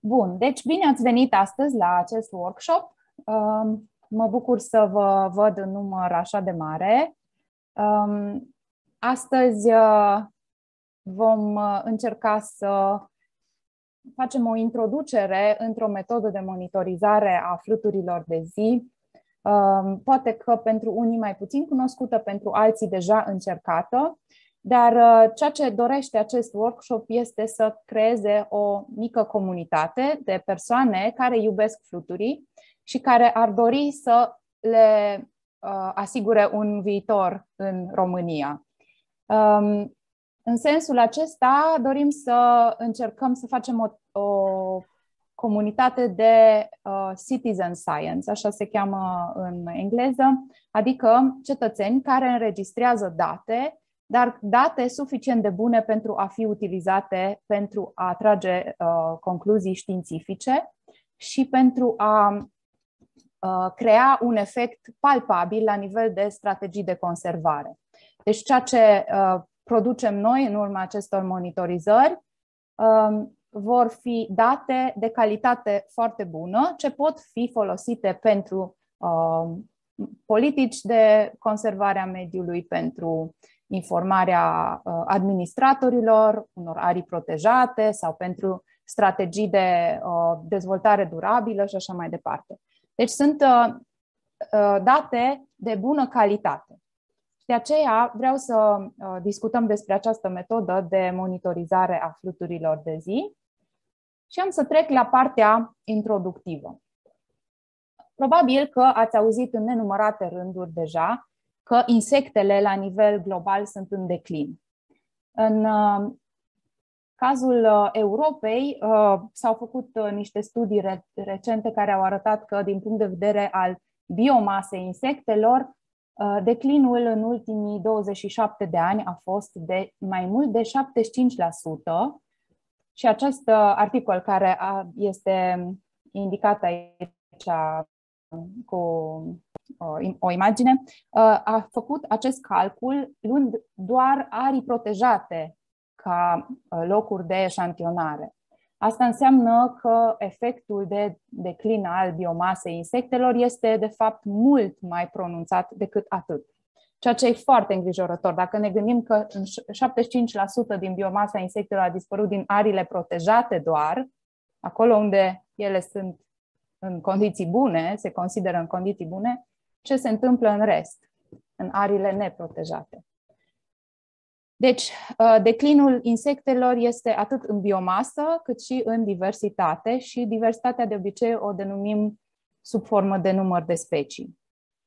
Bun, deci bine ați venit astăzi la acest workshop. Mă bucur să vă văd în număr așa de mare. Astăzi vom încerca să facem o introducere într-o metodă de monitorizare a fluturilor de zi. Poate că pentru unii mai puțin cunoscută, pentru alții deja încercată, dar ceea ce dorește acest workshop este să creeze o mică comunitate de persoane care iubesc fluturii și care ar dori să le asigure un viitor în România. În sensul acesta dorim să încercăm să facem o comunitate de citizen science, așa se cheamă în engleză, adică cetățeni care înregistrează date, dar date suficient de bune pentru a fi utilizate pentru a trage concluzii științifice și pentru a crea un efect palpabil la nivel de strategii de conservare. Deci ceea ce producem noi în urma acestor monitorizări vor fi date de calitate foarte bună, ce pot fi folosite pentru politici de conservare a mediului, pentru informarea administratorilor unor arii protejate sau pentru strategii de dezvoltare durabilă și așa mai departe. Deci sunt date de bună calitate. De aceea vreau să discutăm despre această metodă de monitorizare a fluturilor de zi și am să trec la partea introductivă. Probabil că ați auzit în nenumărate rânduri deja că insectele la nivel global sunt în declin. În cazul Europei s-au făcut niște studii recente care au arătat că din punct de vedere al biomasei insectelor, declinul în ultimii 27 de ani a fost de mai mult de 75%. Și acest articol care este indicat aici cu o imagine, a făcut acest calcul luând doar arii protejate ca locuri de eșantionare. Asta înseamnă că efectul de declin al biomasei insectelor este de fapt mult mai pronunțat decât atât. Ceea ce e foarte îngrijorător. Dacă ne gândim că 75% din biomasa insectelor a dispărut din ariile protejate doar, acolo unde ele sunt în condiții bune, se consideră în condiții bune, ce se întâmplă în rest, în ariile neprotejate. Deci, declinul insectelor este atât în biomasă, cât și în diversitate și diversitatea de obicei o denumim sub formă de număr de specii.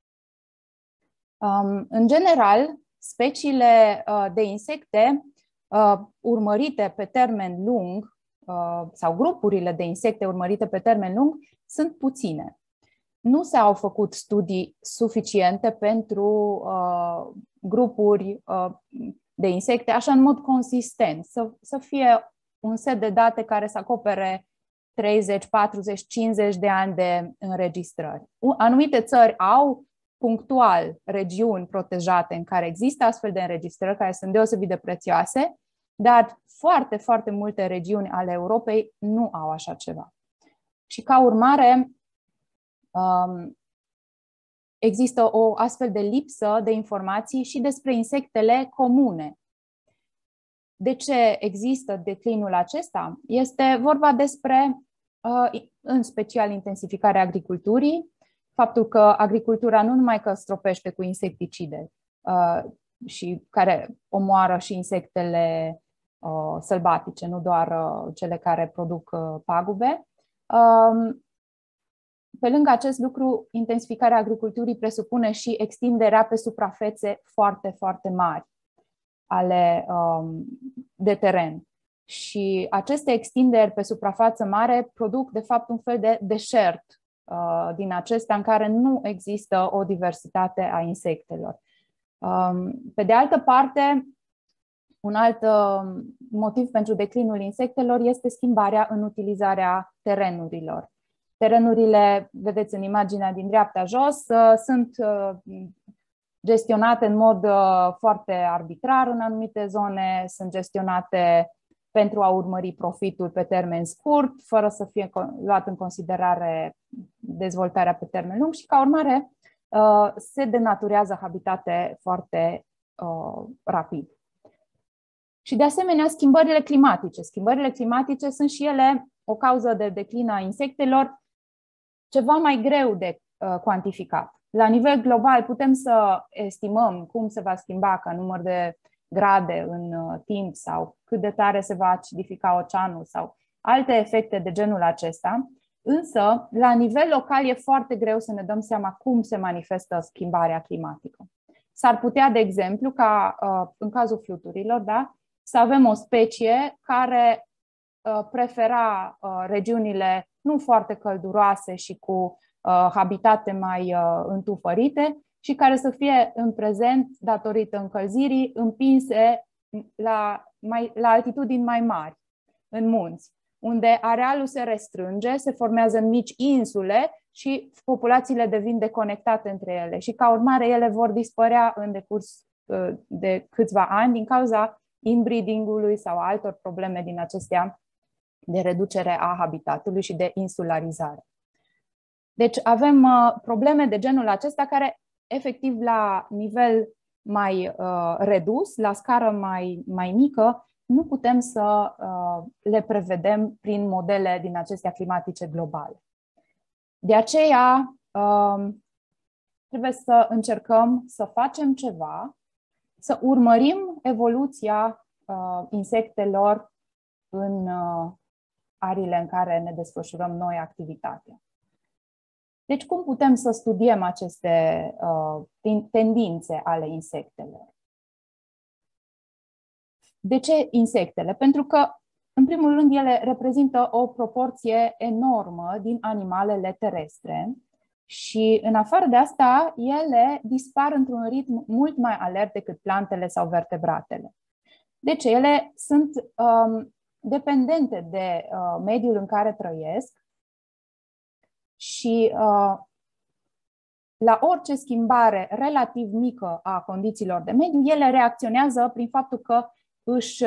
În general, speciile de insecte urmărite pe termen lung sau grupurile de insecte urmărite pe termen lung sunt puține. Nu s-au făcut studii suficiente pentru grupuri de insecte, așa în mod consistent, să fie un set de date care să acopere 30, 40, 50 de ani de înregistrări. Anumite țări au punctual regiuni protejate în care există astfel de înregistrări, care sunt deosebit de prețioase, dar foarte, foarte multe regiuni ale Europei nu au așa ceva. Și ca urmare, există o astfel de lipsă de informații și despre insectele comune. De ce există declinul acesta? Este vorba despre, în special, intensificarea agriculturii, faptul că agricultura nu numai că stropește cu insecticide și care omoară și insectele sălbatice, nu doar cele care produc pagube. Pe lângă acest lucru, intensificarea agriculturii presupune și extinderea pe suprafețe foarte, foarte mari de teren. Și aceste extinderi pe suprafață mare produc, de fapt, un fel de deșert din acestea în care nu există o diversitate a insectelor. Pe de altă parte, un alt motiv pentru declinul insectelor este schimbarea în utilizarea terenurilor. Terenurile, vedeți în imaginea din dreapta jos, sunt gestionate în mod foarte arbitrar în anumite zone, sunt gestionate pentru a urmări profitul pe termen scurt, fără să fie luat în considerare dezvoltarea pe termen lung și, ca urmare, se denaturează habitate foarte rapid. Și, de asemenea, schimbările climatice. Schimbările climatice sunt și ele o cauză de declin a insectelor, ceva mai greu de cuantificat. La nivel global putem să estimăm cum se va schimba ca număr de grade în timp sau cât de tare se va acidifica oceanul sau alte efecte de genul acesta, însă la nivel local e foarte greu să ne dăm seama cum se manifestă schimbarea climatică. S-ar putea, de exemplu, ca în cazul fluturilor, da, să avem o specie care prefera regiunile nu foarte călduroase și cu habitate mai întufărite și care să fie în prezent, datorită încălzirii, împinse la altitudini mai mari, în munți, unde arealul se restrânge, se formează mici insule și populațiile devin deconectate între ele și, ca urmare, ele vor dispărea în decurs de câțiva ani din cauza inbreeding-ului sau altor probleme din acestea de reducere a habitatului și de insularizare. Deci avem probleme de genul acesta care, efectiv, la nivel mai redus, la scară mai mică, nu putem să le prevedem prin modele din acestea climatice globale. De aceea trebuie să încercăm să facem ceva, să urmărim evoluția insectelor în ariile în care ne desfășurăm noi activitatea. Deci, cum putem să studiem aceste tendințe ale insectelor? De ce insectele? Pentru că, în primul rând, ele reprezintă o proporție enormă din animalele terestre și, în afară de asta, ele dispar într-un ritm mult mai alert decât plantele sau vertebratele. Deci, ele sunt dependente de mediul în care trăiesc și la orice schimbare relativ mică a condițiilor de mediu, ele reacționează prin faptul că își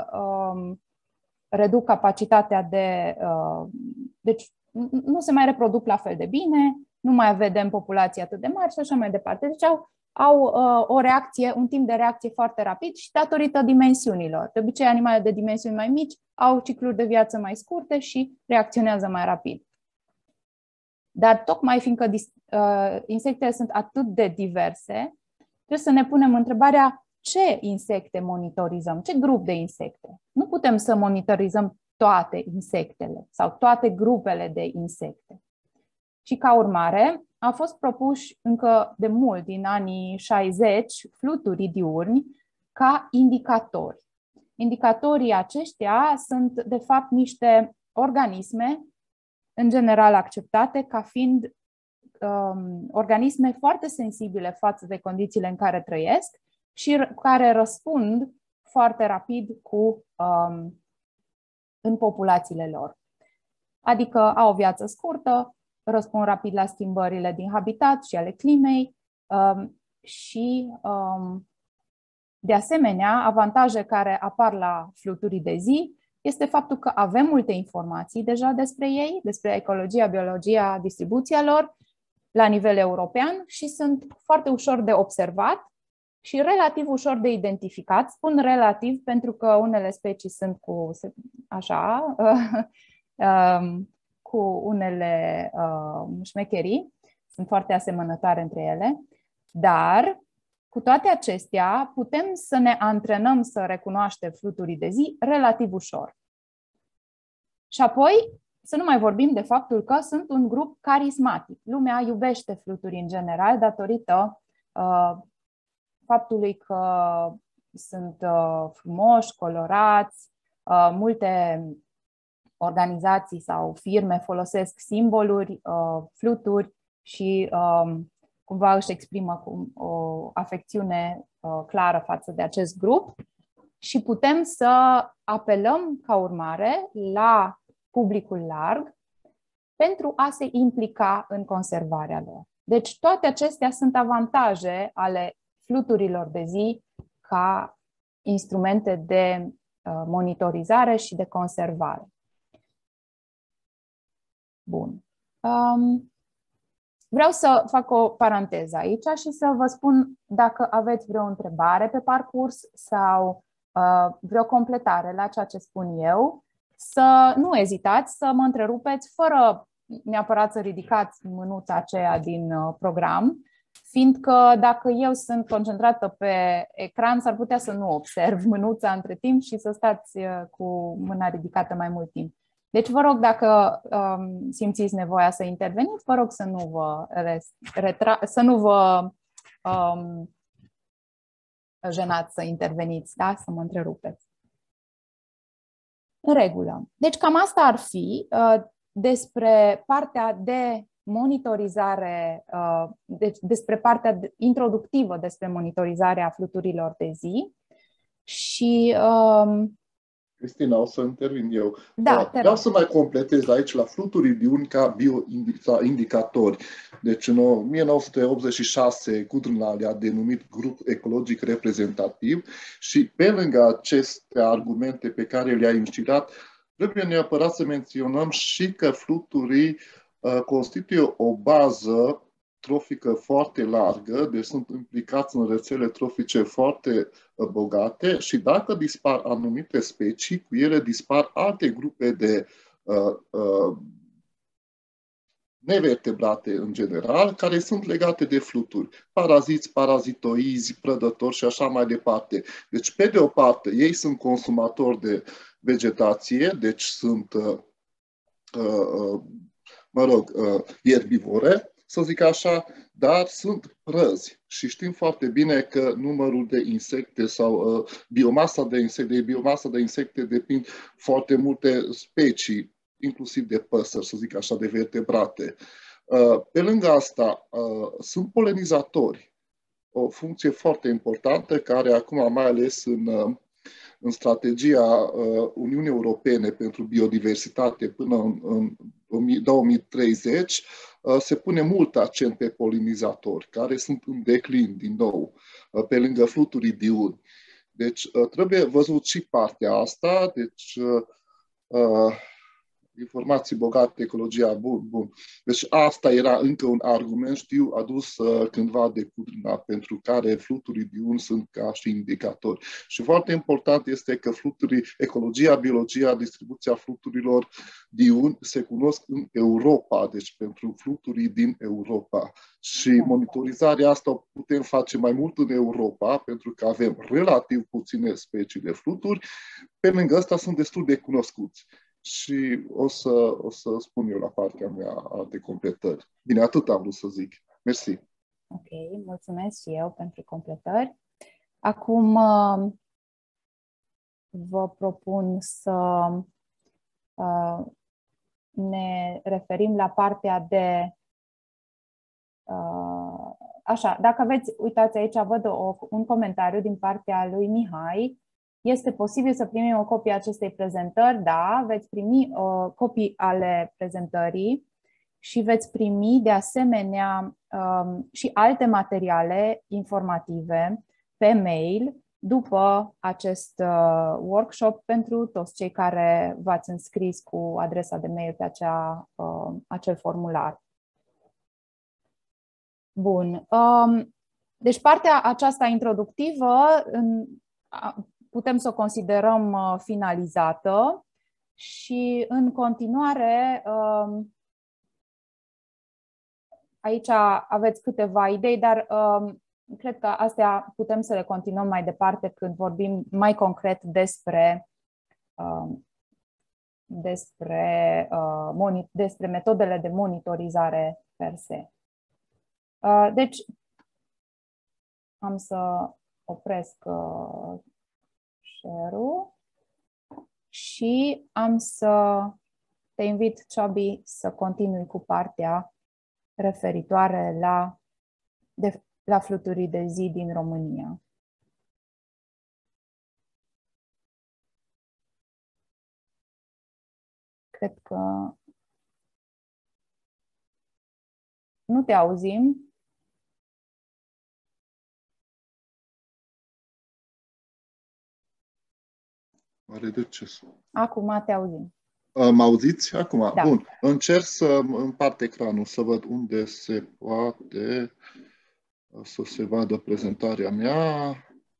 reduc capacitatea deci nu se mai reproduc la fel de bine, nu mai vedem populații atât de mari și așa mai departe. Deci au o reacție, un timp de reacție foarte rapid și datorită dimensiunilor. De obicei, animale de dimensiuni mai mici au cicluri de viață mai scurte și reacționează mai rapid. Dar tocmai fiindcă insectele sunt atât de diverse, trebuie să ne punem întrebarea ce insecte monitorizăm, ce grup de insecte. Nu putem să monitorizăm toate insectele sau toate grupele de insecte. Și, ca urmare, a fost propuși încă de mult, din anii 60, fluturii diurni ca indicatori. Indicatorii aceștia sunt, de fapt, niște organisme, în general acceptate ca fiind organisme foarte sensibile față de condițiile în care trăiesc și care răspund foarte rapid în populațiile lor. Adică au o viață scurtă, răspund rapid la schimbările din habitat și ale climei și, de asemenea, avantaje care apar la fluturii de zi este faptul că avem multe informații deja despre ei, despre ecologia, biologia, distribuția lor la nivel european și sunt foarte ușor de observat și relativ ușor de identificat. Spun relativ pentru că unele specii sunt cu unele șmecherii, sunt foarte asemănătoare între ele, dar cu toate acestea putem să ne antrenăm să recunoaștem fluturii de zi relativ ușor. Și apoi să nu mai vorbim de faptul că sunt un grup carismatic. Lumea iubește fluturi în general datorită faptului că sunt frumoși, colorați, multe organizații sau firme folosesc simboluri, fluturi și cumva își exprimă o afecțiune clară față de acest grup și putem să apelăm ca urmare la publicul larg pentru a se implica în conservarea lor. Deci toate acestea sunt avantaje ale fluturilor de zi ca instrumente de monitorizare și de conservare. Bun. Vreau să fac o paranteză aici și să vă spun dacă aveți vreo întrebare pe parcurs sau vreo completare la ceea ce spun eu, să nu ezitați să mă întrerupeți fără neapărat să ridicați mânuța aceea din program, fiindcă dacă eu sunt concentrată pe ecran, s-ar putea să nu observ mânuța între timp și să stați cu mâna ridicată mai mult timp. Deci vă rog, dacă simțiți nevoia să interveniți, vă rog să nu vă jenați să interveniți, da? Să mă întrerupeți. În regulă. Deci cam asta ar fi despre partea de monitorizare, deci despre partea introductivă despre monitorizarea fluturilor de zi și Cristina, o să intervin eu. Da, vreau să mai completez aici la fluturii diurni ca bioindicatori. Deci în 1986 Gudrun a denumit grup ecologic reprezentativ și pe lângă aceste argumente pe care le-a inspirat, trebuie neapărat să menționăm și că fluturii constituie o bază trofică foarte largă, deci sunt implicați în rețele trofice foarte bogate și dacă dispar anumite specii, cu ele dispar alte grupe de nevertebrate în general, care sunt legate de fluturi. Paraziți, parazitoizi, prădători și așa mai departe. Deci, pe de o parte, ei sunt consumatori de vegetație, deci sunt ierbivore, să zic așa, dar sunt prăzi. Și știm foarte bine că numărul de insecte sau biomasa de insecte depind foarte multe specii, inclusiv de păsări, să zic așa, de vertebrate. Pe lângă asta, sunt polenizatori, o funcție foarte importantă care acum, mai ales în strategia Uniunii Europene pentru biodiversitate până în 2030, se pune mult accent pe polinizatori, care sunt în declin din nou, pe lângă fluturii diurni. Deci trebuie văzut și partea asta, deci informații bogate, ecologia, bun. Deci asta era încă un argument, știu, adus cândva de Cudrina, pentru care fluturii diurni sunt ca și indicatori. Și foarte important este că ecologia, biologia, distribuția fluturilor diurni se cunosc în Europa, deci pentru fluturii din Europa. Și monitorizarea asta o putem face mai mult în Europa, pentru că avem relativ puține specii de fluturi. Pe lângă asta sunt destul de cunoscuți. Și o să spun eu la partea mea alte completări. Bine, atât am vrut să zic. Mersi. Ok, mulțumesc și eu pentru completări. Acum vă propun să ne referim la partea de... Așa, dacă aveți, uitați aici, văd un comentariu din partea lui Mihai. Este posibil să primim o copie a acestei prezentări? Da, veți primi copii ale prezentării și veți primi de asemenea și alte materiale informative pe mail după acest workshop pentru toți cei care v-ați înscris cu adresa de mail pe acel formular. Bun. Deci partea aceasta introductivă putem să o considerăm finalizată și în continuare aici aveți câteva idei, dar cred că astea putem să le continuăm mai departe când vorbim mai concret despre metodele de monitorizare per se. Deci am să opresc share-ul și am să te invit, Csabi, să continui cu partea referitoare la fluturii de zi din România. Cred că nu te auzim. Oare de ce? Acum te auzim. Mă auziți? Acum? Da. Bun. Încerc să împart ecranul, să văd unde se poate să se vadă prezentarea mea.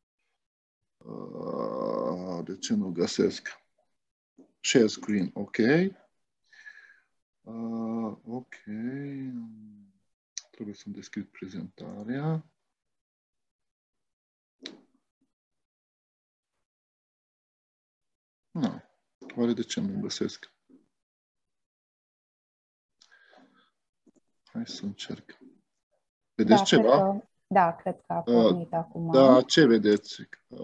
De ce nu găsesc? Share screen, ok. Ok. Trebuie să-mi deschid prezentarea. Nu. Oare de ce nu găsesc? Hai să încerc. Vedeți ceva? Cred că a pornit acum. Da, ce vedeți?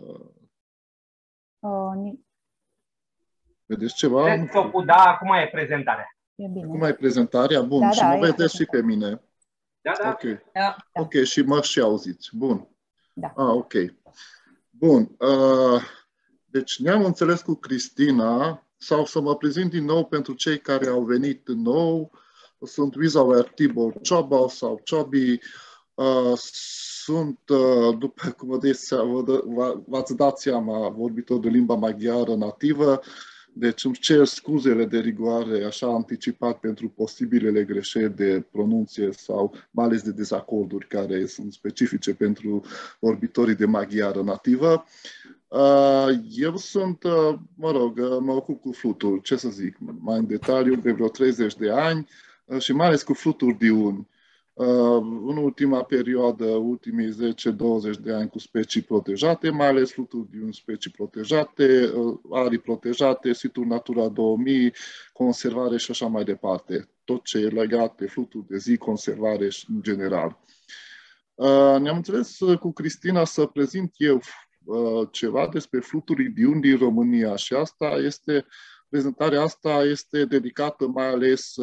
Vedeți ceva? Da, acum e prezentarea. E bine. Acum e prezentarea? Bun. Da, și mă vedeți și pe mine. Da. Ok. Da. Ok, și mă și auziți. Bun. Da. Ok. Bun. Deci ne-am înțeles cu Cristina, sau să mă prezint din nou pentru cei care au venit nou. Sunt Vizauer Tibor Csaba sau Csabi. Sunt, după cum v-ați dat seama, vorbitor de limba maghiară nativă, deci îmi cer scuzele de rigoare așa anticipat pentru posibilele greșeli de pronunție sau mai ales de dezacorduri care sunt specifice pentru vorbitorii de maghiară nativă. Eu sunt, mă ocup cu fluturi, ce să zic, mai în detaliu, de vreo 30 de ani și mai ales cu fluturi diurni. În ultima perioadă, ultimii 10-20 de ani cu specii protejate, mai ales fluturi diurni, specii protejate, arii protejate, situri Natura 2000, conservare și așa mai departe. Tot ce e legat de fluturi de zi, conservare și în general. Ne-am înțeles cu Cristina să prezint eu ceva despre fluturii diurni din România și prezentarea asta este dedicată mai ales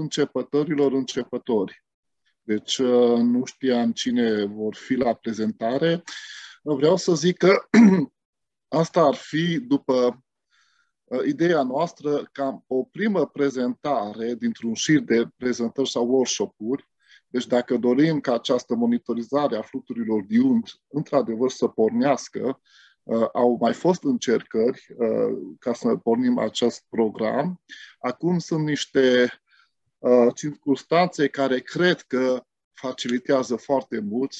începători. Deci nu știam cine vor fi la prezentare. Vreau să zic că asta ar fi, după ideea noastră, cam o primă prezentare dintr-un șir de prezentări sau workshop-uri. Deci dacă dorim ca această monitorizare a fluturilor diurni într-adevăr să pornească, au mai fost încercări ca să pornim acest program. Acum sunt niște circunstanțe care cred că facilitează foarte mult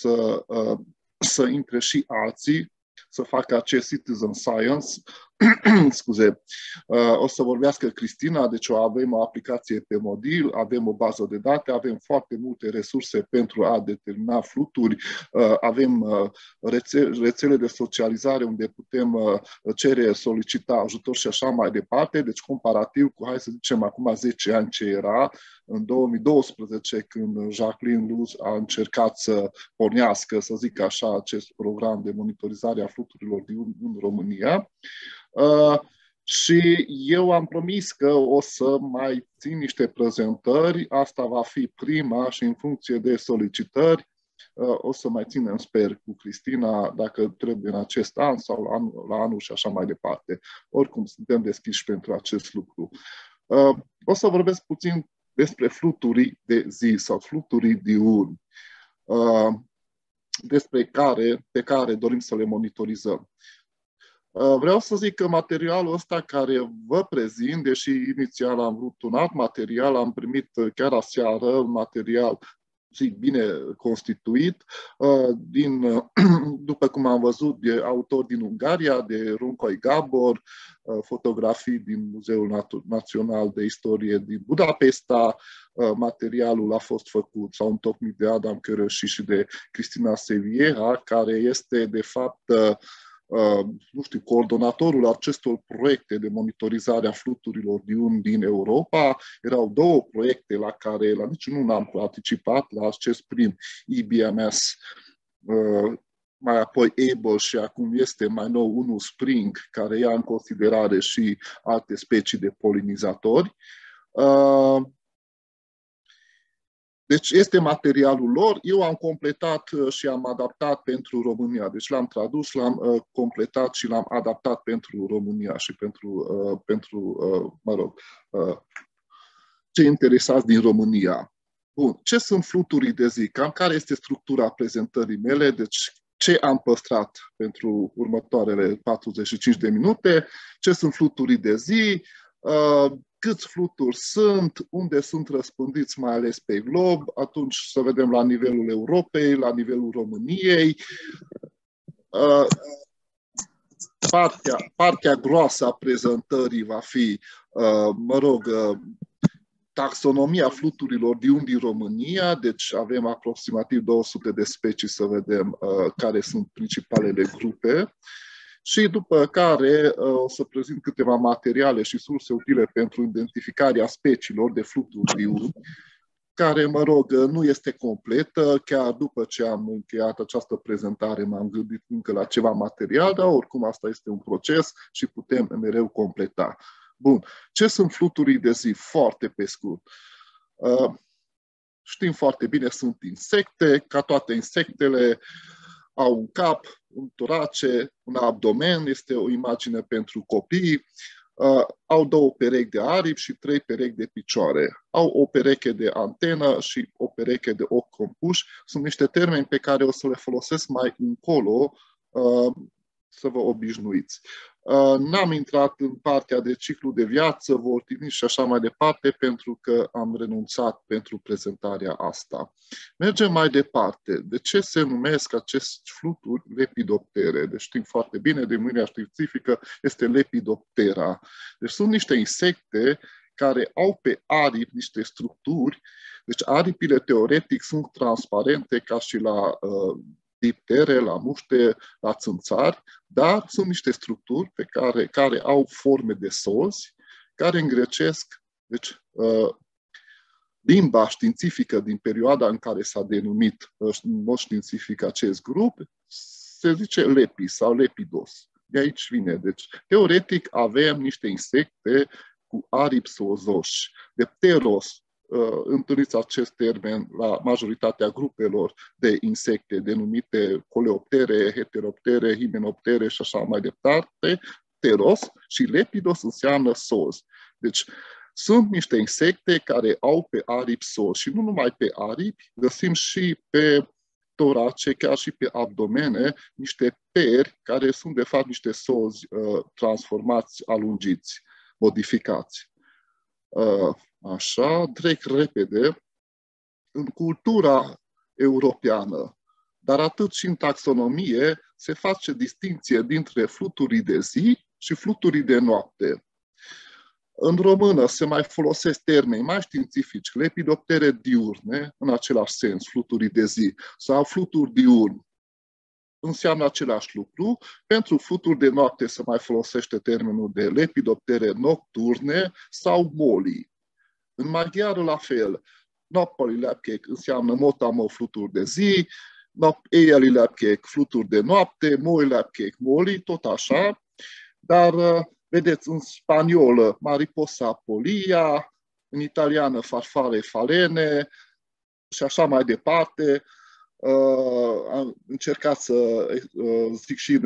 să intre și alții, să facă acest citizen science. Scuze. O să vorbească Cristina, deci avem o aplicație pe mobil, avem o bază de date, avem foarte multe resurse pentru a determina fluturi, avem rețele de socializare unde putem cere, solicita ajutor și așa mai departe. Deci comparativ cu, hai să zicem, acum 10 ani ce era, în 2012, când Jacqueline Luz a încercat să pornească, să zic așa, acest program de monitorizare a fluturilor în România. Și eu am promis că o să mai țin niște prezentări. Asta va fi prima și în funcție de solicitări o să mai ținem, sper, cu Cristina, dacă trebuie în acest an sau la anul și așa mai departe. Oricum, suntem deschiși pentru acest lucru. O să vorbesc puțin despre fluturii de zi sau fluturii diurni, pe care dorim să le monitorizăm. Vreau să zic că materialul ăsta care vă prezint, deși inițial am vrut un alt material, am primit chiar aseară un material, zic, bine constituit, după cum am văzut, de autor din Ungaria, de Runkoi Gabor, fotografii din Muzeul Național de Istorie din Budapesta. Materialul a fost făcut sau întocmit de Adam Cărăși și de Cristina Sevieha, care este, de fapt, coordonatorul acestor proiecte de monitorizare a fluturilor diurni din Europa. Erau două proiecte la care la niciunul n-am participat, la acest prim BMS, mai apoi Able și acum este mai nou unul Spring, care ia în considerare și alte specii de polinizatori. Deci este materialul lor, eu am completat și am adaptat pentru România. Deci l-am tradus, l-am completat și l-am adaptat pentru România și pentru cei interesați din România. Bun. Ce sunt fluturii de zi? Cam care este structura prezentării mele? Deci ce am păstrat pentru următoarele 45 de minute, ce sunt fluturii de zi, câți fluturi sunt, unde sunt răspândiți mai ales pe glob, atunci să vedem la nivelul Europei, la nivelul României. Partea groasă a prezentării va fi, taxonomia fluturilor din România, deci avem aproximativ 200 de specii să vedem care sunt principalele grupe. Și după care o să prezint câteva materiale și surse utile pentru identificarea speciilor de fluturi diurni, care, nu este completă. Chiar după ce am încheiat această prezentare m-am gândit încă la ceva material, dar oricum asta este un proces și putem mereu completa. Bun. Ce sunt fluturii de zi? Foarte pe scurt. Știm foarte bine, sunt insecte, ca toate insectele, au un cap, un torace, un abdomen, este o imagine pentru copii, au 2 perechi de aripi și 3 perechi de picioare. Au o pereche de antenă și o pereche de ochi compuși. Sunt niște termeni pe care o să le folosesc mai încolo, să vă obișnuiți. N-am intrat în partea de ciclu de viață, vortinism și așa mai departe, pentru că am renunțat pentru prezentarea asta. Mergem mai departe. De ce se numesc acești fluturi lepidoptere? Deci știm foarte bine, denumirea științifică este lepidoptera. Deci sunt niște insecte care au pe aripi niște structuri. Deci aripile teoretic sunt transparente ca și la diptere, la muște, la țânțari, dar sunt niște structuri pe care au forme de solzi, care îngrecesc, deci limba științifică din perioada în care s-a denumit în mod științific acest grup, se zice lepi sau lepidos. De aici vine. Deci, teoretic, avem niște insecte cu aripi solzoși. De pteros, întâlniți acest termen la majoritatea grupelor de insecte denumite coleoptere, heteroptere, himenoptere și așa mai departe, pteros, și lepidos înseamnă solzi. Deci sunt niște insecte care au pe aripi solzi și nu numai pe aripi, găsim și pe torace, chiar și pe abdomene, niște peri care sunt de fapt niște solzi transformați, alungiți, modificați. Așa, trec repede. În cultura europeană, dar atât și în taxonomie, se face distinție dintre fluturii de zi și fluturii de noapte. În română se mai folosesc termeni mai științifici, lepidoptere diurne, în același sens, fluturii de zi, sau fluturi diurni. Înseamnă același lucru. Pentru fluturi de noapte se mai folosește termenul de lepidoptere nocturne sau molii. În maghiară, la fel, nappali lepkék înseamnă motamo fluturi de zi, éjjeli lepkék fluturi de noapte, moi lepkék moli, tot așa. Dar, vedeți, în spaniolă, mariposa polia, în italiană, farfare falene și așa mai departe. Am încercat să zic și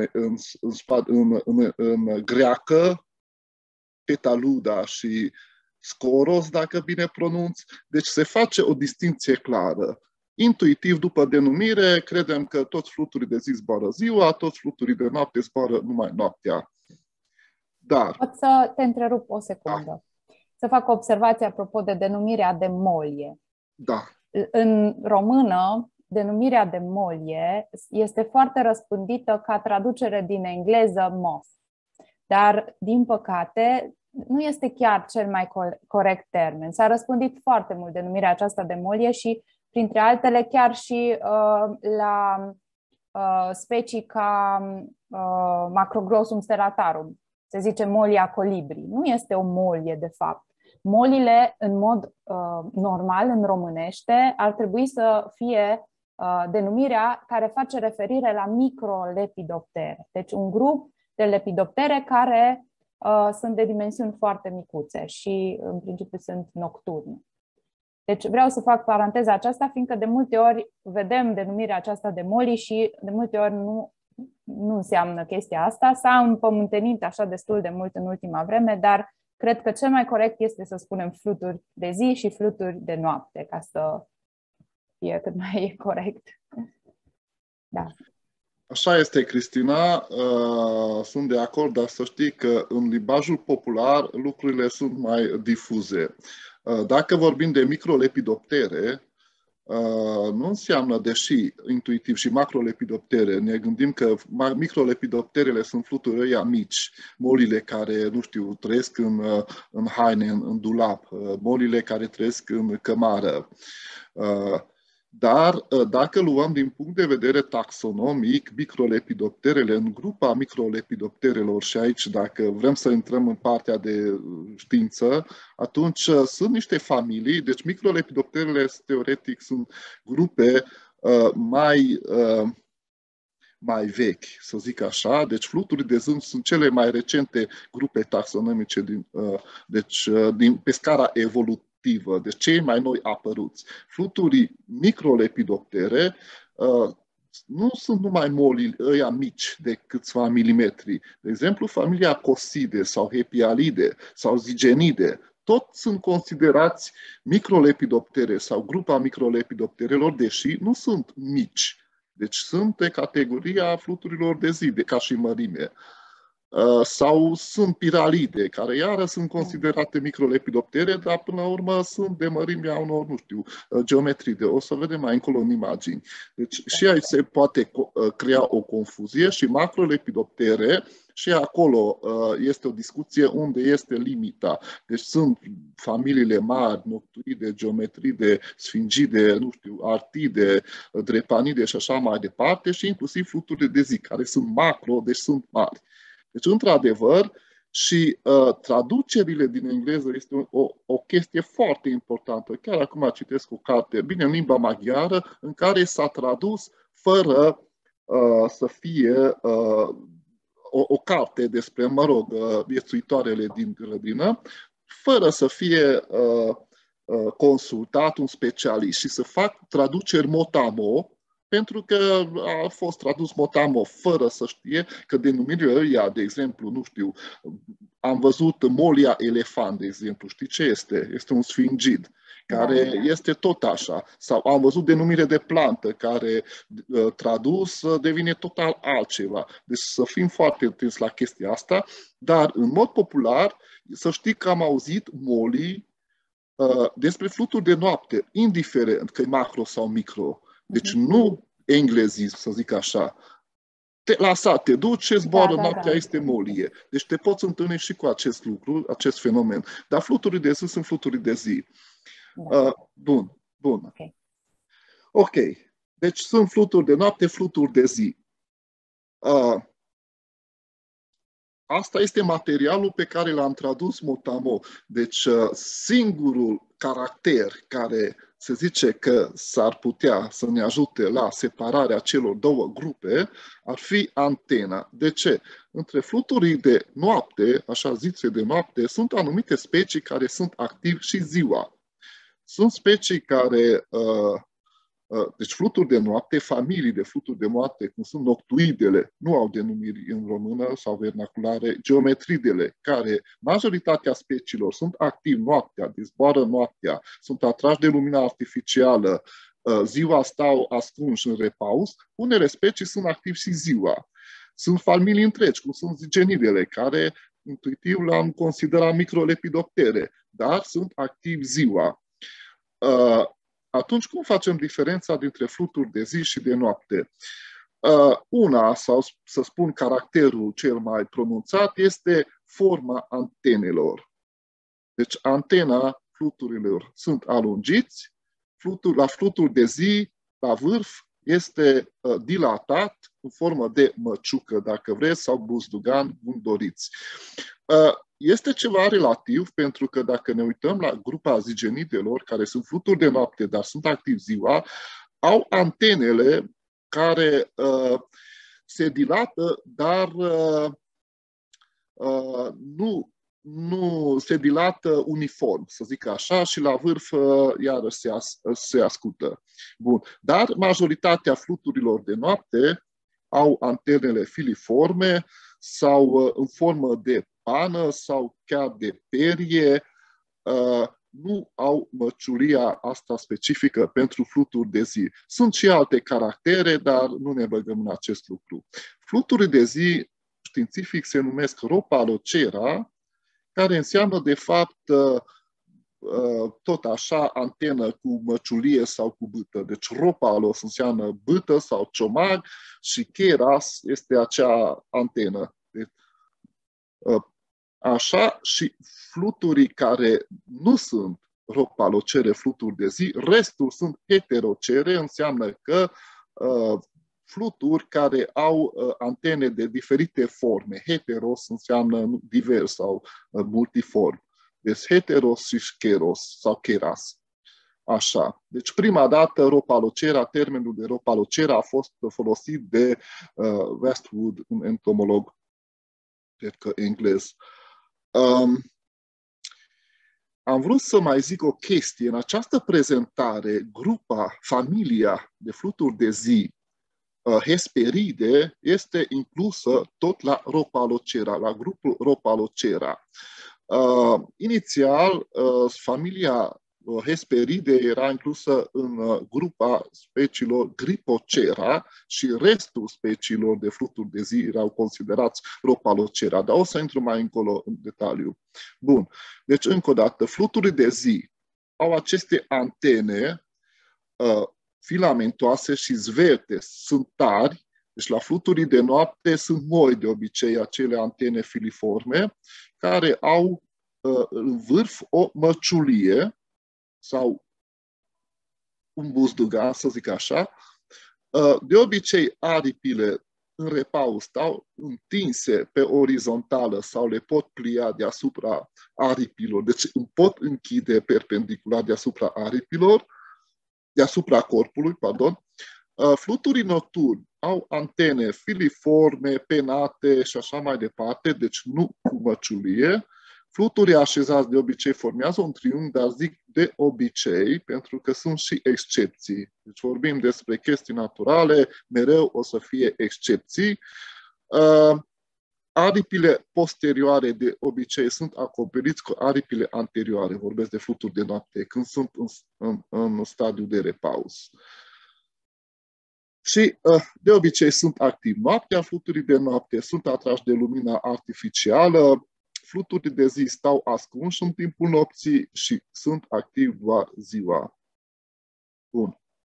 în greacă, petaluda și scoros, dacă bine pronunț. Deci se face o distinție clară. Intuitiv, după denumire, credem că toți fluturii de zi zboară ziua, toți fluturii de noapte zboară numai noaptea. Dar... Pot să te întrerup o secundă. Să fac o observație apropo de denumirea de molie. Da. În română, denumirea de molie este foarte răspândită ca traducere din engleză moth. Dar, din păcate, nu este chiar cel mai corect termen. S-a răspândit foarte mult denumirea aceasta de molie și, printre altele, chiar și la specii ca Macroglossum stellatarum. Se zice molia colibri. Nu este o molie, de fapt. Molile, în mod normal, în românește, ar trebui să fie denumirea care face referire la microlepidoptere. Deci un grup de lepidoptere care sunt de dimensiuni foarte micuțe și în principiu sunt nocturne. Deci vreau să fac paranteza aceasta, fiindcă de multe ori vedem denumirea aceasta de molii și de multe ori nu înseamnă chestia asta. S-a împământenit așa destul de mult în ultima vreme, dar cred că cel mai corect este să spunem fluturi de zi și fluturi de noapte, ca să fie cât mai corect. Da. Așa este, Cristina, sunt de acord, dar să știi că în limbajul popular lucrurile sunt mai difuze. Dacă vorbim de microlepidoptere, nu înseamnă, deși intuitiv și macrolepidoptere, ne gândim că microlepidopterele sunt fluturi ăia mici, molile care, nu știu, trăiesc în haine, în dulap, molile care trăiesc în cămară. Dar dacă luăm din punct de vedere taxonomic microlepidopterele în grupa microlepidopterelor, și aici dacă vrem să intrăm în partea de știință, atunci sunt niște familii, deci microlepidopterele teoretic sunt grupe mai vechi, să zic așa. Deci fluturii de zâmb sunt cele mai recente grupe taxonomice pe scara evolutivă. Deci cei mai noi apăruți. Fluturii microlepidoptere nu sunt numai molii ăia mici de câțiva milimetri. De exemplu, familia Coside sau Hepialide sau Zigenide, tot sunt considerați microlepidoptere sau grupa microlepidopterelor, deși nu sunt mici. Deci sunt de categoria fluturilor de zi, de ca și mărime. Sau sunt piralide, care iară sunt considerate microlepidoptere, dar până la urmă sunt de mărimea unor, nu știu, geometride. O să vedem mai încolo în imagini. Deci și aici se poate crea o confuzie și macrolepidoptere, și acolo este o discuție unde este limita. Deci sunt familiile mari, noctuide, geometride, sfingide, nu știu, artide, drepanide și așa mai departe, și inclusiv fluturile de zi, care sunt macro, deci sunt mari. Deci, într-adevăr, și traducerile din engleză este o chestie foarte importantă. Chiar acum citesc o carte, bine, în limba maghiară, în care s-a tradus fără să fie o carte despre, viețuitoarele din grădină, fără să fie consultat un specialist și să fac traduceri motamo, pentru că a fost tradus motamo fără să știe că denumirile ăia, de exemplu, nu știu, am văzut molia elefant, de exemplu, știi ce este? Este un sfingid, care este tot așa. Sau am văzut denumire de plantă, care tradus devine total altceva. Deci să fim foarte atenți la chestia asta, dar în mod popular, să știi că am auzit molii despre fluturi de noapte, indiferent că e macro sau micro. Deci nu englezism, să zic așa. Te duci, ce zboară noaptea, este molie. Deci te poți întâlni și cu acest lucru, acest fenomen. Dar fluturii de zi sunt fluturi de zi. Bun. Ok. Deci sunt fluturi de noapte, fluturi de zi. Asta este materialul pe care l-am tradus motamo. Deci singurul caracter care se zice că s-ar putea să ne ajute la separarea celor două grupe ar fi antena. De ce? Între fluturii de noapte, așa zise de noapte, sunt anumite specii care sunt activi și ziua. Sunt specii care, deci fluturi de noapte, familii de fluturi de noapte, cum sunt noctuidele, nu au denumiri în română sau vernaculare, geometridele, care majoritatea speciilor sunt activi noaptea, deci zboară noaptea, sunt atrași de lumina artificială, ziua stau ascunși în repaus, unele specii sunt activi și ziua. Sunt familii întregi, cum sunt zigenidele, care intuitiv le-am considerat microlepidoptere, dar sunt activi ziua. Atunci cum facem diferența dintre fluturi de zi și de noapte? Una, sau să spun caracterul cel mai pronunțat, este forma antenelor. Deci antena fluturilor sunt alungiți, la fluturi de zi, la vârf, este dilatat în formă de măciucă, dacă vreți, sau buzdugan, cum doriți. Este ceva relativ, pentru că dacă ne uităm la grupa zigenidelor, care sunt fluturi de noapte, dar sunt activi ziua, au antenele care se dilată, dar nu se dilată uniform, să zic așa, și la vârf iarăși se ascultă. Bun. Dar majoritatea fluturilor de noapte au antenele filiforme sau în formă de pană sau chiar de perie. nu au măciulia asta specifică pentru fluturi de zi. Sunt și alte caractere, dar nu ne băgăm în acest lucru. Fluturile de zi științific se numesc ropalocera, care înseamnă de fapt tot așa antenă cu măciulie sau cu bâtă. Deci ropalos înseamnă bâtă sau ciomag și keras este acea antenă. Deci, așa, și fluturii care nu sunt ropalocere, fluturi de zi, restul sunt heterocere, înseamnă că fluturi care au antene de diferite forme. Heteros înseamnă divers sau multiform. Deci heteros și keros sau keras. Așa. Deci prima dată ropalocera, termenul de ropalocera a fost folosit de Westwood, un entomolog, cred că englez. Am vrut să mai zic o chestie. În această prezentare, familia de fluturi de zi Hesperide este inclusă tot la ropalocera, la grupul ropalocera. Inițial, familia Hesperide era inclusă în grupa speciilor Gripocera și restul speciilor de fluturi de zi erau considerați ropalocera, dar o să intru mai încolo în detaliu. Bun, deci încă o dată, fluturile de zi au aceste antene filamentoase și zverte, sunt tari, deci la fluturii de noapte sunt moi de obicei acele antene filiforme care au în vârf o măciulie sau un buzdugan, să zic așa. De obicei, aripile în repaus stau întinse pe orizontală sau le pot plia deasupra aripilor, deci îmi pot închide perpendicular deasupra aripilor, deasupra corpului, pardon. Fluturii nocturni au antene filiforme, penate și așa mai departe, deci nu cu măciulie. Fluturii așezați de obicei formează un triunghi, dar zic de obicei, pentru că sunt și excepții. Deci vorbim despre chestii naturale, mereu o să fie excepții. Aripile posterioare de obicei sunt acoperiți cu aripile anterioare, vorbesc de fluturi de noapte, când sunt în stadiu de repaus. Și de obicei sunt activi noaptea, fluturii de noapte sunt atrași de lumina artificială, fluturii de zi stau ascunși în timpul nopții și sunt activi doar ziua. Bun.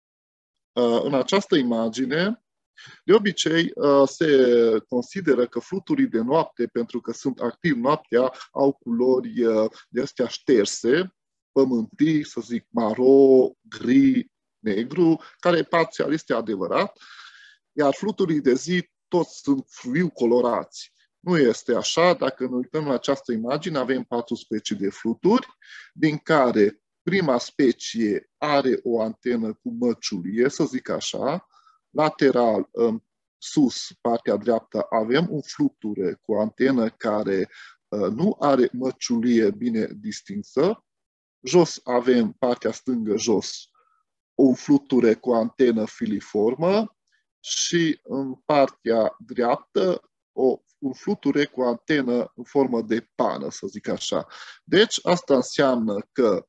În această imagine, de obicei se consideră că fluturii de noapte, pentru că sunt activi noaptea, au culori de astea șterse, pământii, să zic maro, gri, negru, care parțial este adevărat, iar fluturii de zi toți sunt viu colorați. Nu este așa. Dacă ne uităm la această imagine, avem 4 specii de fluturi, din care prima specie are o antenă cu măciulie, să zic așa. Lateral, sus, partea dreaptă, avem un fluture cu antenă care nu are măciulie bine distinsă. Jos avem, partea stângă jos, un fluture cu antenă filiformă și în partea dreaptă un fluture cu antenă în formă de pană, să zic așa. Deci asta înseamnă că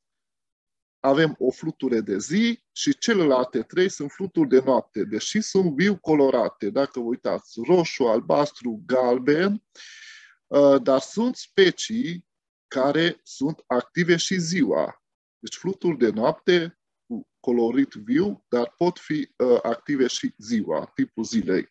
avem o fluture de zi și celelalte 3 sunt fluturi de noapte, deși sunt viu colorate. Dacă vă uitați, roșu, albastru, galben, dar sunt specii care sunt active și ziua. Deci fluturi de noapte cu colorit viu, dar pot fi active și ziua, tipul zilei.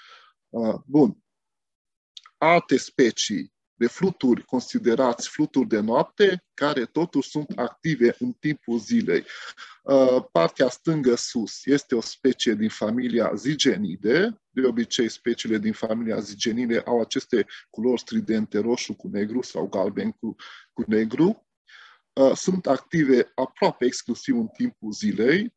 Bun. Alte specii de fluturi considerați fluturi de noapte, care totuși sunt active în timpul zilei. Partea stângă sus este o specie din familia Zigenide. De obicei, speciile din familia Zigenide au aceste culori stridente, roșu cu negru sau galben cu negru. Sunt active aproape exclusiv în timpul zilei.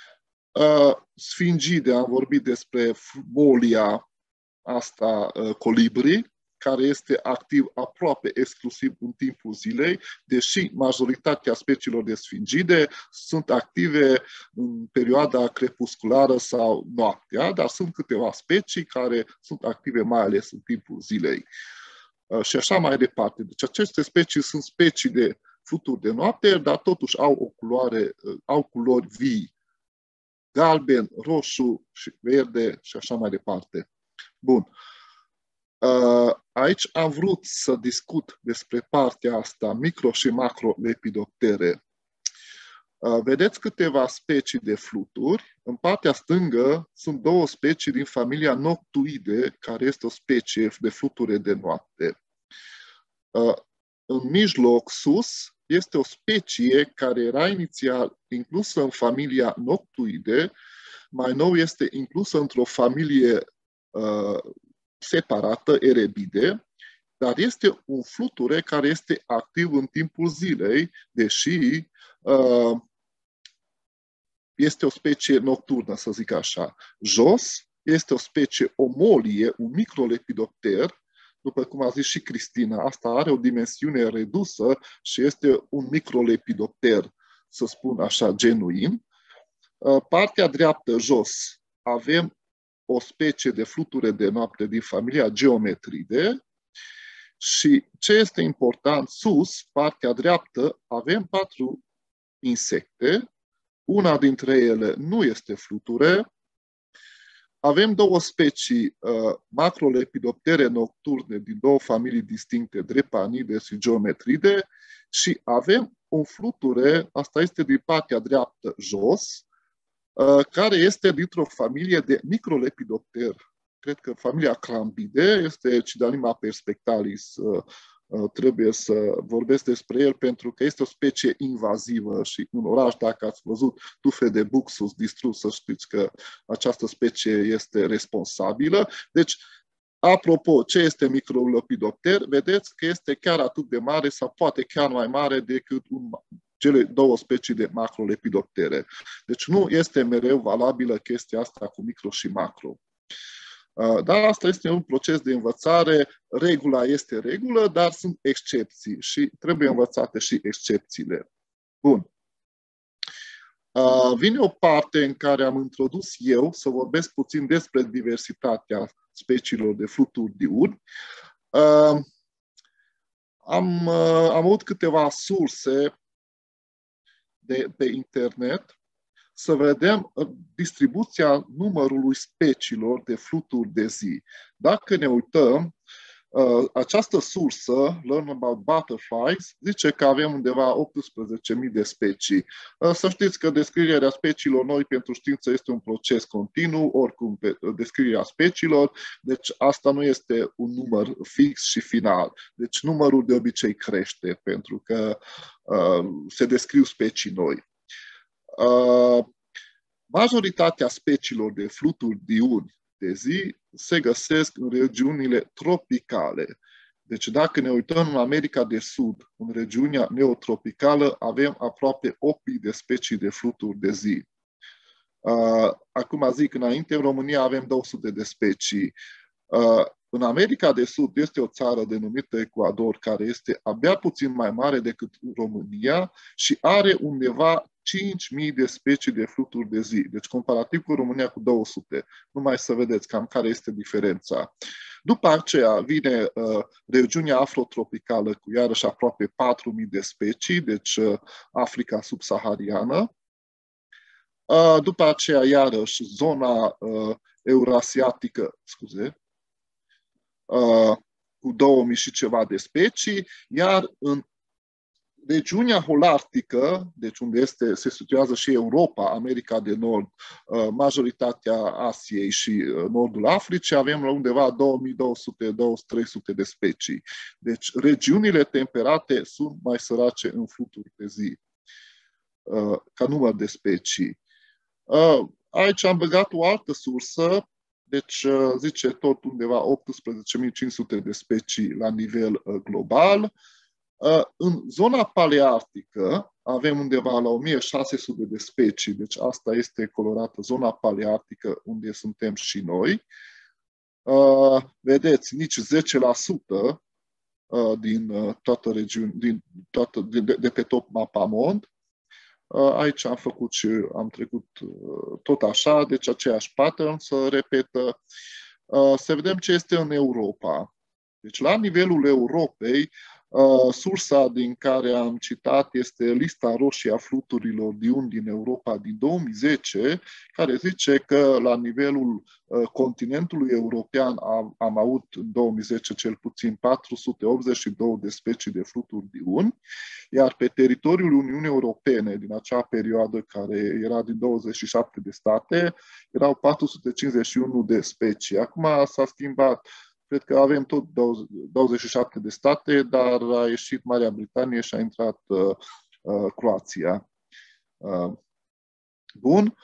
Sfingide, am vorbit despre Molia asta colibri, care este activ aproape exclusiv în timpul zilei, deși majoritatea speciilor de sfingide sunt active în perioada crepusculară sau noaptea, dar sunt câteva specii care sunt active mai ales în timpul zilei. Și așa mai departe. Deci aceste specii sunt specii de fluturi de noapte, dar totuși au o culoare, au culori vii. Galben, roșu, și verde și așa mai departe. Bun. Aici am vrut să discut despre partea asta, micro și macro lepidoptere. Vedeți câteva specii de fluturi. În partea stângă sunt două specii din familia Noctuide, care este o specie de fluture de noapte. În mijloc, sus, este o specie care era inițial inclusă în familia Noctuide, mai nou este inclusă într-o familie separată, Erebide, dar este un fluture care este activ în timpul zilei, deși este o specie nocturnă, să zic așa. Jos este o specie omolie, un microlepidopter, după cum a zis și Cristina, asta are o dimensiune redusă și este un microlepidopter, să spun așa, genuin. Partea dreaptă, jos, avem o specie de fluture de noapte din familia Geometride și ce este important, sus, partea dreaptă, avem 4 insecte. Una dintre ele nu este fluture. Avem două specii macrolepidoptere nocturne din două familii distincte, Drepanide și Geometride, și avem un fluture, asta este din partea dreaptă jos, care este dintr-o familie de microlepidopter. Cred că familia Crambide este Cidalima perspectalis. Trebuie să vorbesc despre el pentru că este o specie invazivă și în oraș, dacă ați văzut tufe de buxus distrus, să știți că această specie este responsabilă. Deci, apropo, ce este microlepidopter? Vedeți că este chiar atât de mare sau poate chiar mai mare decât cele două specii de macrolepidoptere. Deci nu este mereu valabilă chestia asta cu micro și macro. Dar asta este un proces de învățare, regula este regulă, dar sunt excepții și trebuie învățate și excepțiile. Bun. Vine o parte în care am introdus eu să vorbesc puțin despre diversitatea speciilor de fluturi diurni. Am avut câteva surse pe internet să vedem distribuția numărului speciilor de fluturi de zi. Dacă ne uităm, această sursă, Learn About Butterflies, zice că avem undeva 18.000 de specii. Să știți că descrierea speciilor noi pentru știință este un proces continuu, oricum descrierea speciilor, deci asta nu este un număr fix și final. Deci numărul de obicei crește pentru că se descriu specii noi. Majoritatea speciilor de fluturi diurni de zi se găsesc în regiunile tropicale. Deci dacă ne uităm în America de Sud, în regiunea neotropicală, avem aproape 8.000 de specii de fluturi de zi. Acum zic, înainte, în România avem 200 de specii. În America de Sud este o țară denumită Ecuador, care este abia puțin mai mare decât România și are undeva 5.000 de specii de fluturi de zi. Deci comparativ cu România cu 200. Numai să vedeți cam care este diferența. După aceea vine regiunea afrotropicală cu iarăși aproape 4.000 de specii, deci Africa subsahariană. După aceea iarăși zona eurasiatică, cu 2000 și ceva de specii, iar în regiunea holarctică, deci unde se situează și Europa, America de Nord, majoritatea Asiei și nordul Africii, avem la undeva 2200-2300 de specii. Deci regiunile temperate sunt mai sărace în fluturi pe zi, ca număr de specii. Aici am băgat o altă sursă, deci zice tot undeva 18.500 de specii la nivel global. În zona palearctică avem undeva la 1600 de specii, deci asta este colorată zona palearctică unde suntem și noi. Vedeți, nici 10% din toată regiunea, de pe top mapamond. Aici am făcut și am trecut tot așa, deci aceeași pattern se repetă. Să vedem ce este în Europa. Deci la nivelul Europei Sursa din care am citat este lista roșie a fluturilor diurni din Europa din 2010, care zice că la nivelul continentului european am avut în 2010 cel puțin 482 de specii de fluturi diurni, iar pe teritoriul Uniunii Europene din acea perioadă, care era din 27 de state, erau 451 de specii. Acum s-a schimbat. Cred că avem tot 27 de state, dar a ieșit Marea Britanie și a intrat Croația. Bun.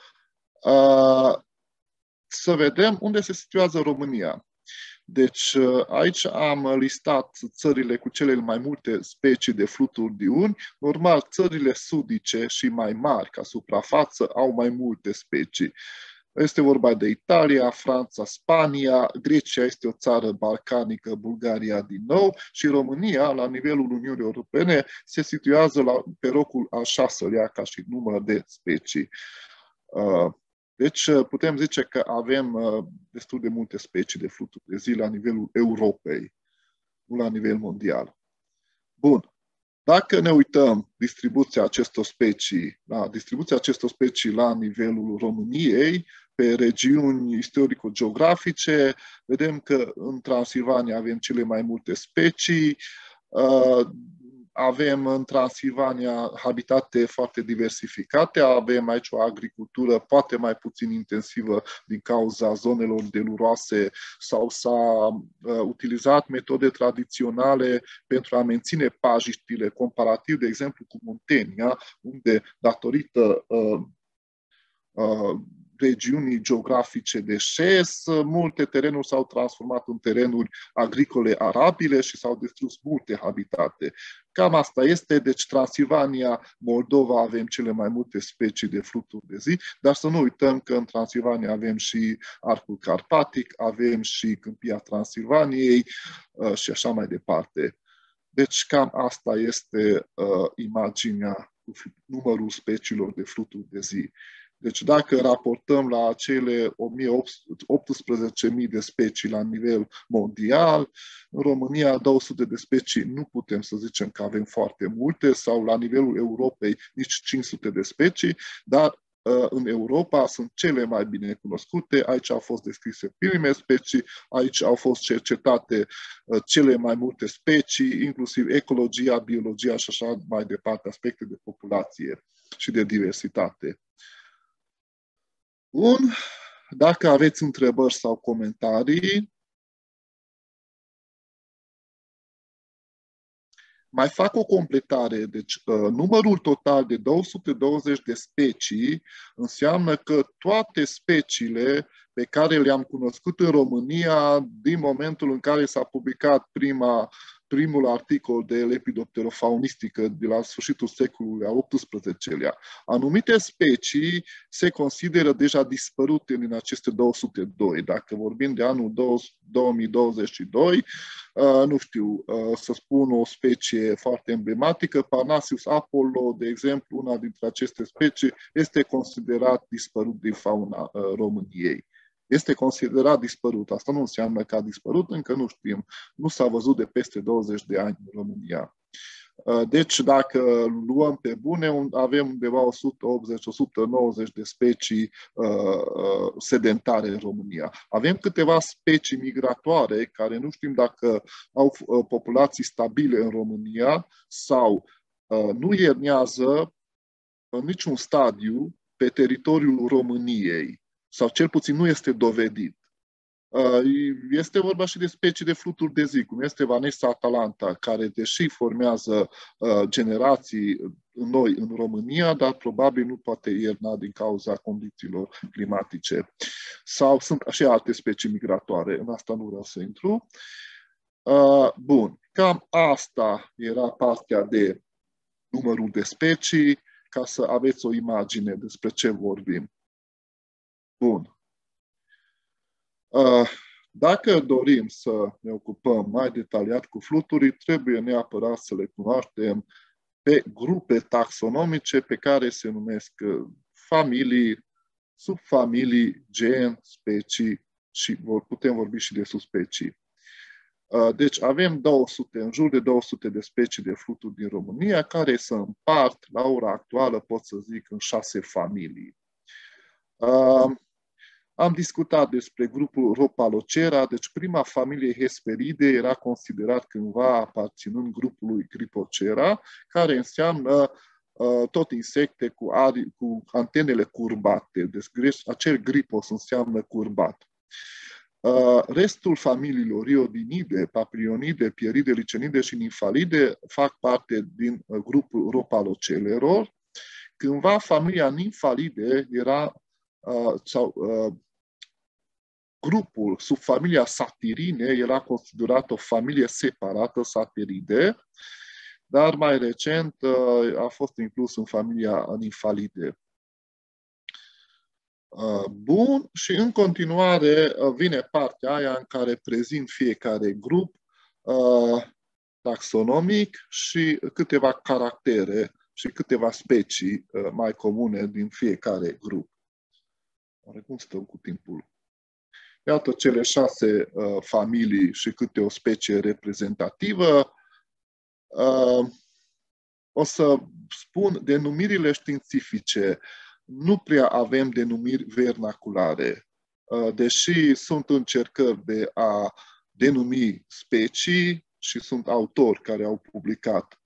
Să vedem unde se situează România. Deci aici am listat țările cu cele mai multe specii de fluturi diurni. Normal, țările sudice și mai mari ca suprafață au mai multe specii. Este vorba de Italia, Franța, Spania, Grecia este o țară balcanică, Bulgaria din nou și România, la nivelul Uniunii Europene, se situează pe locul al 6-lea ca și număr de specii. Deci putem zice că avem destul de multe specii de fluturi de zi la nivelul Europei, nu la nivel mondial. Bun. Dacă ne uităm distribuția acestor specii la nivelul României, pe regiuni istorico-geografice, vedem că în Transilvania avem cele mai multe specii, avem în Transilvania habitate foarte diversificate, avem aici o agricultură poate mai puțin intensivă din cauza zonelor deluroase sau s-a utilizat metode tradiționale pentru a menține pajiștile comparativ, de exemplu, cu Muntenia, unde, datorită regiunii geografice de șes, multe terenuri s-au transformat în terenuri agricole arabile și s-au distrus multe habitate. Cam asta este, deci Transilvania, Moldova avem cele mai multe specii de fluturi de zi, dar să nu uităm că în Transilvania avem și arcul carpatic, avem și câmpia Transilvaniei și așa mai departe. Deci cam asta este imaginea cu numărul speciilor de fluturi de zi. Deci dacă raportăm la acele 18.000 de specii la nivel mondial, în România 200 de specii nu putem să zicem că avem foarte multe, sau la nivelul Europei nici 500 de specii, dar în Europa sunt cele mai bine cunoscute, aici au fost descrise prime specii, aici au fost cercetate cele mai multe specii, inclusiv ecologia, biologia și așa mai departe, aspecte de populație și de diversitate. Bun, dacă aveți întrebări sau comentarii, mai fac o completare. Deci, numărul total de 220 de specii înseamnă că toate speciile pe care le-am cunoscut în România din momentul în care s-a publicat primul articol de lepidopterofaunistică de la sfârșitul secolului al XVIII-lea. Anumite specii se consideră deja dispărute din aceste 202. Dacă vorbim de anul 2022, nu știu, să spun o specie foarte emblematică, Parnasius apollo, de exemplu, una dintre aceste specii, este considerat dispărut din fauna României. Este considerat dispărut. Asta nu înseamnă că a dispărut, încă nu știm. Nu s-a văzut de peste 20 de ani în România. Deci, dacă luăm pe bune, avem undeva 180-190 de specii sedentare în România. Avem câteva specii migratoare care nu știm dacă au populații stabile în România sau nu iernează în niciun stadiu pe teritoriul României, sau cel puțin nu este dovedit. Este vorba și de specii de fluturi de zi, cum este Vanessa atalanta, care deși formează generații noi în România, dar probabil nu poate ierna din cauza condițiilor climatice. Sau sunt și alte specii migratoare, în asta nu vreau să intru. Bun, cam asta era partea de numărul de specii, ca să aveți o imagine despre ce vorbim. Bun. Dacă dorim să ne ocupăm mai detaliat cu fluturii, trebuie neapărat să le cunoaștem pe grupe taxonomice pe care se numesc familii, subfamilii, gen, specii și putem vorbi și de subspecii. Deci avem în jur de 200 de specii de fluturi din România, care se împart, la ora actuală, pot să zic, în 6 familii. Am discutat despre grupul Rhopalocera, deci prima familie Hesperide era considerat cândva aparținând grupului Gripocera, care înseamnă tot insecte cu antenele curbate. Deci acel gripos înseamnă curbat. Restul familiilor Iodinide, Papilionide, Pieride, Licenide și Nimfalide fac parte din grupul Rhopalocelelor. Cândva familia Nimfalide era grupul, subfamilia Satirine, era considerată o familie separată, Satiride, dar mai recent a fost inclus în familia Nimfalide. Bun, și în continuare vine partea aia în care prezint fiecare grup taxonomic și câteva caractere și câteva specii mai comune din fiecare grup. Cum stăm cu timpul? Iată cele 6 familii și câte o specie reprezentativă. O să spun denumirile științifice. Nu prea avem denumiri vernaculare, deși sunt încercări de a denumi specii și sunt autori care au publicat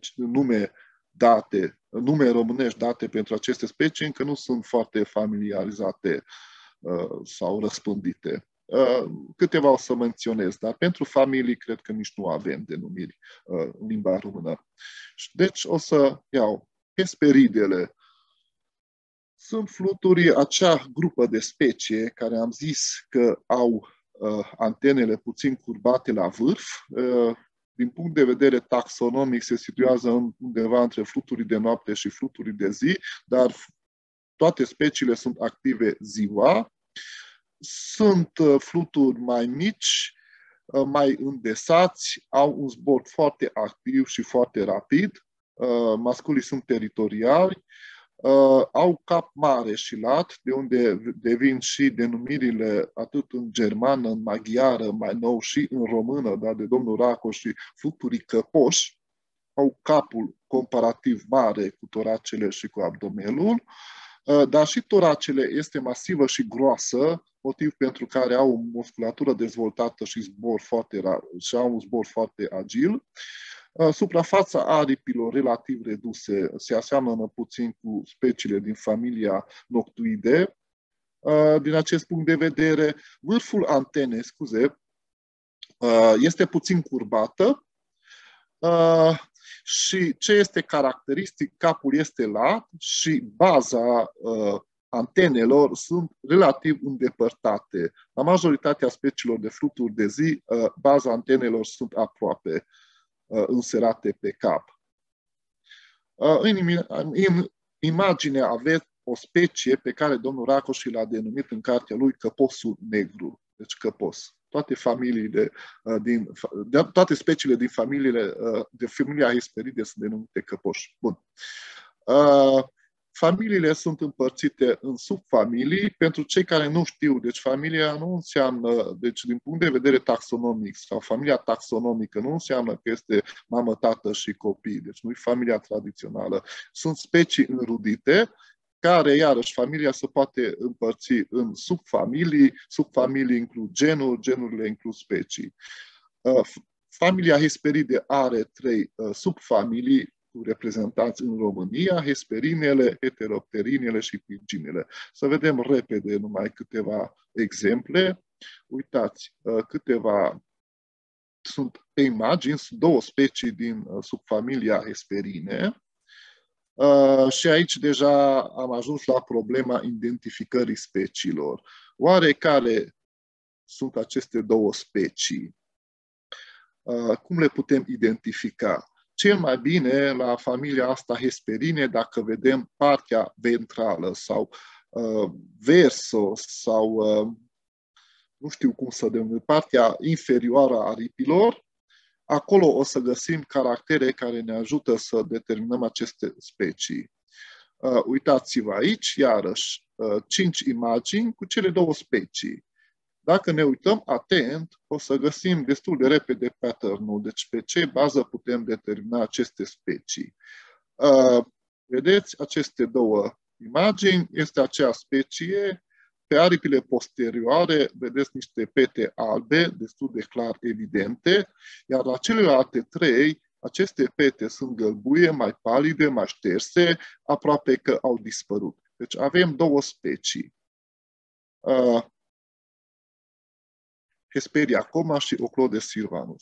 nume românești date pentru aceste specii, încă nu sunt foarte familiarizate sau răspândite. Câteva o să menționez, dar pentru familii cred că nici nu avem denumiri în limba română. Deci o să iau Hesperidele. Sunt fluturi, acea grupă de specie care am zis că au antenele puțin curbate la vârf. Din punct de vedere taxonomic se situează undeva între fluturii de noapte și fluturii de zi, dar toate speciile sunt active ziua. Sunt fluturi mai mici, mai îndesați, au un zbor foarte activ și foarte rapid. Masculii sunt teritoriali. Au cap mare și lat, de unde devin și denumirile atât în germană, în maghiară, mai nou și în română, dar de domnul Raco, și fluturii căpoși. Au capul comparativ mare cu toracele și cu abdomenul, dar și toracele este masivă și groasă, motiv pentru care au o musculatură dezvoltată și au un zbor foarte agil. Suprafața aripilor relativ reduse se aseamănă puțin cu speciile din familia Noctuide. Din acest punct de vedere, vârful antenei, este puțin curbată și ce este caracteristic, capul este lat și baza antenelor sunt relativ îndepărtate. La majoritatea speciilor de fluturi de zi, baza antenelor sunt aproape înserate pe cap. În imagine aveți o specie pe care domnul Racoși l-a denumit în cartea lui căposul negru. Deci căpos. Toate speciile din familia Hesperide sunt denumite căpoși. Bun. Familiile sunt împărțite în subfamilii. Pentru cei care nu știu, deci familia nu înseamnă, deci din punct de vedere taxonomic sau familia taxonomică nu înseamnă că este mamă, tată și copii. Deci nu e familia tradițională. Sunt specii înrudite care, iarăși, familia se poate împărți în subfamilii. Subfamilii includ genuri, genurile includ specii. Familia Hesperide are 3 subfamilii cu reprezentanți în România: Hesperinele, Heteropterinele și Pirginele. Să vedem repede numai câteva exemple. Uitați, sunt pe imagini, sunt 2 specii din subfamilia Hesperine. Și aici deja am ajuns la problema identificării speciilor. Oare care sunt aceste 2 specii? Cum le putem identifica? Cel mai bine la familia asta Hesperine, dacă vedem partea ventrală sau verso sau nu știu cum să denumim, partea inferioară a aripilor, acolo o să găsim caractere care ne ajută să determinăm aceste specii. Uitați-vă aici, iarăși, 5 imagini cu cele 2 specii. Dacă ne uităm atent, o să găsim destul de repede pattern-ul. Deci pe ce bază putem determina aceste specii. Vedeți aceste două imagini, este acea specie. Pe aripile posterioare vedeți niște pete albe, destul de clar evidente, iar la celelalte trei, aceste pete sunt gălbuie, mai palide, mai șterse, aproape că au dispărut. Deci avem două specii. Hesperia coma și Oclodes silvanus.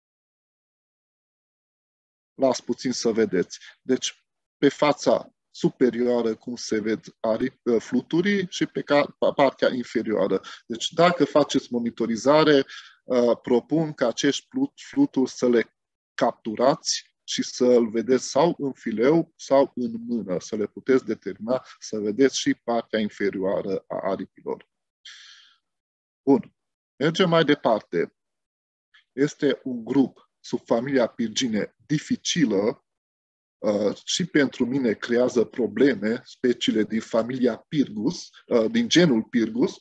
Las puțin să vedeți. Deci, pe fața superioară, cum se ved fluturii, și pe partea inferioară. Deci, dacă faceți monitorizare, propun ca acești fluturi să le capturați și să-l vedeți sau în fileu sau în mână, să le puteți determina, să vedeți și partea inferioară a aripilor. Bun. Mergem mai departe. Este un grup sub familia Pyrgine dificilă și pentru mine creează probleme, speciile din familia Pyrgus, din genul Pyrgus.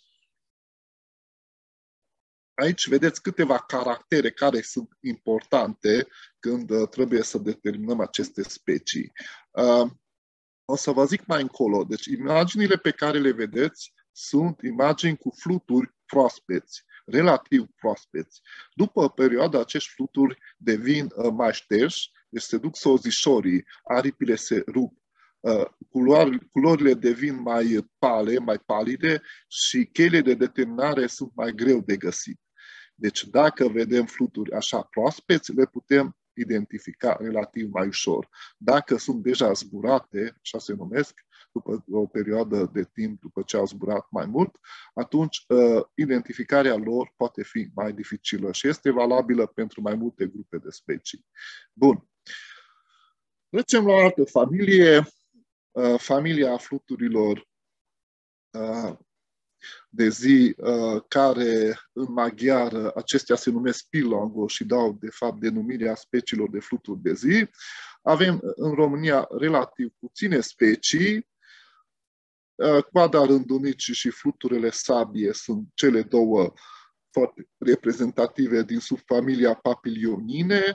Aici vedeți câteva caractere care sunt importante când trebuie să determinăm aceste specii. O să vă zic mai încolo. Deci imaginile pe care le vedeți sunt imagini cu fluturi proaspeți, relativ proaspeți. După o perioadă, acești fluturi devin mai șterși, deci se duc sozișorii, aripile se rup, culorile devin mai pale, mai palide și cheile de determinare sunt mai greu de găsit. Deci dacă vedem fluturi așa proaspeți, le putem identifica relativ mai ușor. Dacă sunt deja zburate, așa se numesc, după o perioadă de timp, după ce au zburat mai mult, atunci identificarea lor poate fi mai dificilă și este valabilă pentru mai multe grupe de specii. Bun. Trecem la o altă familie, familia fluturilor de zi, care în maghiară acestea se numesc pilongo și dau de fapt denumirea speciilor de fluturi de zi. Avem în România relativ puține specii. Coada rândunici și fluturile sabie sunt cele două foarte reprezentative din subfamilia Papilionine.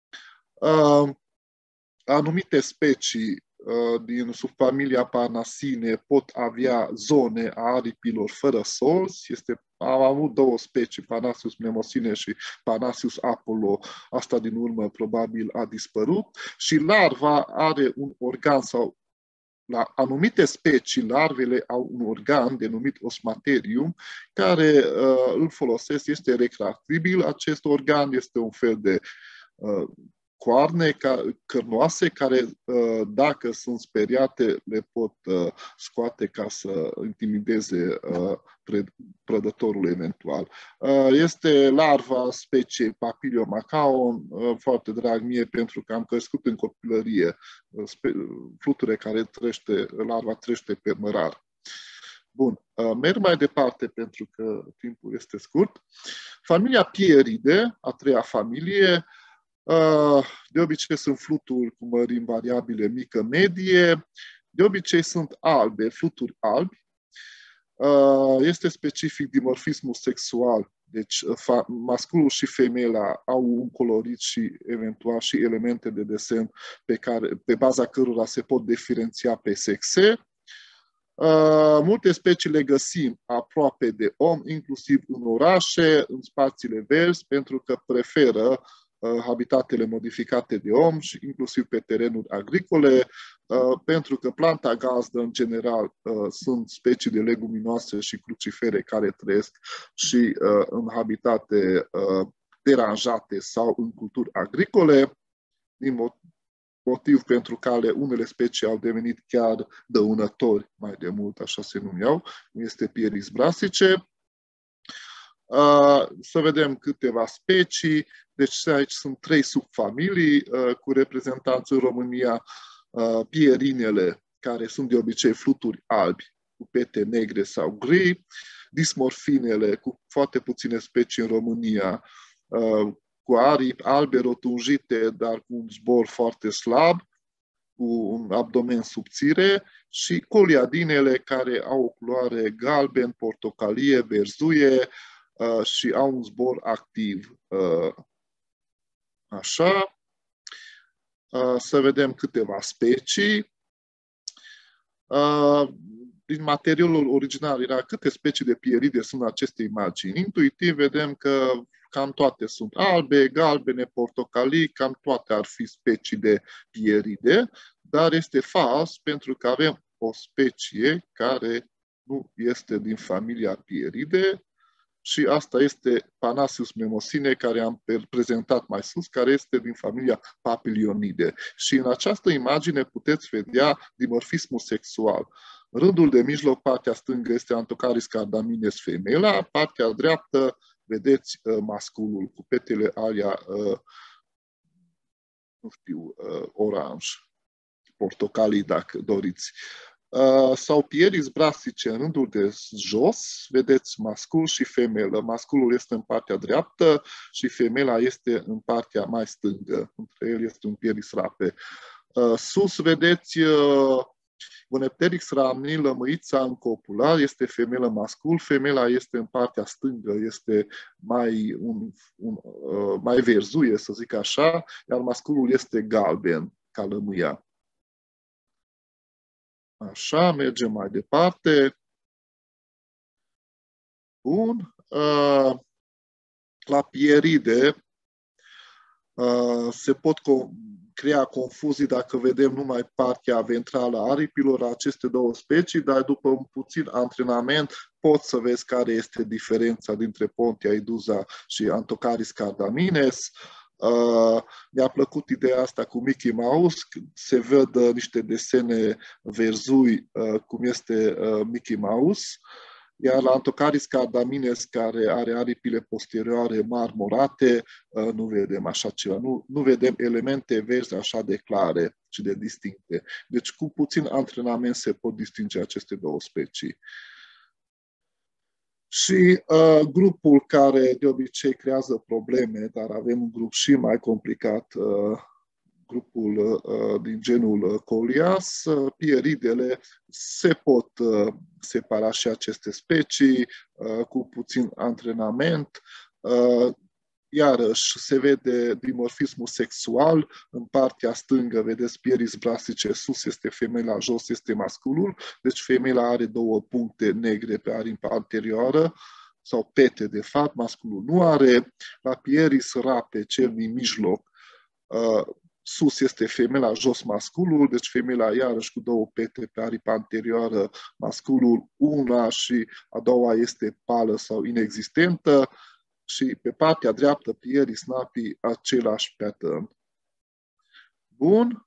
Anumite specii din subfamilia Parnasine pot avea zone a aripilor fără solzi. Am avut două specii, Parnasius mnemosine și Parnasius apollo. Asta din urmă probabil a dispărut. Și larva are un organ sau la anumite specii, larvele au un organ denumit osmaterium, care îl folosesc, este recreatibil. Acest organ este un fel de coarne cărnoase care, dacă sunt speriate, le pot scoate ca să intimideze prădătorul eventual. Este larva speciei Papiliomacaon, foarte drag mie pentru că am crescut în copilărie fluture care larva trește pe mărar. Bun, merg mai departe pentru că timpul este scurt. Familia Pieride, a treia familie, de obicei sunt fluturi cu mărimi variabile mică-medie, de obicei sunt albe, fluturi albi. Este specific dimorfismul sexual, deci masculul și femeia au un colorit și eventual și elemente de desen pe baza cărora se pot diferenția pe sexe. Multe specii le găsim aproape de om, inclusiv în orașe, în spațiile verzi, pentru că preferă habitatele modificate de om și inclusiv pe terenuri agricole, pentru că planta gazdă, în general, sunt specii de leguminoase și crucifere care trăiesc și în habitate deranjate sau în culturi agricole, din motiv pentru care unele specii au devenit chiar dăunători mai de mult, așa se numeau, este Pieris brasice. Să vedem câteva specii. Deci aici sunt 3 subfamilii cu reprezentanți în România. Pierinele, care sunt de obicei fluturi albi, cu pete negre sau gri. Dismorfinele, cu foarte puține specii în România, cu aripi albe rotunjite, dar cu un zbor foarte slab, cu un abdomen subțire, și coliadinele, care au o culoare galben, portocalie, verzuie, și au un zbor activ. Așa. Să vedem câteva specii. Din materialul original era câte specii de pieride sunt în aceste imagini. Intuitiv vedem că cam toate sunt albe, galbene, portocalii, cam toate ar fi specii de pieride, dar este fals pentru că avem o specie care nu este din familia pieride și asta este Panasius memosine, care am prezentat mai sus, care este din familia Papilionide. Și în această imagine puteți vedea dimorfismul sexual. Rândul de mijloc, partea stângă, este Anthocaris cardamines femela, partea dreaptă, vedeți masculul cu petele alea, nu știu, oranj, portocalii dacă doriți. Sau pieris brasice în rândul de jos, vedeți mascul și femelă. Masculul este în partea dreaptă și femela este în partea mai stângă. Între el este un pieris rape. Sus vedeți Gonepteryx ramni, lămâița în copular, este femelă mascul, femela este în partea stângă, este mai verzuie, să zic așa, iar masculul este galben, ca lămâia. Așa, mergem mai departe. Bun. La pieride se pot crea confuzii dacă vedem numai partea ventrală a aripilor, aceste două specii, dar după un puțin antrenament poți să vezi care este diferența dintre Pontia edusa și Anthocaris cardamines. Mi-a plăcut ideea asta cu Mickey Mouse, se văd niște desene verzui cum este Mickey Mouse, iar la Anthocaris cardamines, care are aripile posterioare marmorate, nu vedem așa ceva, nu vedem elemente verzi așa de clare și de distincte. Deci cu puțin antrenament se pot distinge aceste două specii. Și grupul care de obicei creează probleme, dar avem un grup și mai complicat, grupul din genul Colias, pieridele, se pot separa și aceste specii cu puțin antrenament. Iarăși se vede dimorfismul sexual. În partea stângă vedeți pieris brasice, sus este femela, jos este masculul. Deci femela are două puncte negre pe arimpa anterioară, sau pete de fapt, masculul nu are. La pieris rape, cel din mijloc, sus este femela, jos masculul, deci femela iarăși cu două pete pe aripa anterioară, masculul una și a doua este pală sau inexistentă. Și pe partea dreaptă, pieris napi, același pattern. Bun.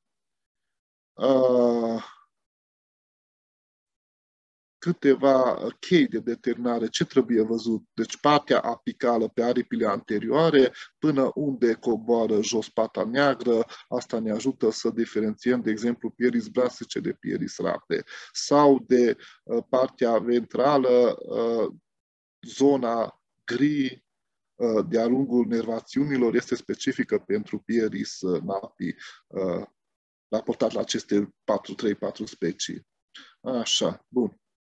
Câteva chei de determinare. Ce trebuie văzut? Deci partea apicală pe aripile anterioare, până unde coboară jos pata neagră, asta ne ajută să diferențiem, de exemplu, pieris brasice de pieris rape. Sau de partea ventrală, zona gri, de-a lungul nervațiunilor este specifică pentru pieris napi, raportat la aceste 3-4 specii. Așa, bun.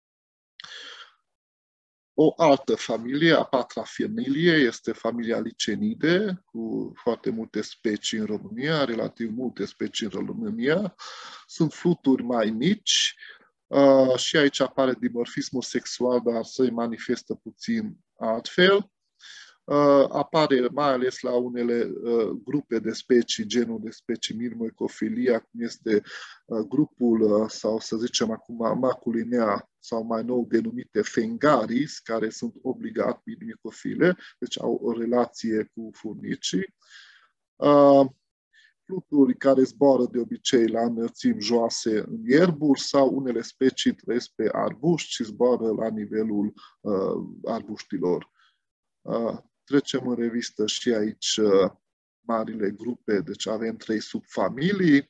O altă familie, a patra familie, este familia Licenidae, cu foarte multe specii în România, relativ multe specii în România. Sunt fluturi mai mici și aici apare dimorfismul sexual, dar se manifestă puțin altfel. Apare mai ales la unele grupe de specii, genul de specii Myrmecophila, cum este grupul, sau să zicem acum, Maculinea, sau mai nou denumite Fengaris, care sunt obligat myrmecophile, deci au o relație cu furnicii. Fluturi care zboară de obicei la înălțimi joase în ierburi sau unele specii trăiesc pe arbuști și zboară la nivelul arbuștilor. Trecem în revistă și aici marile grupe, deci avem 3 subfamilii.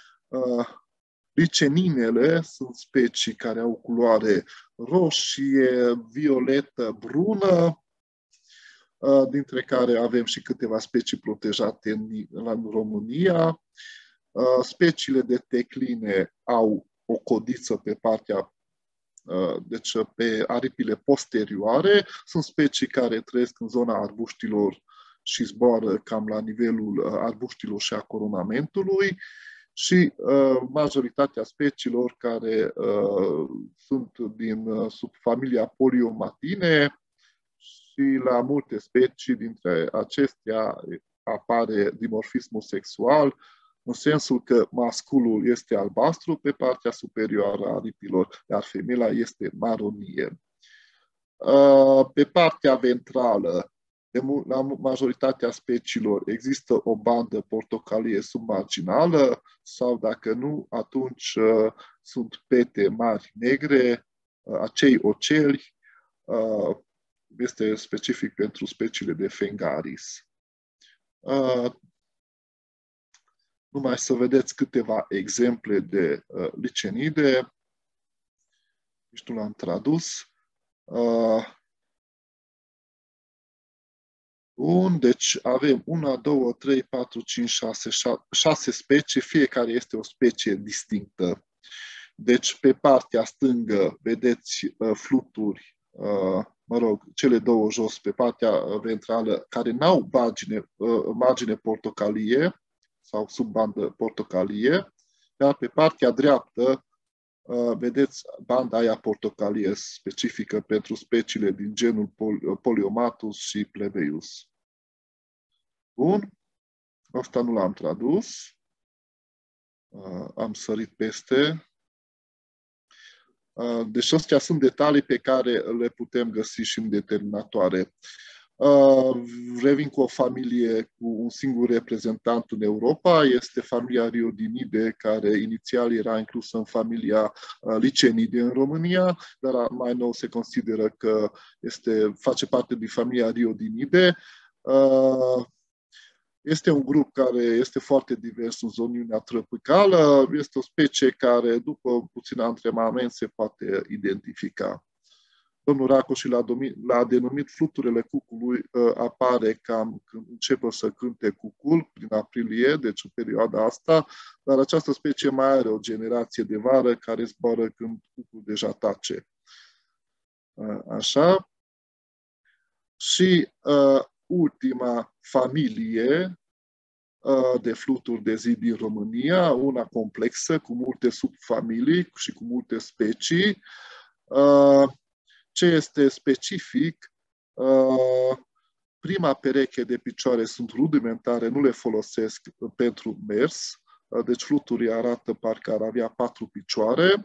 Liceninele sunt specii care au culoare roșie, violetă, brună, dintre care avem și câteva specii protejate în România. Speciile de tecline au o codiță pe partea Deci pe aripile posterioare sunt specii care trăiesc în zona arbuștilor și zboară cam la nivelul arbuștilor și a coronamentului și majoritatea speciilor care sunt din subfamilia Poliomatine și la multe specii dintre acestea apare dimorfismul sexual, în sensul că masculul este albastru pe partea superioară a aripilor, iar femeia este maronie. Pe partea ventrală, la majoritatea speciilor există o bandă portocalie submarginală sau dacă nu, atunci sunt pete mari negre, acei oceli, este specific pentru speciile de Fengaris. Numai să vedeți câteva exemple de licenide. Nici nu l-am tradus. Deci avem 1, 2, 3, 4, 5, 6 specii. Fiecare este o specie distinctă. Deci pe partea stângă vedeți fluturi, cele două jos pe partea ventrală, care n-au margine portocalie sau sub bandă portocalie, iar pe partea dreaptă vedeți banda aia portocalie specifică pentru speciile din genul Poliomatus și Plebeius. Bun. Asta nu l-am tradus. Am sărit peste. Deci astea sunt detalii pe care le putem găsi și în determinatoare. Revin cu o familie cu un singur reprezentant în Europa, este familia Riodinide, care inițial era inclusă în familia Licenide în România, dar mai nou se consideră că face parte din familia Riodinide. Este un grup care este foarte divers în zoniunea tropicală, este o specie care, după puțin antrenament, se poate identifica. Domnul Racoși l-a denumit fluturile cucului, apare cam când începe să cânte cucul, prin aprilie, deci în perioada asta, dar această specie mai are o generație de vară care zboară când cucul deja tace. Așa. Și ultima familie de fluturi de zi din România, una complexă, cu multe subfamilii și cu multe specii. Ce este specific, prima pereche de picioare sunt rudimentare, nu le folosesc pentru mers, deci fluturii arată parcă ar avea 4 picioare,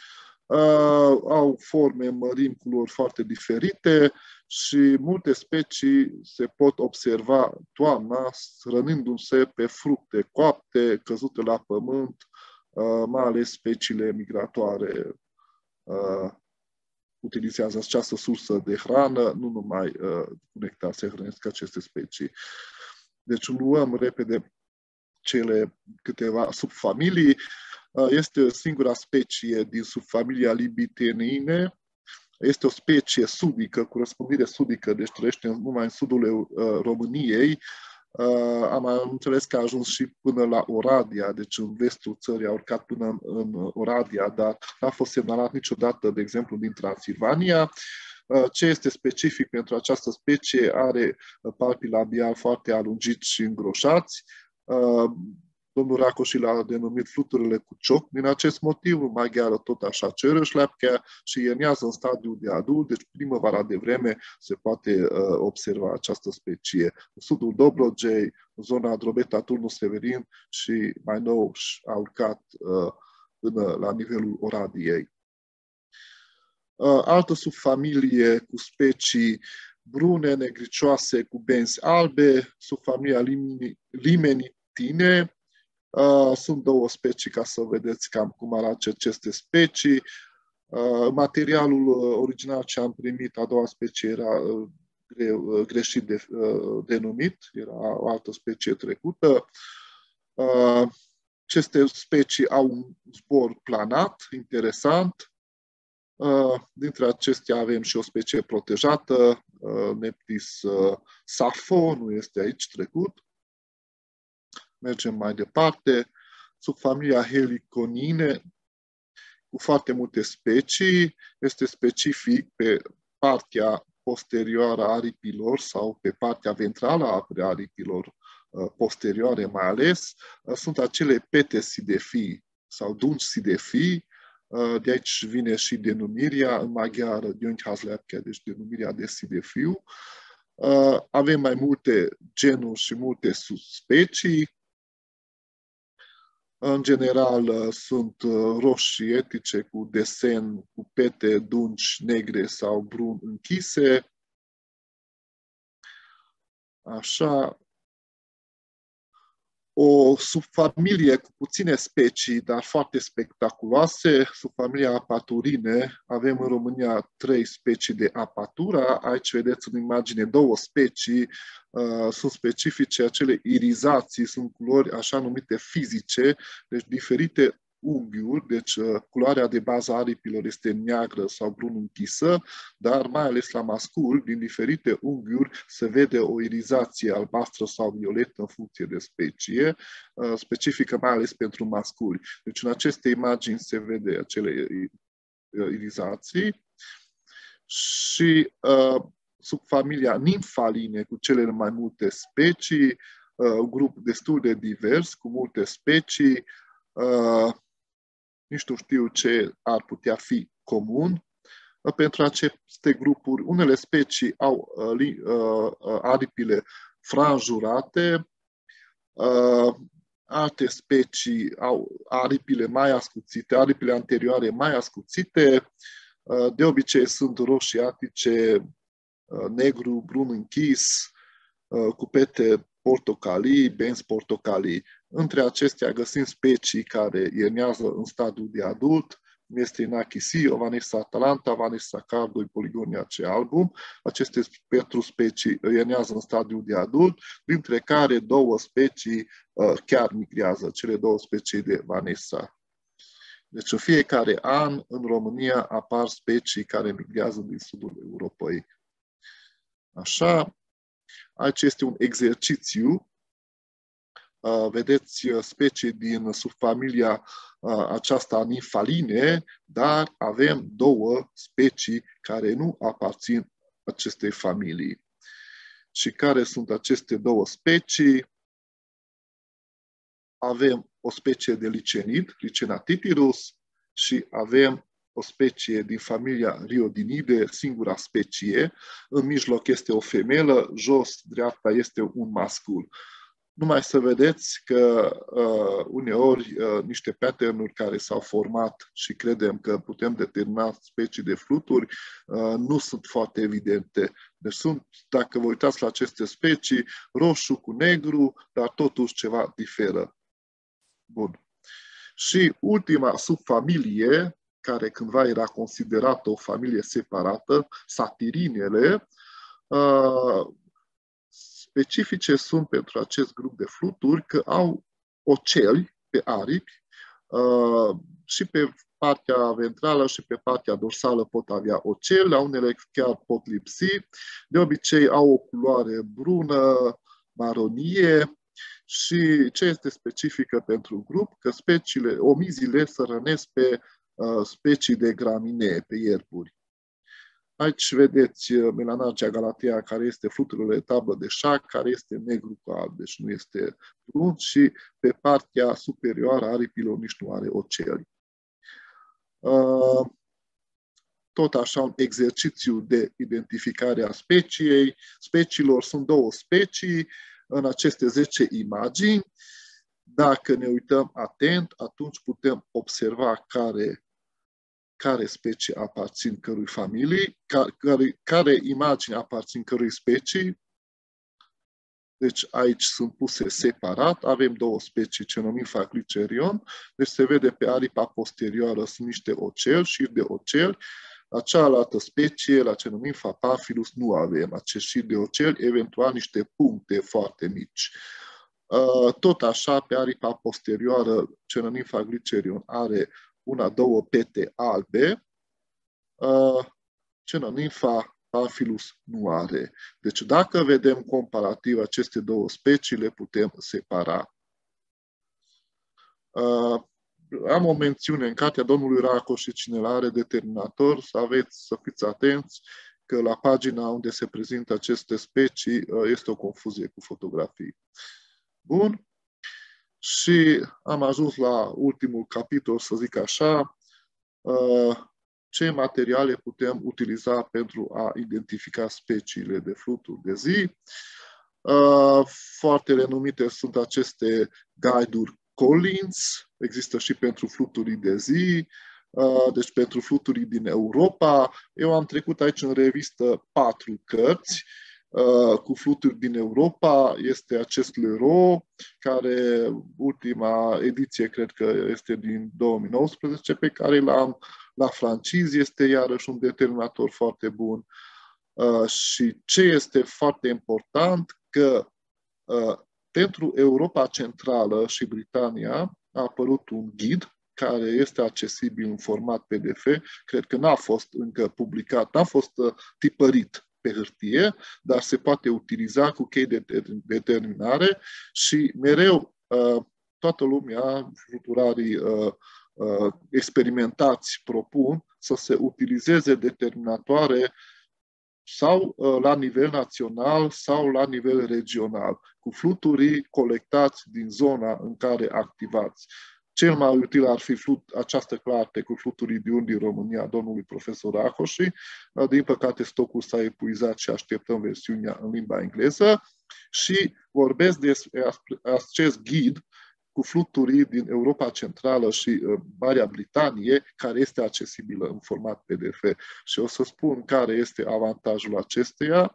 au forme, mărimi, culori foarte diferite și multe specii se pot observa toamna rănindu-se pe fructe coapte, căzute la pământ, mai ales speciile migratoare utilizează această sursă de hrană, nu numai nectar se hrănesc aceste specii. Deci luăm repede cele câteva subfamilii. Este singura specie din subfamilia Libitenine. Este o specie sudică, cu răspândire sudică, deci trăiește numai în sudul României. Am înțeles că a ajuns și până la Oradea, deci în vestul țării a urcat până în Oradea, dar n-a fost semnalat niciodată, de exemplu, din Transilvania. Ce este specific pentru această specie? Are palpii labiali foarte alungiți și îngroșați. Domnul Racoși l-a denumit fluturile cu cioc. Din acest motiv, în maghiară tot așa cerășleapchea și iernează în stadiul de adult, deci primăvara de vreme se poate observa această specie. În sudul Dobrogei, în zona Drobeta, Turnul Severin și mai nou a urcat până la nivelul Oradiei. Altă subfamilie cu specii brune, negricioase, cu benzi albe, subfamilia Limenitine. Sunt două specii ca să vedeți cam cum arată aceste specii. Materialul original ce am primit, a doua specie, era greșit denumit, era o altă specie trecută. Aceste specii au un zbor planat, interesant. Dintre acestea avem și o specie protejată, Neptis sapho, nu este aici trecut. Mergem mai departe. Subfamilia Heliconine cu foarte multe specii. Este specific pe partea posterioară a aripilor sau pe partea ventrală a aripilor posterioare mai ales. Sunt acele pete sidefii sau dungi sidefii. De aici vine și denumirea în maghiară, deci denumirea de sidefiu. Avem mai multe genuri și multe subspecii. În general sunt roșii etice cu desen, cu pete dungi negre sau brun închise. Așa. O subfamilie cu puține specii, dar foarte spectaculoase, subfamilia apaturine. Avem în România 3 specii de apatura. Aici vedeți în imagine 2 specii. Sunt specifice acele irizații, sunt culori așa numite fizice, deci diferite unghiuri, deci culoarea de bază a aripilor este neagră sau brun închisă, dar mai ales la mascul, din diferite unghiuri, se vede o irizație albastră sau violetă în funcție de specie, specifică mai ales pentru masculi. Deci în aceste imagini se vede acele irizații și subfamilia nimfaline cu cele mai multe specii, un grup destul de divers, cu multe specii. Nici nu știu ce ar putea fi comun. Pentru aceste grupuri, unele specii au aripile franjurate, alte specii au aripile mai ascuțite, aripile anterioare mai ascuțite. De obicei sunt roșii atice, negru, brun închis, cu pete portocalii, benzi portocalii. Între acestea găsim specii care iernează în stadiul de adult, cum este Inachisi, Vanessa atalanta, Vanessa cardoi, Poligonia C. album. Aceste 4 specii iernează în stadiul de adult, dintre care 2 specii chiar migrează, cele 2 specii de Vanessa. Deci în fiecare an în România apar specii care migrează din sudul Europei. Așa. Aici este un exercițiu. Vedeți specii din subfamilia aceasta nimfaline, dar avem 2 specii care nu aparțin acestei familii. Și care sunt aceste 2 specii? Avem o specie de licenid, Licenatitirus, și avem o specie din familia Riodinide, singura specie. În mijloc este o femelă, jos, dreapta, este un mascul. Numai să vedeți că uneori niște pattern-uri care s-au format și credem că putem determina specii de fluturi nu sunt foarte evidente. Deci sunt, dacă vă uitați la aceste specii, roșu cu negru, dar totuși ceva diferă. Bun. Și ultima subfamilie, care cândva era considerată o familie separată, satirinele, specifice sunt pentru acest grup de fluturi că au oceli pe aripi și pe partea ventrală și pe partea dorsală pot avea oceli, la unele chiar pot lipsi. De obicei au o culoare brună, maronie. Și ce este specifică pentru grup? Că speciile, omizile se rănesc pe specii de graminee, pe ierburi. Aici vedeți Melanargia galatea, care este fluturul de tablă de șac, care este negru cu alb, deci nu este brun, și pe partea superioară a aripilor nici nu are oceli. Tot așa un exercițiu de identificare a speciilor. Sunt 2 specii în aceste 10 imagini. Dacă ne uităm atent, atunci putem observa care specii aparțin cărui familii, care imagini aparțin cărui specii. Deci aici sunt puse separat. Avem 2 specii, Cenomympha glycerion. Deci se vede pe aripa posterioară sunt niște oceli, șir de oceli. La cealaltă specie, la Cenomympha pamphilus, nu avem acest șir de oceli, eventual niște puncte foarte mici. Tot așa, pe aripa posterioară, Cenomympha glycerion are 1-2 pete albe. Cenomympha pamphilus nu are. Deci dacă vedem comparativ aceste 2 specii, le putem separa. am o mențiune în cartea domnului Racoș și cine are determinator, să fiți atenți că la pagina unde se prezintă aceste specii este o confuzie cu fotografii. Bun. Și am ajuns la ultimul capitol, să zic așa, ce materiale putem utiliza pentru a identifica speciile de fluturi de zi. Foarte renumite sunt aceste guide-uri Collins, există și pentru fluturii de zi, deci pentru fluturii din Europa. Eu am trecut aici în revistă 4 cărți cu fluturi din Europa. Este acest Leroy, care ultima ediție cred că este din 2019, pe care l-am la franciz, este iarăși un determinator foarte bun. Și ce este foarte important, că pentru Europa Centrală și Britania a apărut un ghid care este accesibil în format PDF. Cred că n-a fost încă publicat, n-a fost tipărit pe hârtie, dar se poate utiliza cu chei de determinare și mereu toată lumea, fluturarii experimentați propun să se utilizeze determinatoare sau la nivel național sau la nivel regional, cu fluturii colectați din zona în care activați. Cel mai util ar fi această carte cu fluturii diurni din România, domnului profesor Racoși. Din păcate, stocul s-a epuizat și așteptăm versiunea în limba engleză. Și vorbesc despre acest ghid cu fluturii din Europa Centrală și Marea Britanie, care este accesibilă în format PDF. Și o să spun care este avantajul acesteia.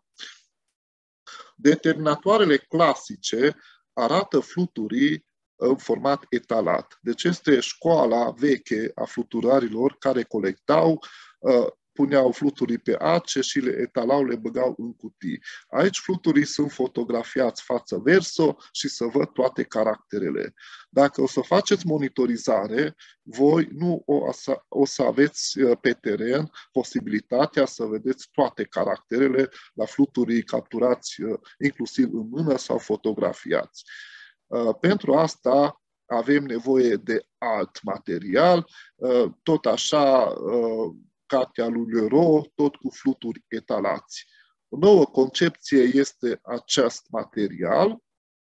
Determinatoarele clasice arată fluturii în format etalat. Deci este școala veche a fluturarilor care colectau, puneau fluturii pe ace și le etalau, le băgau în cutii. Aici fluturii sunt fotografiați față verso și să văd toate caracterele. Dacă o să faceți monitorizare, voi nu o să aveți pe teren posibilitatea să vedeți toate caracterele la fluturii capturați inclusiv în mână sau fotografiați. Pentru asta avem nevoie de alt material, tot așa cartea lui Leroy, tot cu fluturi etalați. O nouă concepție este acest material,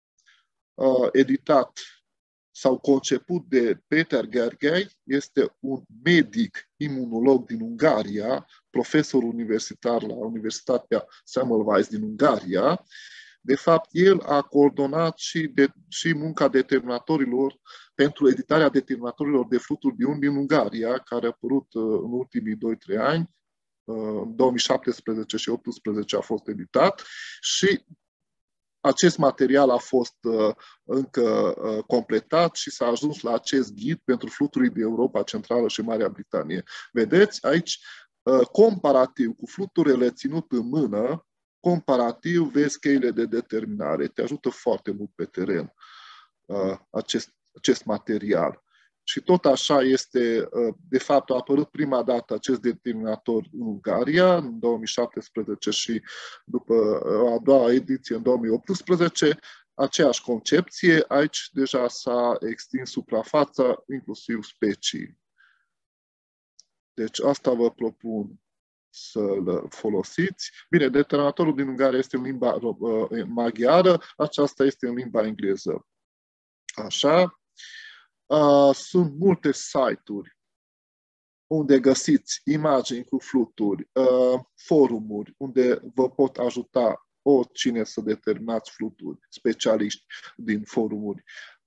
editat sau conceput de Peter Gergely, este un medic imunolog din Ungaria, profesor universitar la Universitatea Semmelweis din Ungaria. De fapt, el a coordonat și munca determinatorilor pentru editarea determinatorilor de fluturi diurni din Ungaria, care a apărut în ultimii 2-3 ani, în 2017 și 2018 a fost editat și acest material a fost încă completat și s-a ajuns la acest ghid pentru fluturii din Europa Centrală și Marea Britanie. Vedeți aici, comparativ cu fluturile ținute în mână, comparativ vezi cheile de determinare. Te ajută foarte mult pe teren acest material. Și tot așa este, de fapt, a apărut prima dată acest determinator în Ungaria, în 2017 și după a doua ediție în 2018, aceeași concepție. Aici deja s-a extins suprafața, inclusiv specii. Deci asta vă propun să-l folosiți. Bine, determinatorul din Ungaria este în limba maghiară, aceasta este în limba engleză. Așa. Sunt multe site-uri unde găsiți imagini cu fluturi, forumuri unde vă pot ajuta oricine să determinați fluturi, specialiști din forumuri.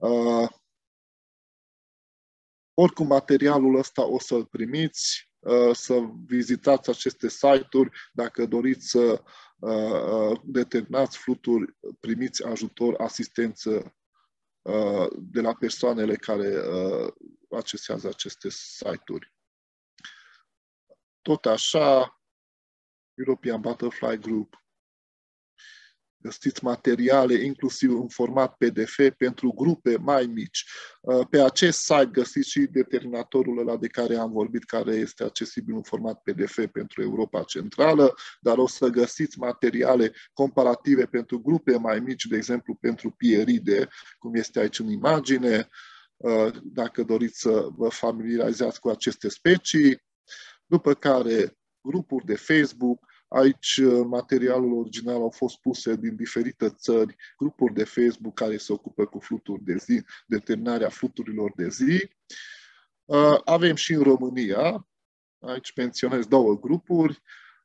Oricum, materialul ăsta o să-l primiți, să vizitați aceste site-uri. Dacă doriți să determinați fluturi, primiți ajutor, asistență de la persoanele care accesează aceste site-uri. Tot așa, European Butterfly Group. Găsiți materiale inclusiv în format PDF pentru grupe mai mici. Pe acest site găsiți și determinatorul ăla de care am vorbit, care este accesibil în format PDF pentru Europa Centrală, dar o să găsiți materiale comparative pentru grupe mai mici, de exemplu pentru pieride, cum este aici în imagine, dacă doriți să vă familiarizați cu aceste specii. După care, grupuri de Facebook. Aici materialul original au fost puse din diferite țări, grupuri de Facebook care se ocupă cu fluturi de zi, determinarea fluturilor de zi. Avem și în România, aici menționez 2 grupuri,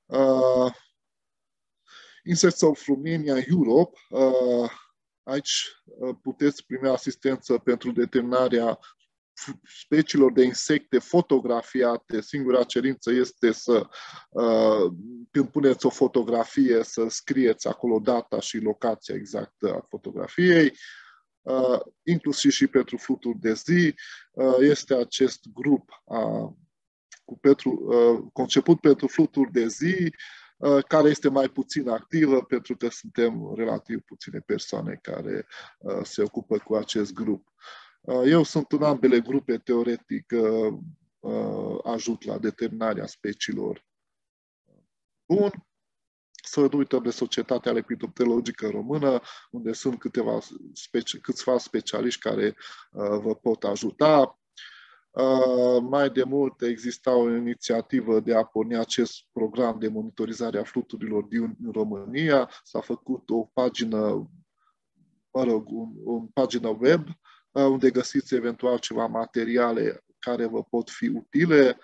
Insects of Romania Europe. Aici puteți primi asistență pentru determinarea speciilor de insecte fotografiate. Singura cerință este să, când puneți o fotografie, să scrieți acolo data și locația exactă a fotografiei. Inclusiv și pentru fluturi de zi. Este acest grup conceput pentru fluturi de zi, care este mai puțin activă pentru că suntem relativ puține persoane care se ocupă cu acest grup. Eu sunt în ambele grupe, teoretic, ajut la determinarea speciilor. Bun. Să nu uităm de Societatea Lepidopterologică Română, unde sunt câțiva specialiști care vă pot ajuta. Mai de mult exista o inițiativă de a porni acest program de monitorizare a fluturilor din România. S-a făcut o pagină, o pagină web, unde găsiți eventual ceva materiale care vă pot fi utile.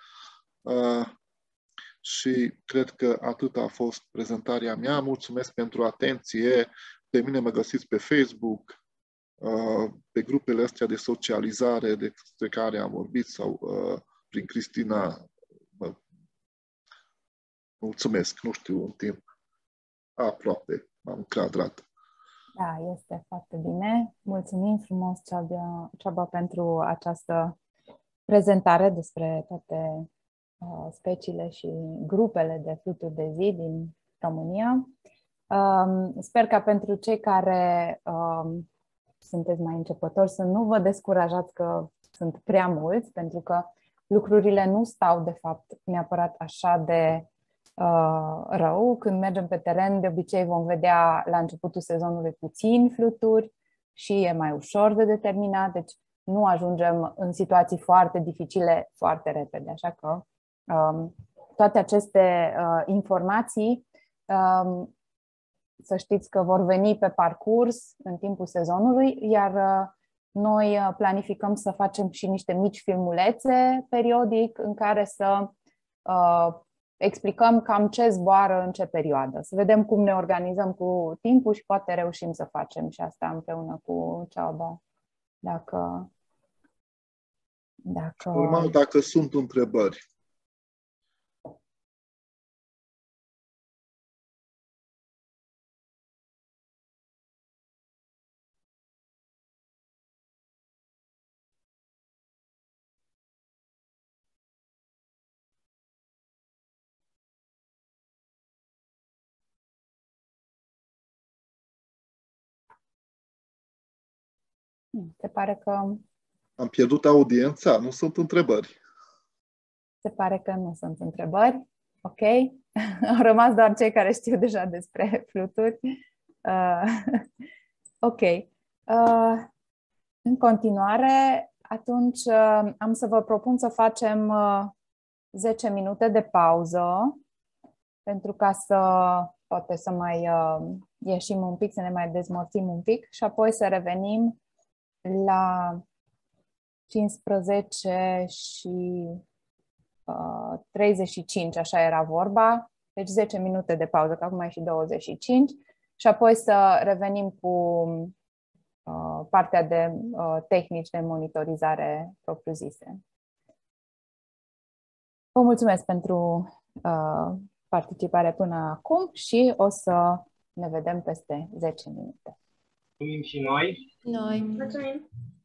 Și cred că atât a fost prezentarea mea. Mulțumesc pentru atenție. Pe mine mă găsiți pe Facebook, pe grupele astea de socializare de care am vorbit sau prin Cristina. Mulțumesc, nu știu, un timp aproape m-am încadrat. Da, este foarte bine. Mulțumim frumos, Csaba, pentru această prezentare despre toate speciile și grupele de fluturi de zi din România. Sper ca pentru cei care sunteți mai începători să nu vă descurajați că sunt prea mulți, pentru că lucrurile nu stau de fapt neapărat așa de rău. Când mergem pe teren, de obicei vom vedea la începutul sezonului puțini fluturi și e mai ușor de determinat, deci nu ajungem în situații foarte dificile foarte repede. Așa că toate aceste informații să știți că vor veni pe parcurs în timpul sezonului, iar noi planificăm să facem și niște mici filmulețe periodic în care să explicăm cam ce zboară în ce perioadă. Să vedem cum ne organizăm cu timpul și poate reușim să facem și asta împreună cu Csaba. Normal, dacă sunt întrebări. Se pare că... Am pierdut audiența, nu sunt întrebări. Se pare că nu sunt întrebări. Ok. Au rămas doar cei care știu deja despre fluturi. Ok. În continuare, atunci am să vă propun să facem 10 minute de pauză pentru ca să poate să mai ieșim un pic, să ne mai dezmorțim un pic și apoi să revenim la 15 și 35, așa era vorba. Deci 10 minute de pauză, că acum e și 25. Și apoi să revenim cu partea de tehnici de monitorizare propriu-zise. Vă mulțumesc pentru participare până acum și o să ne vedem peste 10 minute. Mulțumim și noi. Mulțumim.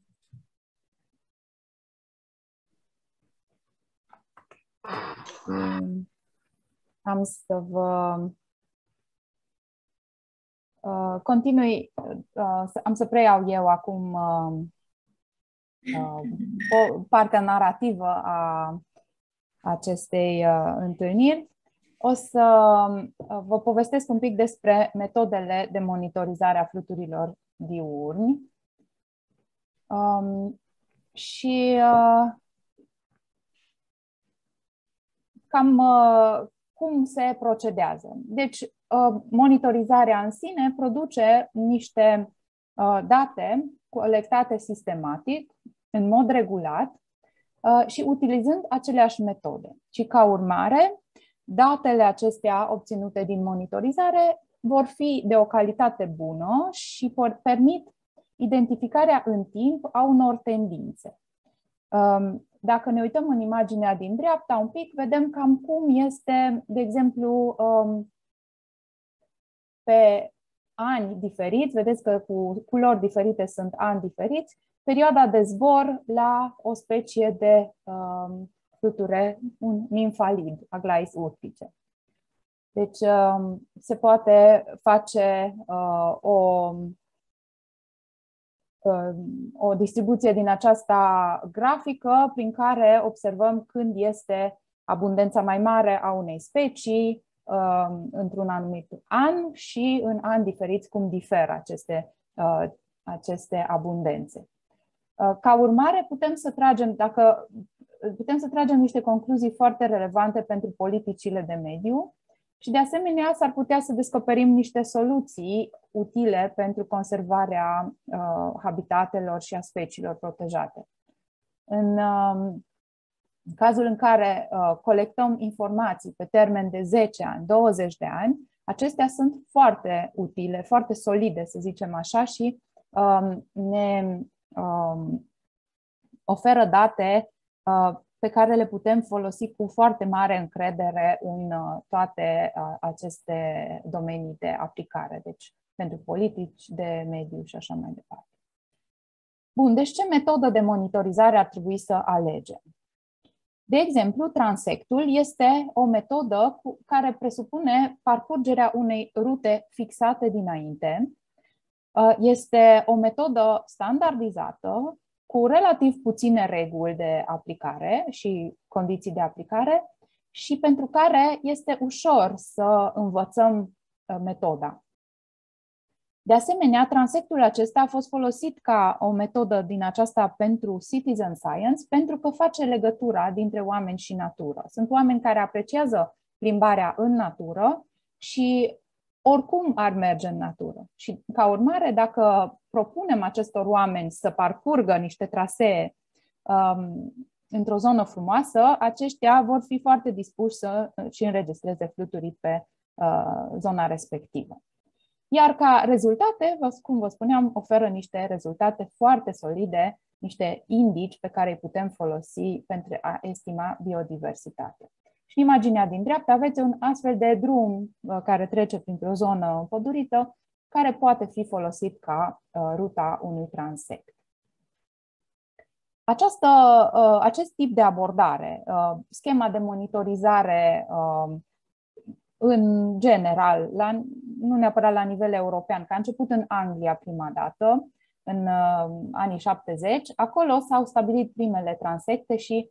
Am să vă continui, am să preiau eu acum partea narrativă a acestei întâlniri. O să vă povestesc un pic despre metodele de monitorizare a fluturilor diurni. Și cam cum se procedează. Deci, monitorizarea în sine produce niște date colectate sistematic, în mod regulat și utilizând aceleași metode. Și ca urmare, datele acestea obținute din monitorizare vor fi de o calitate bună și permit identificarea în timp a unor tendințe. Dacă ne uităm în imaginea din dreapta un pic, vedem cam cum este, de exemplu, pe ani diferiți, vedeți că cu culori diferite sunt ani diferiți, perioada de zbor la o specie de fluture, un nimfalid, Aglais urtice. Deci se poate face o distribuție din această grafică prin care observăm când este abundența mai mare a unei specii într-un anumit an și în ani diferiți cum diferă aceste abundențe. Ca urmare, putem să tragem niște concluzii foarte relevante pentru politicile de mediu și, de asemenea, s-ar putea să descoperim niște soluții utile pentru conservarea habitatelor și a speciilor protejate. În cazul în care colectăm informații pe termen de 10 ani, 20 de ani, acestea sunt foarte utile, foarte solide, să zicem așa, și ne oferă date pe care le putem folosi cu foarte mare încredere în toate aceste domenii de aplicare, deci pentru politici de mediu și așa mai departe. Bun, deci ce metodă de monitorizare ar trebui să alegem? De exemplu, transectul este o metodă care presupune parcurgerea unei rute fixate dinainte. Este o metodă standardizată, cu relativ puține reguli de aplicare și condiții de aplicare și pentru care este ușor să învățăm metoda. De asemenea, transectul acesta a fost folosit ca o metodă din aceasta pentru citizen science pentru că face legătura dintre oameni și natură. Sunt oameni care apreciază plimbarea în natură și oricum ar merge în natură. Și ca urmare, dacă propunem acestor oameni să parcurgă niște trasee într-o zonă frumoasă, aceștia vor fi foarte dispuși să și înregistreze fluturii pe zona respectivă. Iar ca rezultate, cum vă spuneam, oferă niște rezultate foarte solide, niște indici pe care îi putem folosi pentru a estima biodiversitatea. Și în imaginea din dreapta aveți un astfel de drum care trece printr-o zonă împădurită, care poate fi folosit ca ruta unui transect. Acest tip de abordare, schema de monitorizare în general, nu neapărat la nivel european, că a început în Anglia prima dată, în anii 70, acolo s-au stabilit primele transecte și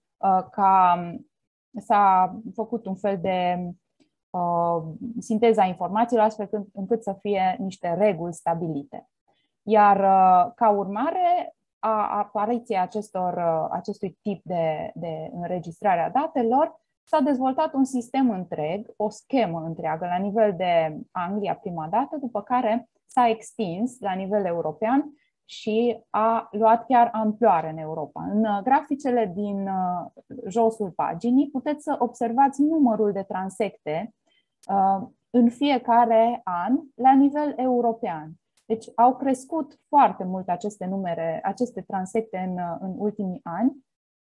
s-a făcut un fel de sinteza informațiilor astfel încât să fie niște reguli stabilite. Iar ca urmare a apariției acestui tip de înregistrare a datelor, s-a dezvoltat un sistem întreg, o schemă întreagă la nivel de Anglia prima dată, după care s-a extins la nivel european și a luat chiar amploare în Europa. În graficele din josul paginii puteți să observați numărul de transecte în fiecare an la nivel european. Deci au crescut foarte mult aceste transecte în ultimii ani,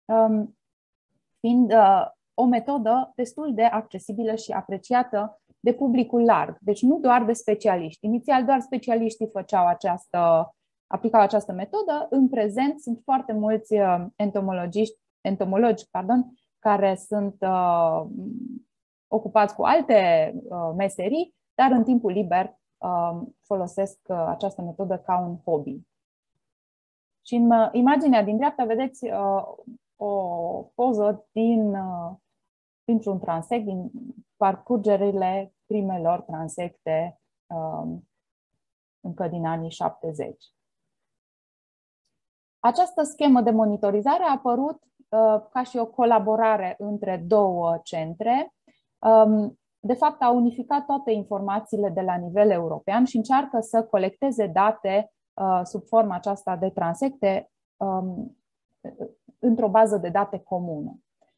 fiind o metodă destul de accesibilă și apreciată de publicul larg. Deci nu doar de specialiști. Inițial doar specialiștii aplicau această metodă. În prezent sunt foarte mulți entomologi care sunt ocupați cu alte meserii, dar în timpul liber folosesc această metodă ca un hobby. Și în imaginea din dreapta vedeți o poză dintr-un transect, din parcurgerile primelor transecte încă din anii 70. Această schemă de monitorizare a apărut ca și o colaborare între două centre. De fapt, a unificat toate informațiile de la nivel european și încearcă să colecteze date sub forma aceasta de transecte într-o bază de date comună.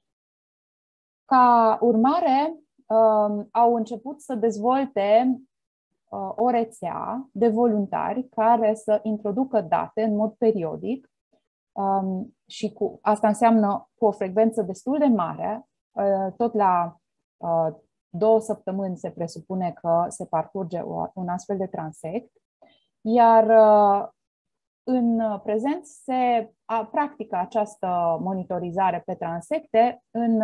Ca urmare, au început să dezvolte o rețea de voluntari care să introducă date în mod periodic și asta înseamnă cu o frecvență destul de mare, tot la 2 săptămâni se presupune că se parcurge un astfel de transect, iar în prezent se practică această monitorizare pe transecte în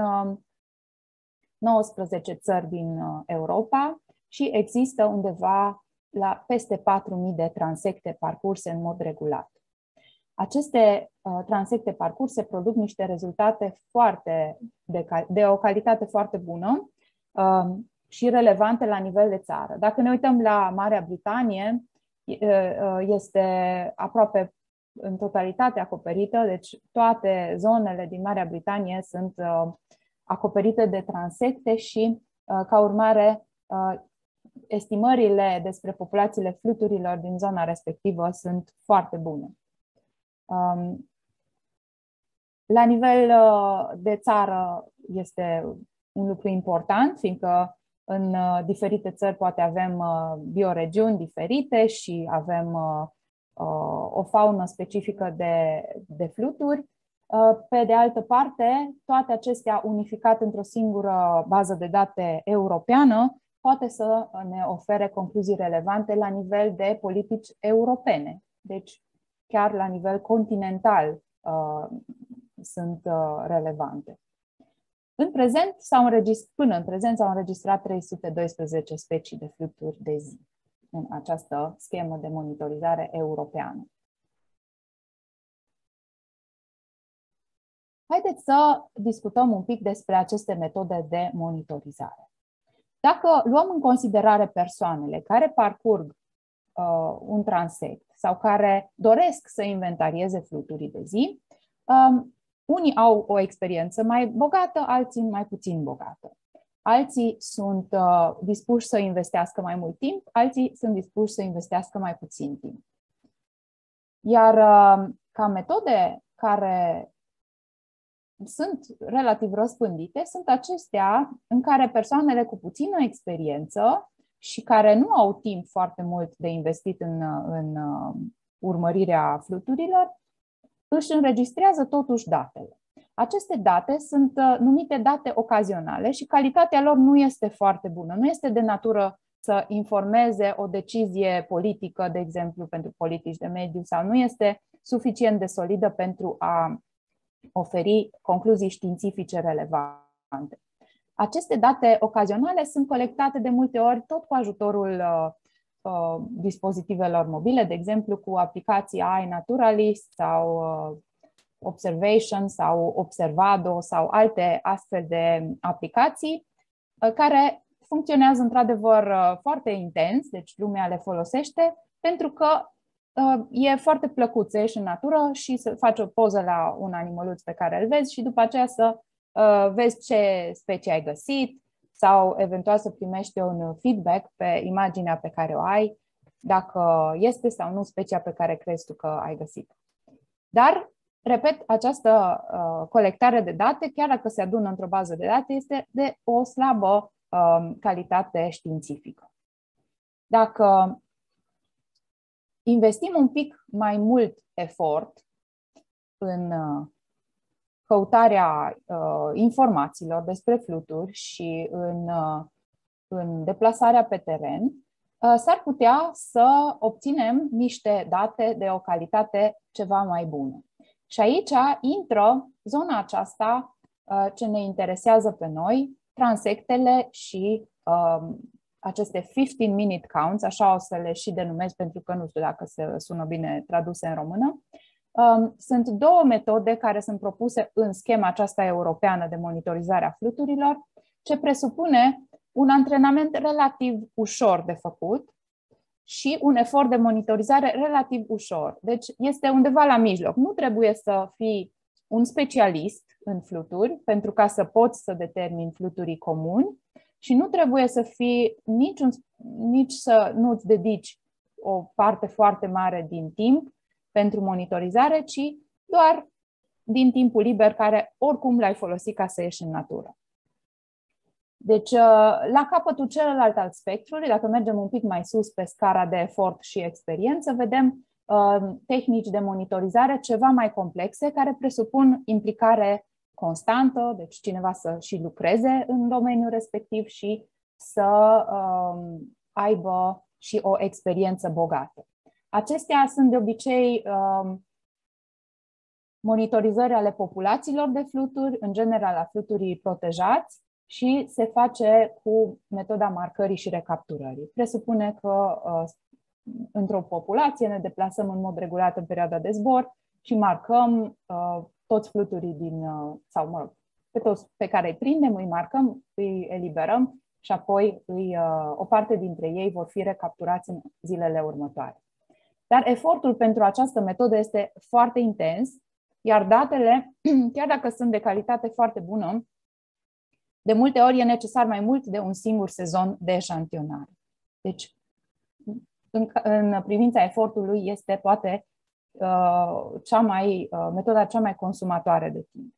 19 țări din Europa și există undeva la peste 4.000 de transecte parcurse în mod regulat. Aceste transecte parcurse produc niște rezultate de o calitate foarte bună și relevante la nivel de țară. Dacă ne uităm la Marea Britanie, este aproape în totalitate acoperită, deci toate zonele din Marea Britanie sunt acoperite de transecte și, ca urmare, estimările despre populațiile fluturilor din zona respectivă sunt foarte bune. La nivel de țară este un lucru important, fiindcă în diferite țări poate avem bioregiuni diferite și avem o faună specifică de fluturi. Pe de altă parte, toate acestea unificate într-o singură bază de date europeană poate să ne ofere concluzii relevante la nivel de politici europene. Deci, chiar la nivel continental sunt relevante. Până în prezent s-au înregistrat 312 specii de fluturi de zi în această schemă de monitorizare europeană. Haideți să discutăm un pic despre aceste metode de monitorizare. Dacă luăm în considerare persoanele care parcurg un transect sau care doresc să inventarieze fluturii de zi, unii au o experiență mai bogată, alții mai puțin bogată. Alții sunt dispuși să investească mai mult timp, alții sunt dispuși să investească mai puțin timp. Iar ca metode care sunt relativ răspândite, sunt acestea în care persoanele cu puțină experiență și care nu au timp foarte mult de investit în urmărirea fluturilor, își înregistrează totuși datele. Aceste date sunt numite date ocazionale și calitatea lor nu este foarte bună, nu este de natură să informeze o decizie politică, de exemplu, pentru politici de mediu, sau nu este suficient de solidă pentru a oferi concluzii științifice relevante. Aceste date ocazionale sunt colectate de multe ori tot cu ajutorul dispozitivelor mobile, de exemplu cu aplicații iNaturalist sau Observation sau Observado sau alte astfel de aplicații care funcționează într-adevăr foarte intens, deci lumea le folosește pentru că e foarte plăcut să ieși în natură și să faci o poză la un animăluț pe care îl vezi și după aceea să vezi ce specie ai găsit sau eventual să primești un feedback pe imaginea pe care o ai, dacă este sau nu specia pe care crezi tu că ai găsit. Dar, repet, această colectare de date, chiar dacă se adună într-o bază de date, este de o slabă calitate științifică. Dacă investim un pic mai mult efort în căutarea informațiilor despre fluturi și în deplasarea pe teren, s-ar putea să obținem niște date de o calitate ceva mai bună. Și aici intră zona aceasta ce ne interesează pe noi, transectele și aceste 15-minute counts, așa o să le și denumesc pentru că nu știu dacă se sună bine traduse în română. Sunt două metode care sunt propuse în schema aceasta europeană de monitorizare a fluturilor, ce presupune un antrenament relativ ușor de făcut și un efort de monitorizare relativ ușor. Deci este undeva la mijloc. Nu trebuie să fii un specialist în fluturi pentru ca să poți să determini fluturii comuni și nu trebuie să fii nici să nu-ți dedici o parte foarte mare din timp pentru monitorizare, ci doar din timpul liber care oricum l-ai folosit ca să ieși în natură. Deci, la capătul celălalt al spectrului, dacă mergem un pic mai sus pe scara de efort și experiență, vedem tehnici de monitorizare ceva mai complexe, care presupun implicare constantă, deci cineva să și lucreze în domeniul respectiv și să aibă și o experiență bogată. Acestea sunt de obicei monitorizări ale populațiilor de fluturi, în general a fluturii protejați, și se face cu metoda marcării și recapturării. Presupune că într-o populație ne deplasăm în mod regulat în perioada de zbor și marcăm toți fluturii sau mă rog, pe toți pe care îi prindem, îi marcăm, îi eliberăm și apoi o parte dintre ei vor fi recapturați în zilele următoare. Dar efortul pentru această metodă este foarte intens, iar datele, chiar dacă sunt de calitate foarte bună, de multe ori e necesar mai mult de un singur sezon de eșantionare. Deci, în privința efortului, este poate metoda cea mai consumatoare de timp.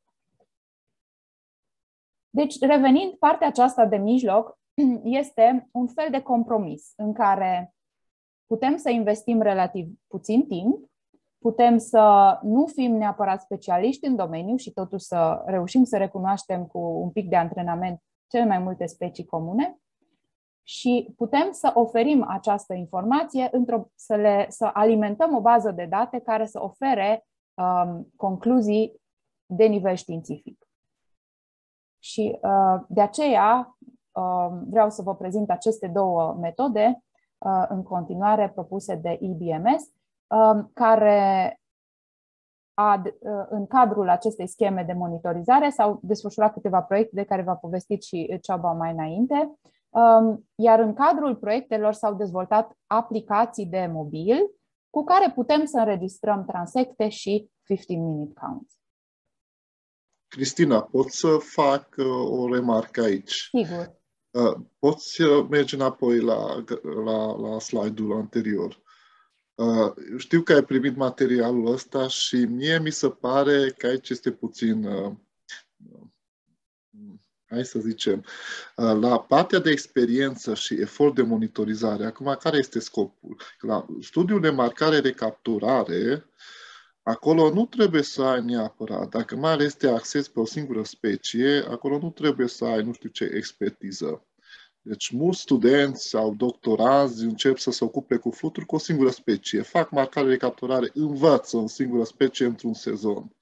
Deci, revenind, partea aceasta de mijloc este un fel de compromis în care putem să investim relativ puțin timp, putem să nu fim neapărat specialiști în domeniu și totuși să reușim să recunoaștem cu un pic de antrenament cele mai multe specii și putem să oferim această informație, să alimentăm o bază de date care să ofere concluzii de nivel științific. Și de aceea vreau să vă prezint aceste două metode în continuare propuse de BMS, care în cadrul acestei scheme de monitorizare s-au desfășurat câteva proiecte de care v-a povestit și Csaba mai înainte, iar în cadrul proiectelor s-au dezvoltat aplicații de mobil cu care putem să înregistrăm transecte și 15-minute counts. Cristina, pot să fac o remarcă aici? Sigur. Poți merge înapoi la slide-ul anterior. Știu că ai primit materialul ăsta și mie mi se pare că aici este puțin, hai să zicem, la partea de experiență și efort de monitorizare. Acum, care este scopul? La studiul de marcare-recapturare, acolo nu trebuie să ai neapărat, dacă mai ales te axezi pe o singură specie, acolo nu trebuie să ai nu știu ce expertiză. Deci mulți studenți sau doctoranzi încep să se ocupe cu fluturi cu o singură specie. Fac marcare-recapturare, învață o singură specie într-un sezon.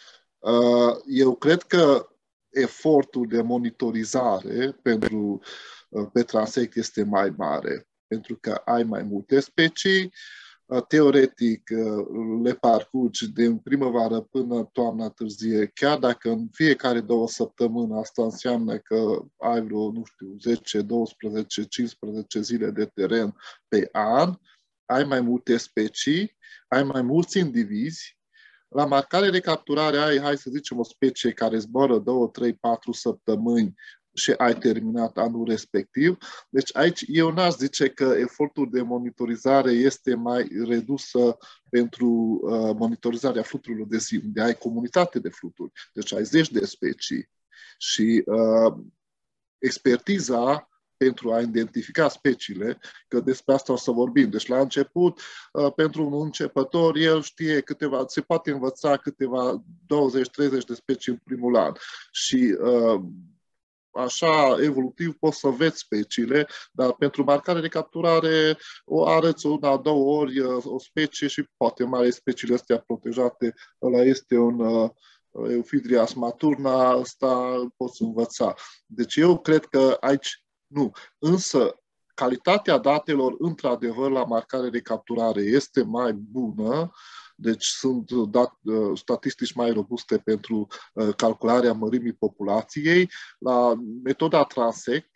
Eu cred că efortul de monitorizare pe transect este mai mare, pentru că ai mai multe specii. Teoretic le parcurgi din primăvară până toamna târzie, chiar dacă în fiecare 2 săptămâni, asta înseamnă că ai vreo, nu știu, 10, 12, 15 zile de teren pe an, ai mai multe specii, ai mai mulți indivizi. La marcare-recapturare ai, hai să zicem, o specie care zboară 2, 3, 4 săptămâni și ai terminat anul respectiv. Deci aici eu n-aș zice că efortul de monitorizare este mai redusă pentru monitorizarea fluturilor de zi, unde ai comunitate de fluturi. Deci ai 10 de specii și expertiza pentru a identifica speciile, că despre asta o să vorbim. Deci la început, pentru un începător, el știe se poate învăța câteva 20-30 de specii în primul an. Și așa, evolutiv, poți să vezi speciile, dar pentru marcare-recapturare o arăți 1-2 ori o specie și poate mai ales speciile astea protejate. Ăla este un Euphidias maturna, ăsta poți învăța. Deci eu cred că aici nu. Însă, calitatea datelor, într-adevăr, la marcare-recapturare este mai bună, deci sunt statistici mai robuste pentru calcularea mărimii populației. La metoda transect,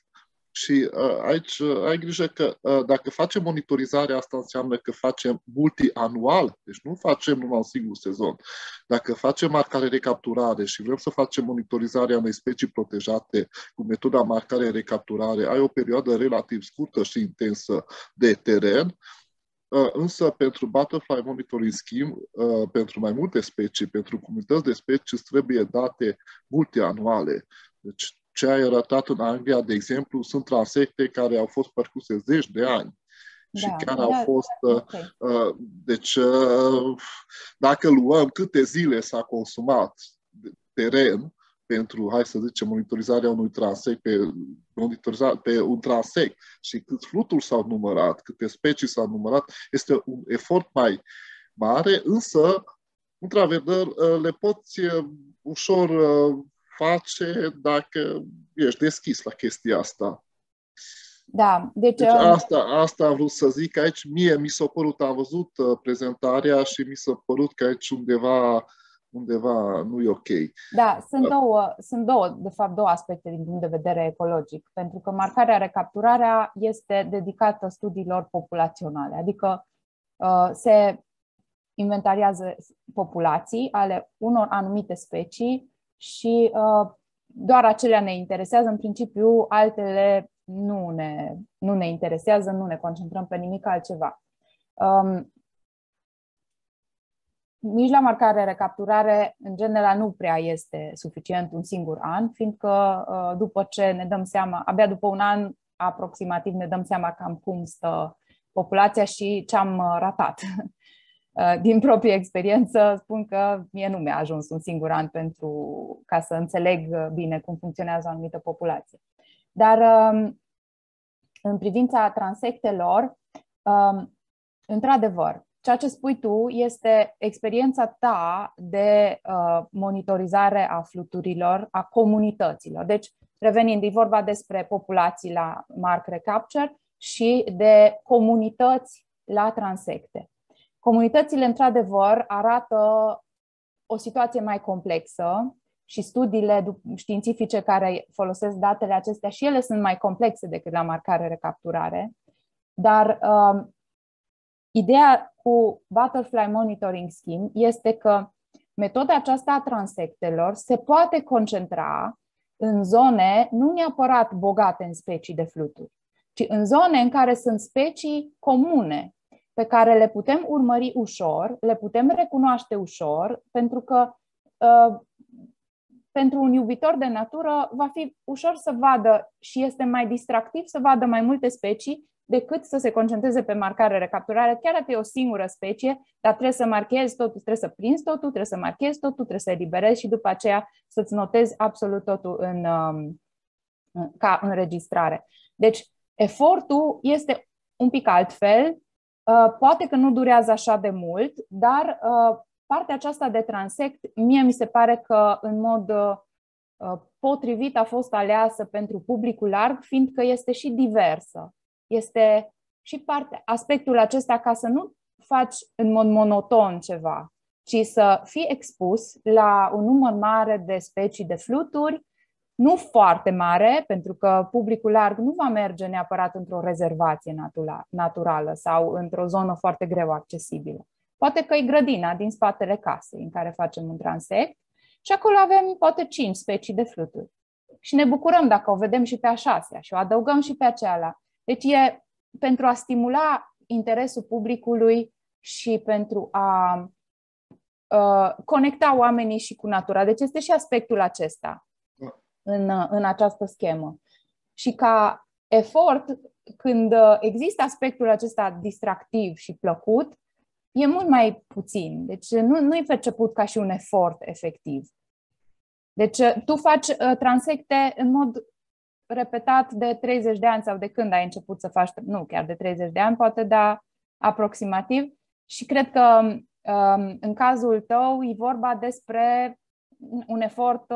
Și aici ai grijă că dacă facem monitorizarea, asta înseamnă că facem multianual, deci nu facem numai un singur sezon. Dacă facem marcare-recapturare și vrem să facem monitorizarea unei specii protejate cu metoda marcare-recapturare, ai o perioadă relativ scurtă și intensă de teren, însă pentru Butterfly Monitoring Scheme, pentru mai multe specii, pentru comunități de specii, îți trebuie date multianuale. Deci, ce ai arătat în Anglia, de exemplu, sunt transecte care au fost parcurse zeci de ani și chiar au fost... Okay. Deci, dacă luăm câte zile s-a consumat teren pentru, hai să zicem, monitorizarea unui transect pe un transect și cât fluturi s-au numărat, câte specii s-au numărat, este un efort mai mare, însă, într-adevăr, le poți ușor face dacă ești deschis la chestia asta. Da, deci asta am vrut să zic aici. Mie mi s-a părut, am văzut prezentarea și mi s-a părut că aici undeva nu e ok. Da, sunt de fapt, două aspecte din punct de vedere ecologic, pentru că marcarea-recapturarea este dedicată studiilor populaționale, adică se inventariază populații ale unor anumite specii și doar acelea ne interesează, în principiu altele nu ne interesează, nu ne concentrăm pe nimic altceva. Nici la marcare-recapturare, în general, nu prea este suficient un singur an, fiindcă după ce ne dăm seama, abia după un an aproximativ ne dăm seama cam cum stă populația și ce am ratat. Din proprie experiență spun că mie nu mi-a ajuns un singur an ca să înțeleg bine cum funcționează o anumită populație. Dar în privința transectelor, într-adevăr, ceea ce spui tu este experiența ta de monitorizare a fluturilor, a comunităților. Deci, revenind, e vorba despre populații la mark recapture și de comunități la transecte. Comunitățile, într-adevăr, arată o situație mai complexă și studiile științifice care folosesc datele acestea și ele sunt mai complexe decât la marcare-recapturare. Dar ideea cu Butterfly Monitoring Scheme este că metoda aceasta a transectelor se poate concentra în zone nu neapărat bogate în specii de fluturi, ci în zone în care sunt specii comune, pe care le putem urmări ușor, le putem recunoaște ușor, pentru că pentru un iubitor de natură va fi ușor să vadă și este mai distractiv să vadă mai multe specii decât să se concentreze pe marcare-recapturare, chiar dacă e o singură specie, dar trebuie să marchezi totul, trebuie să prinzi totul, trebuie să marchezi totul, trebuie să eliberezi și după aceea să-ți notezi absolut totul ca înregistrare. Deci, efortul este un pic altfel, poate că nu durează așa de mult, dar partea aceasta de transect, mie mi se pare că în mod potrivit a fost aleasă pentru publicul larg, fiindcă este și diversă. Este și aspectul acesta ca să nu faci în mod monoton ceva, ci să fii expus la un număr mare de specii de fluturi, nu foarte mare, pentru că publicul larg nu va merge neapărat într-o rezervație naturală sau într-o zonă foarte greu accesibilă. Poate că e grădina din spatele casei în care facem un transect și acolo avem poate 5 specii de fluturi. Și ne bucurăm dacă o vedem și pe a 6-a și o adăugăm și pe a cealaltă. Deci e pentru a stimula interesul publicului și pentru a conecta oamenii și cu natura. Deci este și aspectul acesta în această schemă. Și ca efort, când există aspectul acesta distractiv și plăcut, e mult mai puțin. Deci nu e perceput ca și un efort efectiv. Deci tu faci transecte în mod repetat de 30 de ani sau de când ai început să faci, nu chiar de 30 de ani, poate, dar aproximativ. Și cred că în cazul tău e vorba despre un efort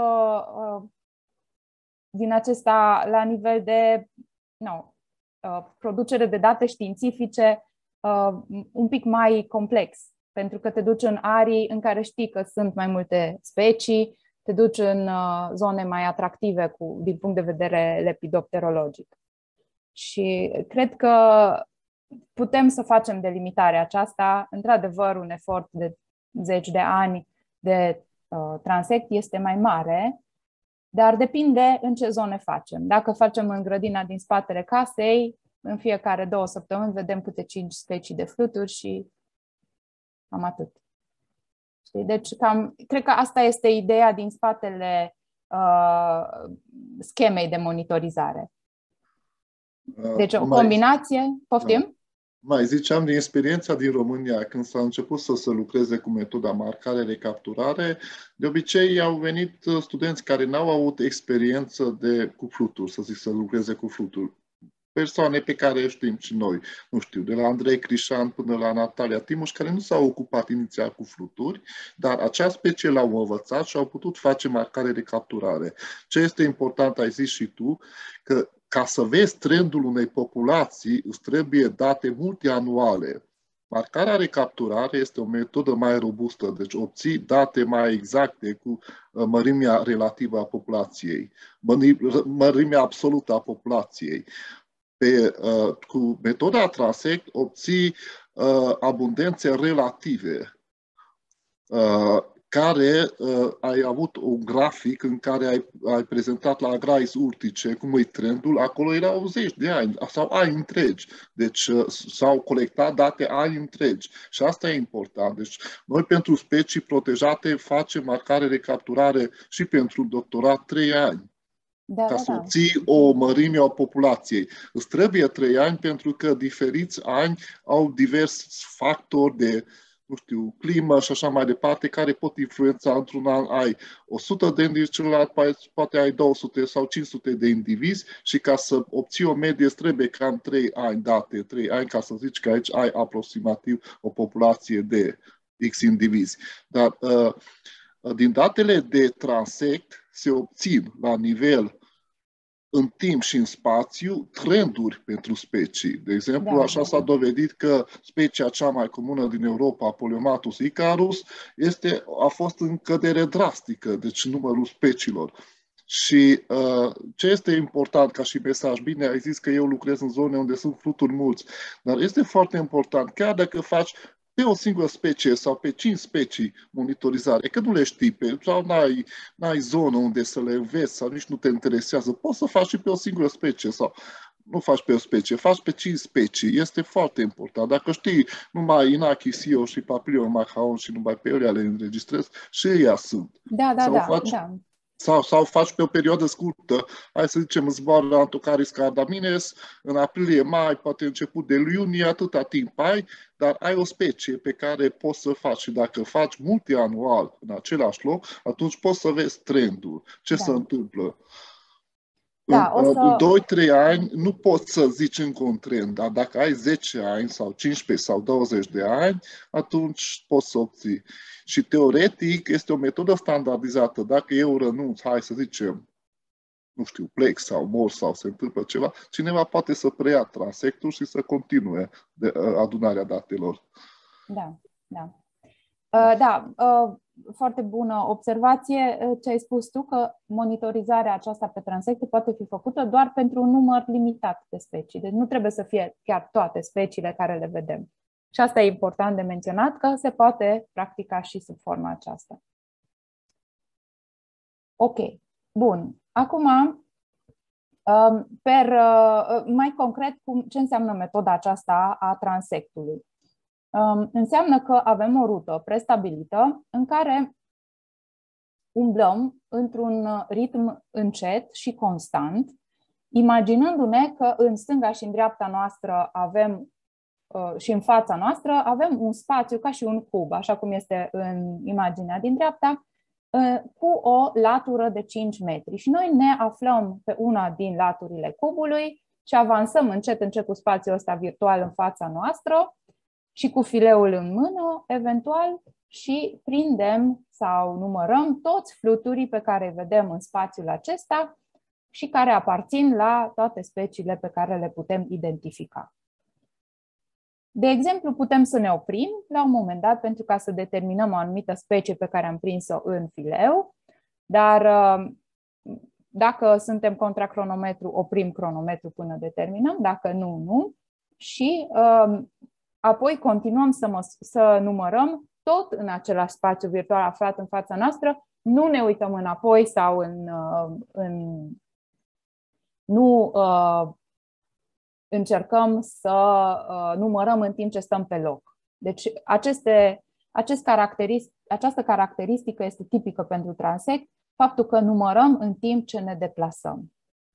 din acesta la nivel de producere de date științifice un pic mai complex, pentru că te duci în arii în care știi că sunt mai multe specii, te duci în zone mai atractive din punct de vedere lepidopterologic. Și cred că putem să facem delimitarea aceasta. Într-adevăr, un efort de 10 de ani de transect este mai mare, dar depinde în ce zone facem. Dacă facem în grădina din spatele casei, în fiecare 2 săptămâni vedem câte 5 specii de fluturi și cam atât. Deci, cred că asta este ideea din spatele schemei de monitorizare. Deci o combinație, poftim? Da. Mai ziceam din experiența din România, când s-a început să se lucreze cu metoda marcare-recapturare, de obicei au venit studenți care n-au avut experiență cu fluturi, să zic, să lucreze cu fluturi. Persoane pe care știm și noi, nu știu, de la Andrei Crișan până la Natalia Timuș, care nu s-au ocupat inițial cu fluturi, dar acea specie l-au învățat și au putut face marcare-recapturare. Ce este important, ai zis și tu, că ca să vezi trendul unei populații, îți trebuie date multianuale. Marcarea-recapturare este o metodă mai robustă, deci obții date mai exacte cu mărimea relativă a populației, mărimea absolută a populației. Cu metoda transect obții abundențe relative, care ai avut un grafic în care ai prezentat la Agrais Urtice cum e trendul, acolo erau 10 de ani sau ani întregi. Deci s-au colectat date ani întregi și asta e important. Deci noi pentru specii protejate facem marcare-recapturare și pentru doctorat 3 ani. Ca să obții o mărime a populației. Îți trebuie 3 ani pentru că diferiți ani au diversi factori de, nu știu, climă și așa mai departe, care pot influența. Într-un an ai 100 de indivizi, celălalt poate ai 200 sau 500 de indivizi și ca să obții o medie îți trebuie cam 3 ani date, 3 ani ca să zici că aici ai aproximativ o populație de X indivizi. Dar din datele de transect se obțin la nivel în timp și în spațiu trenduri pentru specii. De exemplu, așa s-a dovedit că specia cea mai comună din Europa, Poliomatus icarus, a fost în cădere drastică, deci numărul speciilor. Și ce este important ca și mesaj? Bine, ai zis că eu lucrez în zone unde sunt fluturi mulți, dar este foarte important, chiar dacă faci pe o singură specie sau pe 5 specii monitorizare, că nu le știi sau n-ai zonă unde să le înveți sau nici nu te interesează, poți să faci și pe o singură specie sau nu faci pe o specie, faci pe 5 specii. Este foarte important. Dacă știi numai Inachis și Papilion macaon și numai pe ele le înregistrezi, și ei sunt. Sau faci pe o perioadă scurtă, hai să zicem, zboară Antocaris cardamines, în aprilie, mai, poate început de iunie, atâta timp ai, dar ai o specie pe care poți să faci. Și dacă faci multianual în același loc, atunci poți să vezi trendul, ce se întâmplă. În 2-3 ani nu poți să zici încă un trend, dar dacă ai 10 ani sau 15 sau 20 de ani, atunci poți să obții. Și teoretic este o metodă standardizată. Dacă eu renunț, hai să zicem, nu știu, plec sau mor sau se întâmplă ceva, cineva poate să preia transectul și să continue adunarea datelor. Foarte bună observație ce ai spus tu, că monitorizarea aceasta pe transecte poate fi făcută doar pentru un număr limitat de specii. Deci nu trebuie să fie chiar toate speciile care le vedem. Și asta e important de menționat, că se poate practica și sub forma aceasta. Ok, bun. Acum, mai concret, ce înseamnă metoda aceasta a transectului? Înseamnă că avem o rută prestabilită în care umblăm într-un ritm încet și constant, imaginându-ne că în stânga și în dreapta noastră avem și în fața noastră avem un spațiu ca și un cub, așa cum este în imaginea din dreapta, cu o latură de 5 metri. Și noi ne aflăm pe una din laturile cubului și avansăm încet cu spațiul ăsta virtual în fața noastră și cu fileul în mână, eventual, și prindem sau numărăm toți fluturii pe care îi vedem în spațiul acesta și care aparțin la toate speciile pe care le putem identifica. De exemplu, putem să ne oprim la un moment dat pentru ca să determinăm o anumită specie pe care am prins-o în fileu, dar Dacă suntem contra cronometru, oprim cronometru până determinăm, dacă nu, nu. Și apoi continuăm să numărăm tot în același spațiu virtual aflat în fața noastră, nu ne uităm înapoi sau nu încercăm să numărăm în timp ce stăm pe loc. Deci această caracteristică este tipică pentru transect, faptul că numărăm în timp ce ne deplasăm.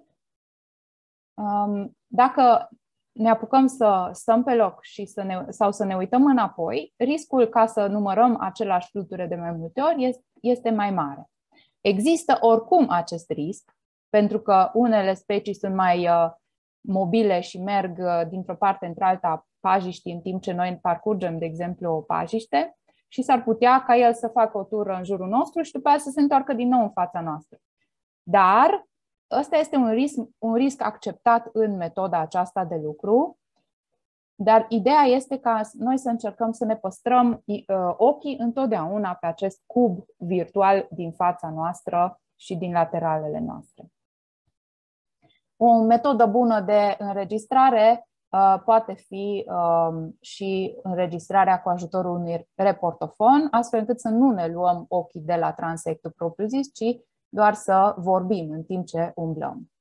Dacă ne apucăm să stăm pe loc sau să ne uităm înapoi, riscul ca să numărăm același fluture de mai multe ori este mai mare. Există oricum acest risc, pentru că unele specii sunt mai mobile și merg dintr-o parte într-alta a pajiștii în timp ce noi parcurgem, de exemplu, o pajiște și s-ar putea ca el să facă o tură în jurul nostru și după aceea să se întoarcă din nou în fața noastră. Dar ăsta este un risc acceptat în metoda aceasta de lucru, dar ideea este ca noi să încercăm să ne păstrăm ochii întotdeauna pe acest cub virtual din fața noastră și din lateralele noastre. O metodă bună de înregistrare poate fi și înregistrarea cu ajutorul unui reportofon, astfel încât să nu ne luăm ochii de la transectul propriu-zis, ci doar să vorbim în timp ce umblăm.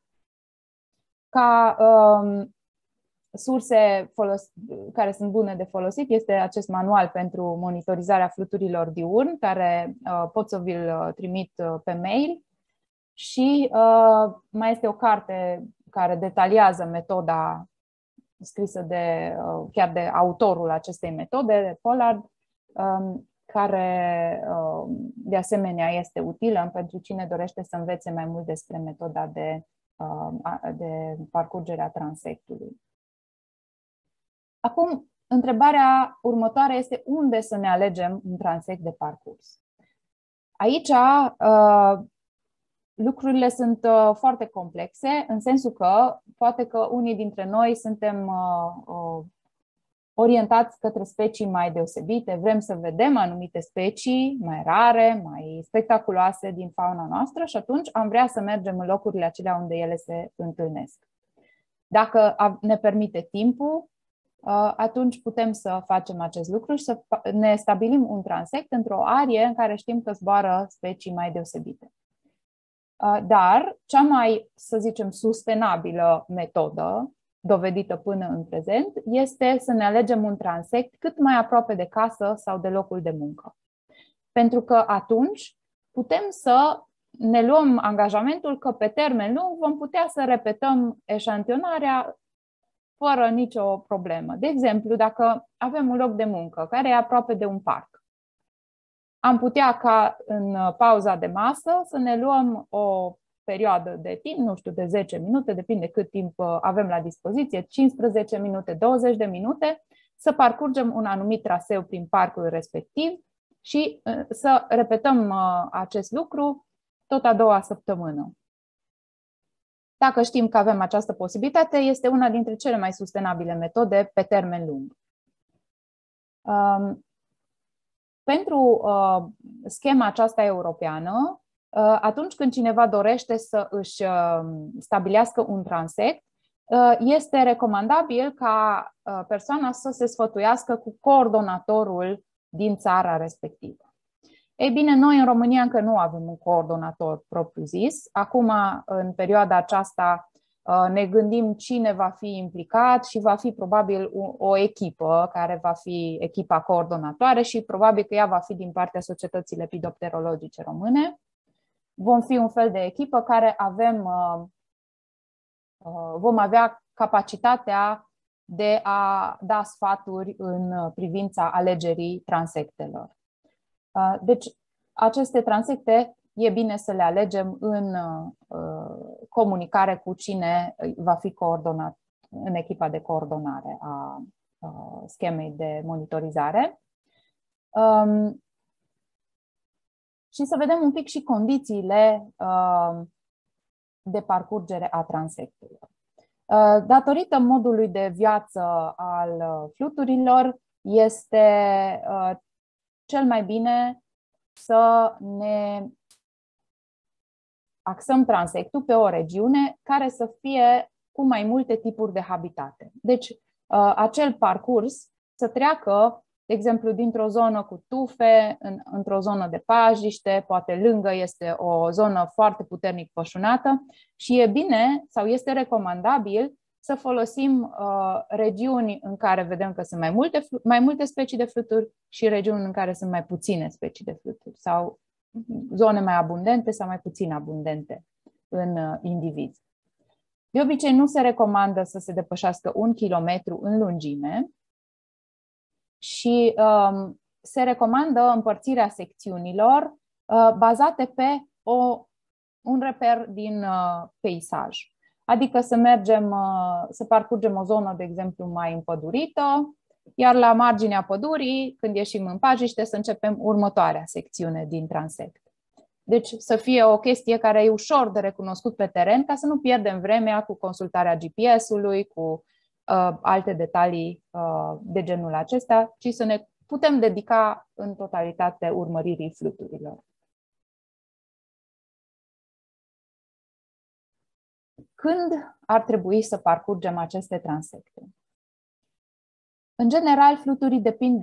Ca surse care sunt bune de folosit este acest manual pentru monitorizarea fluturilor diurn, care pot să vi-l trimit pe mail, și mai este o carte care detaliază metoda scrisă chiar de autorul acestei metode, de Pollard, care de asemenea este utilă pentru cine dorește să învețe mai mult despre metoda de parcurgere a transectului. Acum, întrebarea următoare este unde să ne alegem un transect de parcurs. Aici lucrurile sunt foarte complexe, în sensul că poate că unii dintre noi suntem orientați către specii mai deosebite, vrem să vedem anumite specii mai rare, mai spectaculoase din fauna noastră și atunci am vrea să mergem în locurile acelea unde ele se întâlnesc. Dacă ne permite timpul, atunci putem să facem acest lucru și să ne stabilim un transect într-o arie în care știm că zboară specii mai deosebite. Dar cea mai, să zicem, sustenabilă metodă dovedită până în prezent este să ne alegem un transect cât mai aproape de casă sau de locul de muncă. Pentru că atunci putem să ne luăm angajamentul că pe termen lung vom putea să repetăm eșantionarea fără nicio problemă. De exemplu, dacă avem un loc de muncă care e aproape de un parc, am putea ca în pauza de masă să ne luăm o perioadă de timp, nu știu, de 10 minute, depinde cât timp avem la dispoziție, 15 minute, 20 de minute, să parcurgem un anumit traseu prin parcul respectiv și să repetăm acest lucru tot a doua săptămână. Dacă știm că avem această posibilitate, este una dintre cele mai sustenabile metode pe termen lung. Pentru schema aceasta europeană, atunci când cineva dorește să își stabilească un transect, este recomandabil ca persoana să se sfătuiască cu coordonatorul din țara respectivă. Ei bine, noi în România încă nu avem un coordonator propriu-zis. Acum, în perioada aceasta, ne gândim cine va fi implicat și va fi probabil o echipă care va fi echipa coordonatoare și probabil că ea va fi din partea Societății Lepidopterologice Române. Vom fi un fel de echipă care vom avea capacitatea de a da sfaturi în privința alegerii transectelor. Deci, aceste transecte e bine să le alegem în comunicare cu cine va fi coordonat în echipa de coordonare a schemei de monitorizare. Și să vedem un pic și condițiile de parcurgere a transectelor. Datorită modului de viață al fluturilor, este cel mai bine să ne axăm transectul pe o regiune care să fie cu mai multe tipuri de habitate. Deci, acel parcurs să treacă, de exemplu, dintr-o zonă cu tufe, într-o zonă de pajiște, poate lângă este o zonă foarte puternic pășunată și e bine sau este recomandabil să folosim regiuni în care vedem că sunt mai multe specii de fluturi și regiuni în care sunt mai puține specii de fluturi sau zone mai abundente sau mai puțin abundente în indivizi. De obicei nu se recomandă să se depășească 1 kilometru în lungime și se recomandă împărțirea secțiunilor bazate pe un reper din peisaj. Adică să parcurgem o zonă, de exemplu, mai împădurită, iar la marginea pădurii, când ieșim în pajiște, să începem următoarea secțiune din transect. Deci să fie o chestie care e ușor de recunoscut pe teren, ca să nu pierdem vremea cu consultarea GPS-ului, cu alte detalii de genul acesta, ci să ne putem dedica în totalitate urmăririi fluturilor. Când ar trebui să parcurgem aceste transecte? În general, fluturii depind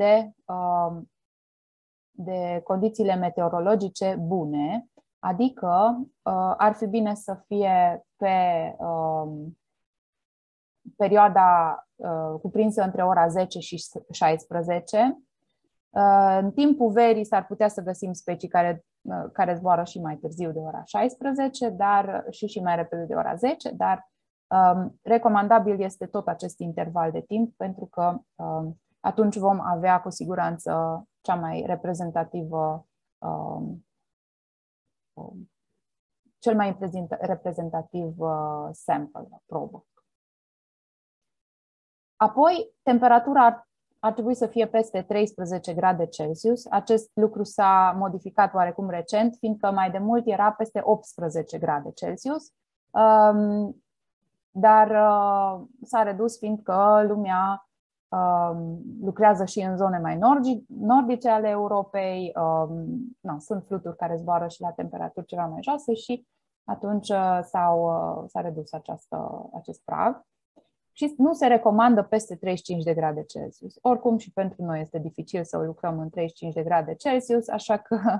de condițiile meteorologice bune, adică ar fi bine să fie pe perioada cuprinsă între ora 10 și 16. În timpul verii s-ar putea să găsim specii care zboară și mai târziu de ora 16, dar și mai repede de ora 10, dar recomandabil este tot acest interval de timp, pentru că atunci vom avea cu siguranță cea mai reprezentativă, cel mai reprezentativ sample, probă. Apoi, temperatura ar trebui să fie peste 13 grade Celsius. Acest lucru s-a modificat oarecum recent, fiindcă mai de mult era peste 18 grade Celsius, dar s-a redus fiindcă lumea lucrează și în zone mai nordice ale Europei. Sunt fluturi care zboară și la temperaturi ceva mai joase și atunci s-a redus acest prag. Și nu se recomandă peste 35 de grade Celsius. Oricum și pentru noi este dificil să lucrăm în 35 de grade Celsius, așa că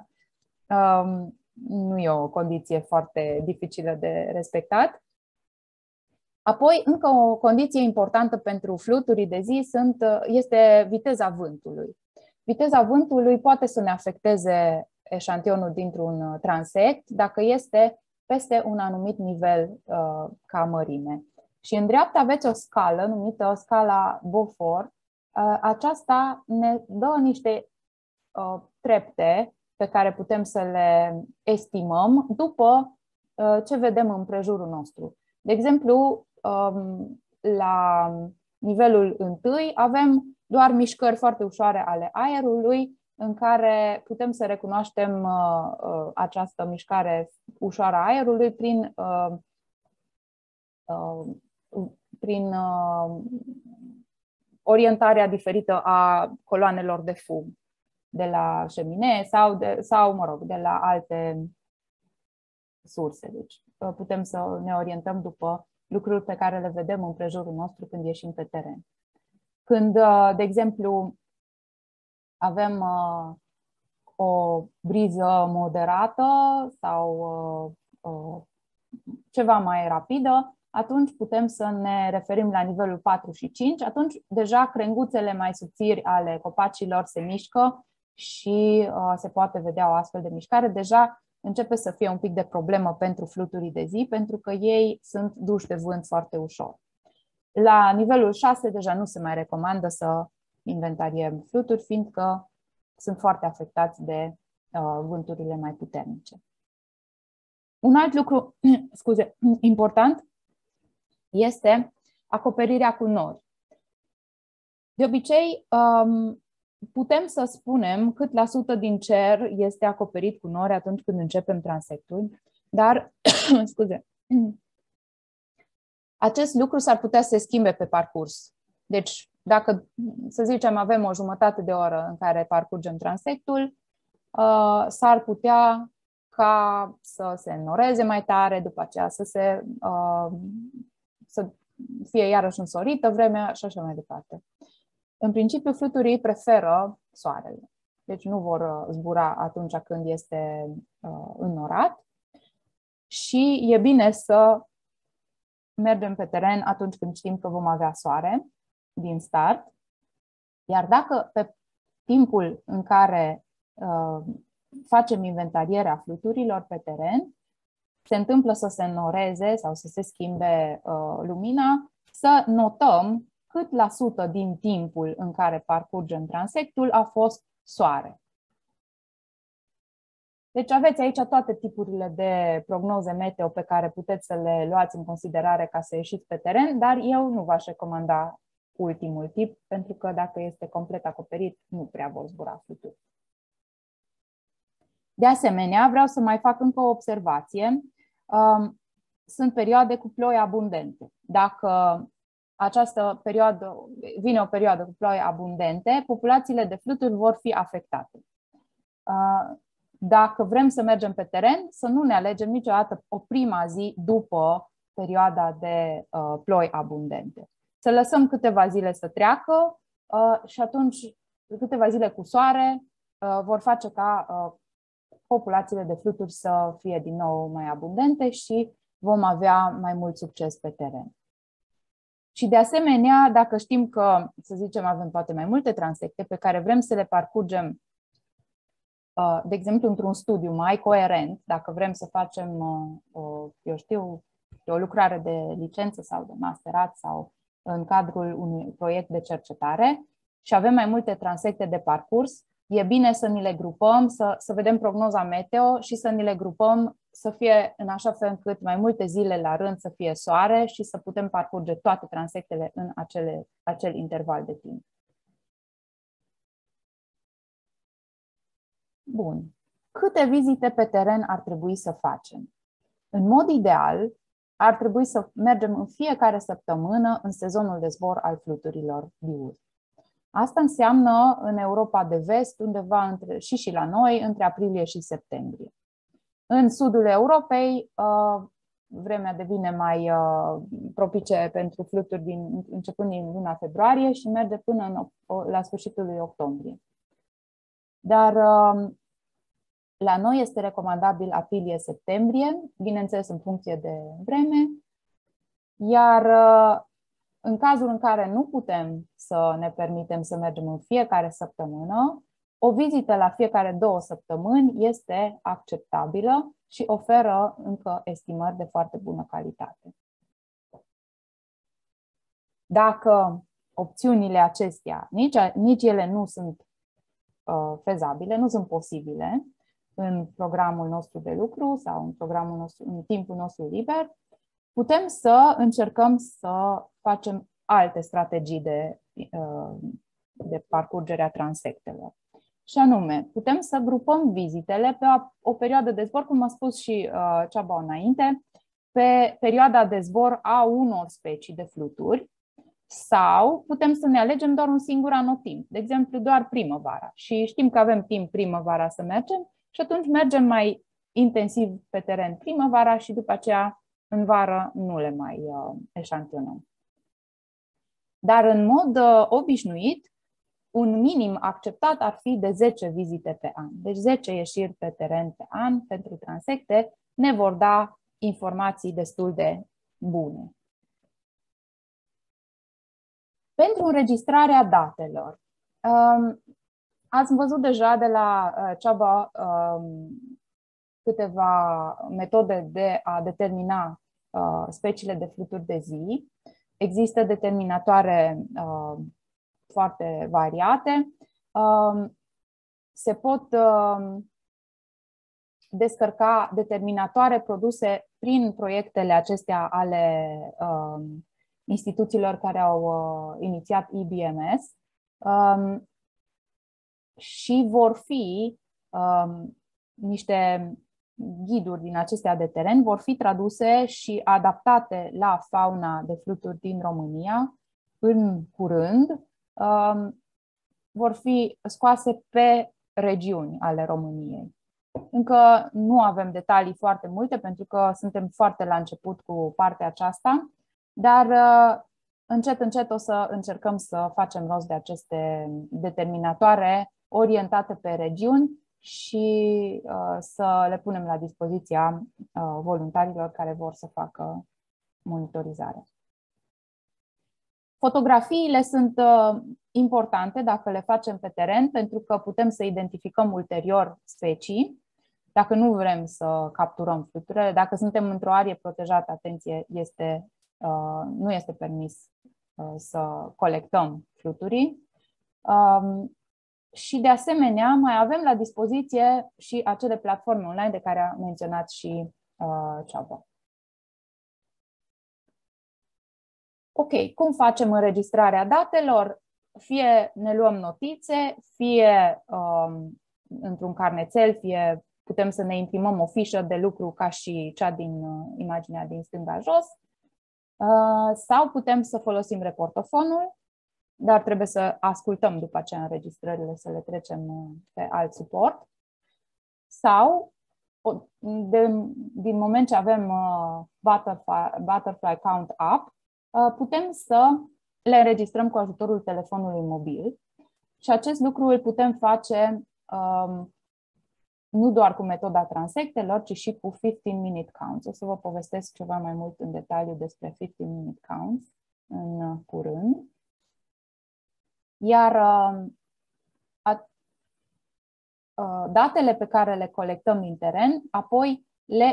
nu e o condiție foarte dificilă de respectat. Apoi, încă o condiție importantă pentru fluturii de zi este viteza vântului. Viteza vântului poate să ne afecteze eșantionul dintr-un transect dacă este peste un anumit nivel ca mărime. Și în dreapta aveți o scală numită scala Beaufort. Aceasta ne dă niște trepte pe care putem să le estimăm după ce vedem în prejurul nostru. De exemplu, la nivelul 1 avem doar mișcări foarte ușoare ale aerului, în care putem să recunoaștem această mișcare ușoară a aerului prin orientarea diferită a coloanelor de fum de la șeminee sau de la alte surse. Deci putem să ne orientăm după lucruri pe care le vedem în prejurul nostru când ieșim pe teren. Când, de exemplu, avem o briză moderată sau ceva mai rapidă, atunci putem să ne referim la nivelul 4 și 5. Atunci deja crenguțele mai subțiri ale copacilor se mișcă și se poate vedea o astfel de mișcare. Deja începe să fie un pic de problemă pentru fluturii de zi, pentru că ei sunt duși de vânt foarte ușor. La nivelul 6 deja nu se mai recomandă să inventariem fluturi, fiindcă sunt foarte afectați de vânturile mai puternice. Un alt lucru important este acoperirea cu nori. De obicei, putem să spunem cât la sută din cer este acoperit cu nori atunci când începem transectul, dar acest lucru s-ar putea să se schimbe pe parcurs. Deci, dacă, să zicem, avem o jumătate de oră în care parcurgem transectul, s-ar putea ca să se înnoreze mai tare, după aceea să fie iarăși însorită vremea și așa mai departe. În principiu, fluturii preferă soarele, deci nu vor zbura atunci când este înnorat și e bine să mergem pe teren atunci când știm că vom avea soare din start, iar dacă pe timpul în care facem inventarierea fluturilor pe teren se întâmplă să se înnoreze sau să se schimbe lumina, să notăm cât la sută din timpul în care parcurgem transectul a fost soare. Deci aveți aici toate tipurile de prognoze meteo pe care puteți să le luați în considerare ca să ieșiți pe teren, dar eu nu v-aș recomanda ultimul tip, pentru că dacă este complet acoperit, nu prea vor zbura fluturi. De asemenea, vreau să mai fac încă o observație. Sunt perioade cu ploi abundente. Dacă vine o perioadă cu ploi abundente, populațiile de fluturi vor fi afectate. Dacă vrem să mergem pe teren, să nu ne alegem niciodată o prima zi după perioada de ploi abundente. Să lăsăm câteva zile să treacă și atunci câteva zile cu soare vor face ca populațiile de fluturi să fie din nou mai abundente și vom avea mai mult succes pe teren. Și de asemenea, dacă știm că, să zicem, avem poate mai multe transecte pe care vrem să le parcurgem, de exemplu, într-un studiu mai coerent, dacă vrem să facem, eu știu, o lucrare de licență sau de masterat sau în cadrul unui proiect de cercetare și avem mai multe transecte de parcurs, e bine să ni le grupăm, să vedem prognoza meteo și să ni le grupăm să fie în așa fel încât mai multe zile la rând să fie soare și să putem parcurge toate transectele în acel interval de timp. Bun. Câte vizite pe teren ar trebui să facem? În mod ideal, ar trebui să mergem în fiecare săptămână în sezonul de zbor al fluturilor diurne. Asta înseamnă în Europa de vest, undeva și la noi, între aprilie și septembrie. În sudul Europei, vremea devine mai propice pentru fluturi începând din luna februarie și merge până la sfârșitul lui octombrie. Dar la noi este recomandabil aprilie-septembrie, bineînțeles în funcție de vreme, iar în cazul în care nu putem să ne permitem să mergem în fiecare săptămână, o vizită la fiecare 2 săptămâni este acceptabilă și oferă încă estimări de foarte bună calitate. Dacă opțiunile acestea, nici ele nu sunt fezabile, nu sunt posibile în programul nostru de lucru sau în timpul nostru liber, putem să încercăm să facem alte strategii de parcurgere a transectelor. Și anume, putem să grupăm vizitele pe o perioadă de zbor, cum a spus și Csaba înainte, pe perioada de zbor a unor specii de fluturi, sau putem să ne alegem doar un singur anotimp, de exemplu doar primăvara. Și știm că avem timp primăvara să mergem și atunci mergem mai intensiv pe teren primăvara și după aceea în vară nu le mai eșantionăm. Dar în mod obișnuit, un minim acceptat ar fi de 10 vizite pe an. Deci 10 ieșiri pe teren pe an pentru transecte ne vor da informații destul de bune. Pentru înregistrarea datelor, ați văzut deja de la Csaba câteva metode de a determina speciile de fluturi de zi. Există determinatoare foarte variate. Se pot descărca determinatoare produse prin proiectele acestea ale instituțiilor care au inițiat IBMS și vor fi niște ghiduri din acestea de teren, vor fi traduse și adaptate la fauna de fluturi din România în curând. Vor fi scoase pe regiuni ale României. Încă nu avem detalii foarte multe pentru că suntem foarte la început cu partea aceasta, dar încet, încet o să încercăm să facem rost de aceste determinatoare orientate pe regiuni și să le punem la dispoziția voluntarilor care vor să facă monitorizare. Fotografiile sunt importante dacă le facem pe teren pentru că putem să identificăm ulterior specii. Dacă nu vrem să capturăm fluturele, dacă suntem într-o arie protejată, atenție, nu este permis să colectăm fluturii. Și de asemenea mai avem la dispoziție și acele platforme online de care a menționat și Csaba. Ok, cum facem înregistrarea datelor? Fie ne luăm notițe, fie într-un carnețel, fie putem să ne imprimăm o fișă de lucru ca și cea din imaginea din stânga jos, sau putem să folosim reportofonul, dar trebuie să ascultăm după aceea înregistrările, să le trecem pe alt suport. Sau, din moment ce avem Butterfly Count App, putem să le înregistrăm cu ajutorul telefonului mobil și acest lucru îl putem face nu doar cu metoda transectelor, ci și cu 15-minute counts. O să vă povestesc ceva mai mult în detaliu despre 15-minute counts în curând. Iar datele pe care le colectăm din teren, apoi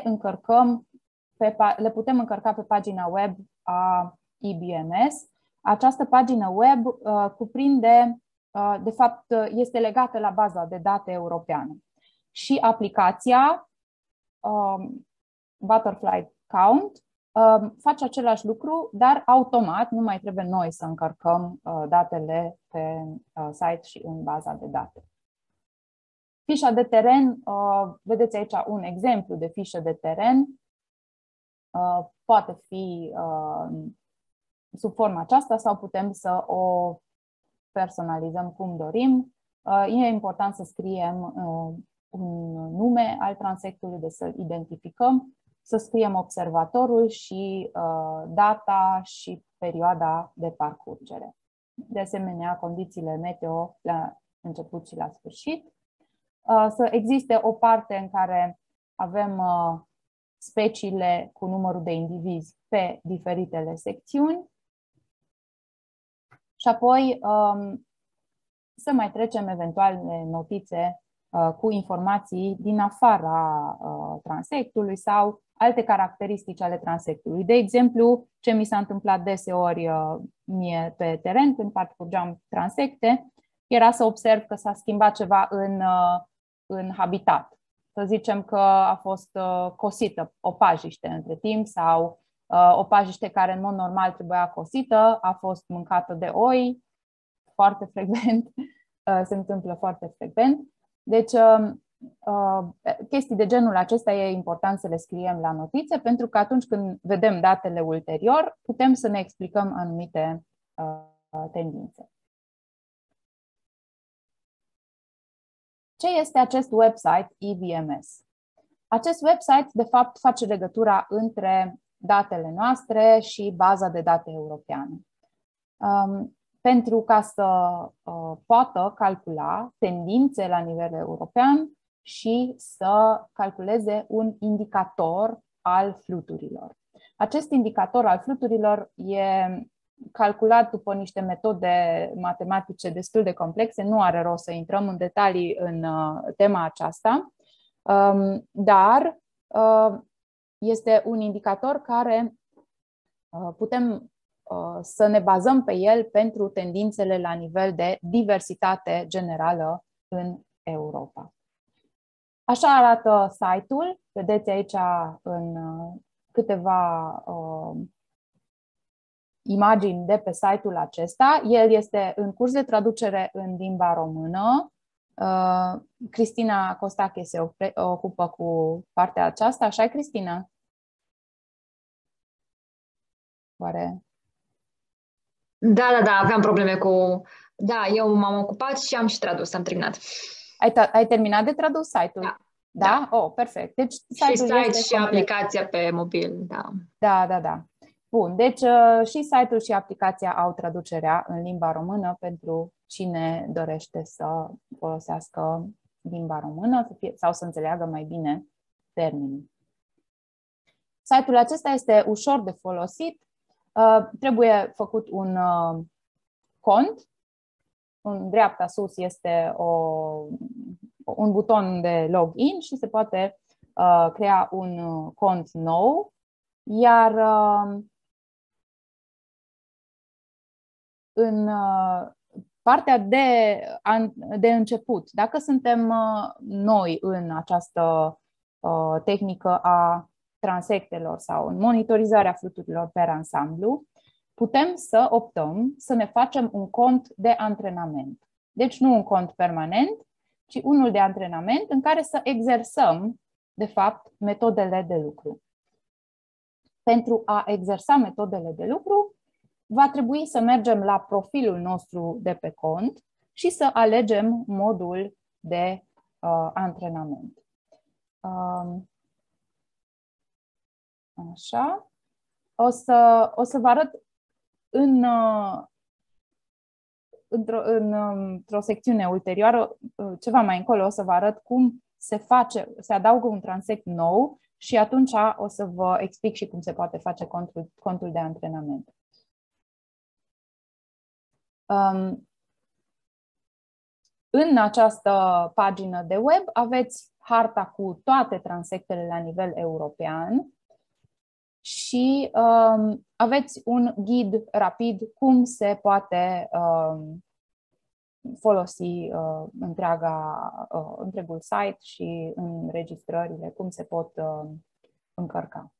le putem încărca pe pagina web a IBMS. Această pagină web cuprinde, de fapt, este legată la baza de date europeană. Și aplicația Butterfly Count face același lucru, dar automat, nu mai trebuie noi să încărcăm datele pe site și în baza de date. Fișa de teren, vedeți aici un exemplu de fișă de teren, poate fi sub forma aceasta sau putem să o personalizăm cum dorim. E important să scriem un nume al transectului, de să-l identificăm, să scriem observatorul și data și perioada de parcurgere. De asemenea, condițiile meteo la început și la sfârșit. Să existe o parte în care avem speciile cu numărul de indivizi pe diferitele secțiuni și apoi să mai trecem eventuale notițe cu informații din afara transectului sau alte caracteristici ale transectului. De exemplu, ce mi s-a întâmplat deseori mie pe teren când parcurgeam transecte, era să observ că s-a schimbat ceva în habitat. Să zicem că a fost cosită o pajiște între timp sau o pajiște care în mod normal trebuia cosită, a fost mâncată de oi, foarte frecvent, se întâmplă foarte frecvent. Deci, chestii de genul acesta e important să le scriem la notițe, pentru că atunci când vedem datele ulterior, putem să ne explicăm anumite tendințe. Ce este acest website IBMS? Acest website, de fapt, face legătura între datele noastre și baza de date europeană. Pentru ca să poată calcula tendințe la nivel european și să calculeze un indicator al fluturilor. Acest indicator al fluturilor e calculat după niște metode matematice destul de complexe, nu are rost să intrăm în detalii în tema aceasta, dar este un indicator care putem să ne bazăm pe el pentru tendințele la nivel de diversitate generală în Europa. Așa arată site-ul, vedeți aici în câteva imagini de pe site-ul acesta. El este în curs de traducere în limba română. Cristina Costache se ocupă cu partea aceasta, așa, Cristina? Oare? Da, aveam probleme cu... Da, eu m-am ocupat și am și tradus, am terminat. Ai terminat de tradus site-ul? Da. Da? Oh, perfect. Deci și site-ul este și complet. aplicația pe mobil, da. Da. Bun, deci și site-ul și aplicația au traducerea în limba română pentru cine dorește să folosească limba română sau să înțeleagă mai bine termenii. Site-ul acesta este ușor de folosit. Trebuie făcut un cont. În dreapta sus este un buton de login și se poate crea un cont nou. Iar în partea de început, dacă suntem noi în această tehnică a transectelor sau în monitorizarea fluturilor per ansamblu, putem să optăm să ne facem un cont de antrenament. Deci nu un cont permanent, ci unul de antrenament în care să exersăm, de fapt, metodele de lucru. Pentru a exersa metodele de lucru, va trebui să mergem la profilul nostru de pe cont și să alegem modul de antrenament. Așa. O să vă arăt într-o secțiune ulterioară, ceva mai încolo, o să vă arăt cum se adaugă un transect nou și atunci o să vă explic și cum se poate face contul de antrenament. În această pagină de web aveți harta cu toate transectele la nivel european și aveți un ghid rapid cum se poate folosi întregul site și înregistrările, cum se pot încărca.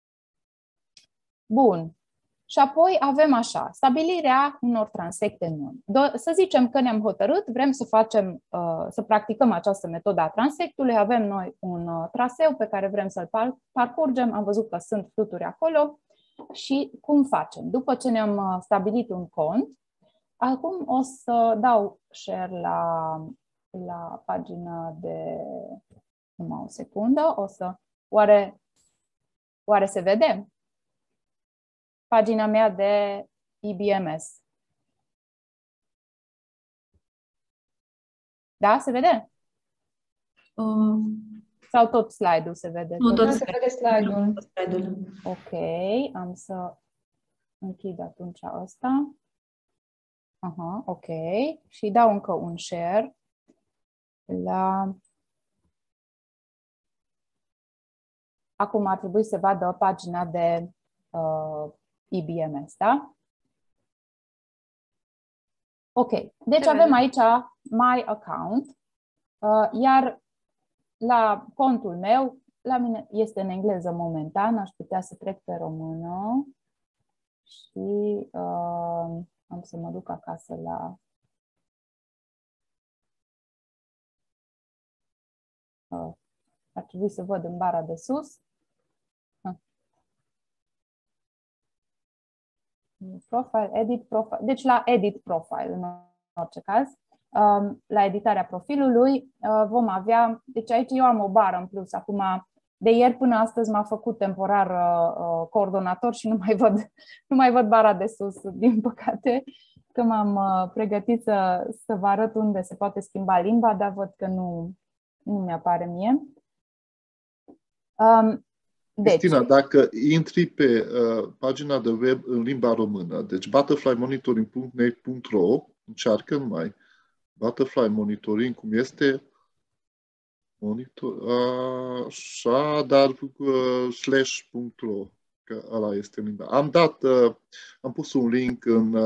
Bun. Și apoi avem așa, stabilirea unor transecte noi. Să zicem că ne-am hotărât, vrem să practicăm această metodă a transectului, avem noi un traseu pe care vrem să-l parcurgem, am văzut că sunt fluturi acolo și cum facem? După ce ne-am stabilit un cont, acum o să dau share la pagina de... Numai o secundă, Oare se vede? Pagina mea de BMS. Da, se vede? Sau tot slide-ul se vede? Nu, tot se vede slide-ul. Ok, am să închid atunci ăsta. Aha, ok. Și dau încă un share la... Acum ar trebui să vadă pagina de BMS, da? Ok, deci avem aici My Account, iar la contul meu, la mine este în engleză momentan, aș putea să trec pe română și am să mă duc acasă la... ar trebui să văd în bara de sus. Profile, edit profile. Deci la edit profile, în orice caz, la editarea profilului vom avea, deci aici eu am o bară în plus, acum de ieri până astăzi m-a făcut temporar coordonator și nu mai văd bara de sus, din păcate, că m-am pregătit să vă arăt unde se poate schimba limba, dar văd că nu mi-apare mie. Cristina, dacă intri pe pagina de web în limba română, deci butterflymonitoring.net.ro, încearcă numai Butterfly Monitoring, cum este monitor, așa, dar /.ro, că ăla este limba. Am pus un link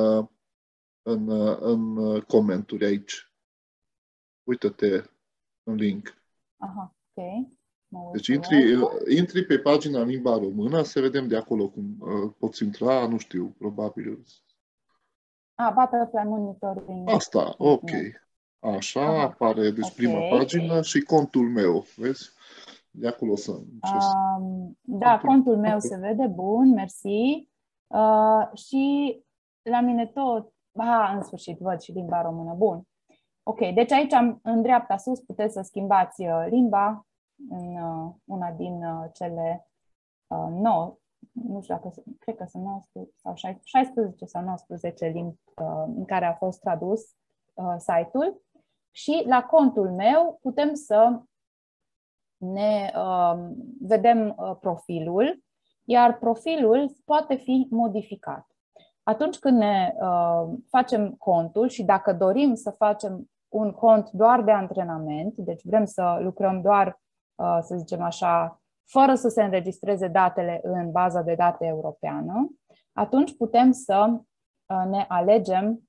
în comentarii aici. Uită-te în link. Aha, ok. Deci intri pe pagina în limba română, să vedem de acolo cum poți intra, nu știu, probabil. Butterfly Monitoring. Asta, ok. Așa apare, deci prima pagină și contul meu, vezi? De acolo să încerc. Da, contul meu se vede, bun, mersi. Și la mine tot, în sfârșit, văd și limba română, bun. Ok, deci aici în dreapta sus puteți să schimbați limba. în una din cele 9, nu știu dacă, cred că sunt 19 sau 16 sau 19 limbi în care a fost tradus site-ul. Și la contul meu putem să ne vedem profilul, iar profilul poate fi modificat. Atunci când ne facem contul și dacă dorim să facem un cont doar de antrenament, deci vrem să lucrăm doar, să zicem așa, fără să se înregistreze datele în baza de date europeană, atunci putem să ne alegem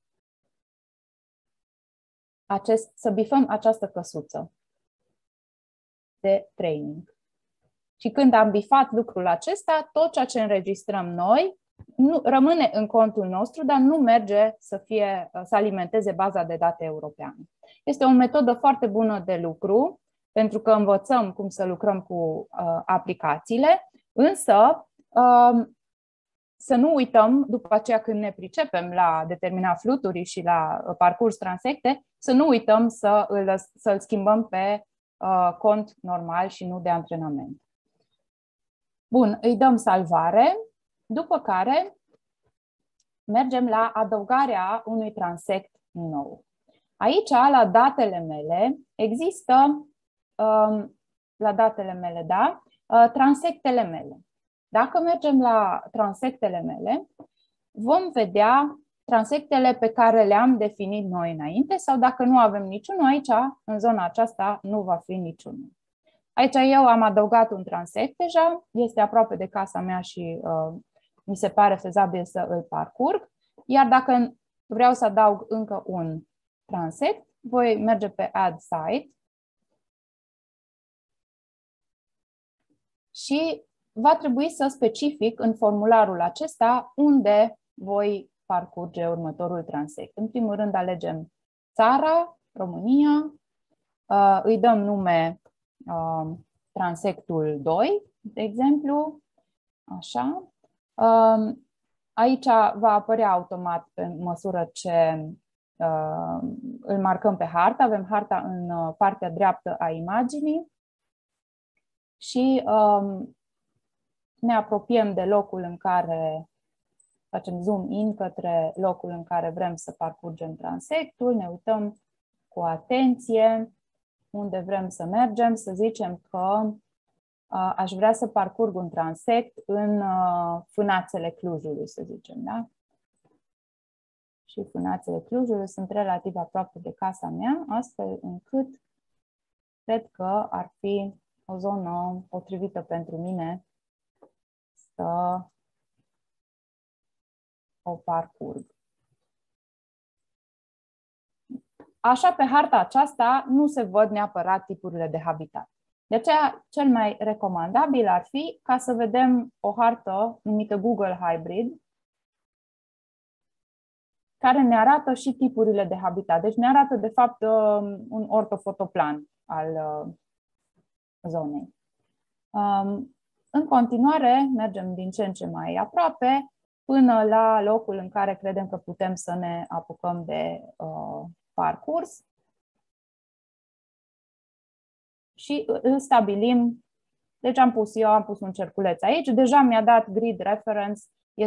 să bifăm această căsuță de training. Și când am bifat lucrul acesta, tot ceea ce înregistrăm noi rămâne în contul nostru, dar nu merge să alimenteze baza de date europeană. Este o metodă foarte bună de lucru, pentru că învățăm cum să lucrăm cu aplicațiile, însă să nu uităm, după aceea când ne pricepem la determina fluturi și la parcurs transecte, să nu uităm să-l schimbăm pe cont normal și nu de antrenament. Bun, îi dăm salvare, după care mergem la adăugarea unui transect nou. Aici, la datele mele, există, la datele mele, da, transectele mele. Dacă mergem la transectele mele, vom vedea transectele pe care le-am definit noi înainte sau dacă nu avem niciunul, aici, în zona aceasta, nu va fi niciunul. Aici eu am adăugat un transect deja, este aproape de casa mea și mi se pare fezabil să îl parcurg, iar dacă vreau să adaug încă un transect, voi merge pe Add Site și va trebui să specific în formularul acesta unde voi parcurge următorul transect. În primul rând alegem țara, România, îi dăm nume transectul 2, de exemplu, așa. Aici va apărea automat pe măsură ce îl marcăm pe hartă. Avem harta în partea dreaptă a imaginii și ne apropiem de locul în care facem zoom in către locul în care vrem să parcurgem transectul, ne uităm cu atenție unde vrem să mergem, să zicem că aș vrea să parcurg un transect în Fânațele Clujului, să zicem, da? Și Fânațele Clujului sunt relativ aproape de casa mea, astfel încât cred că ar fi o zonă potrivită pentru mine să o parcurg. Așa, pe harta aceasta nu se văd neapărat tipurile de habitat. De aceea, cel mai recomandabil ar fi ca să vedem o hartă numită Google Hybrid, care ne arată și tipurile de habitat. Deci ne arată, de fapt, un ortofotoplan al zonei. În continuare, mergem din ce în ce mai aproape, până la locul în care credem că putem să ne apucăm de parcurs și îl stabilim. Deci eu am pus un cerculeț aici, deja mi-a dat grid reference,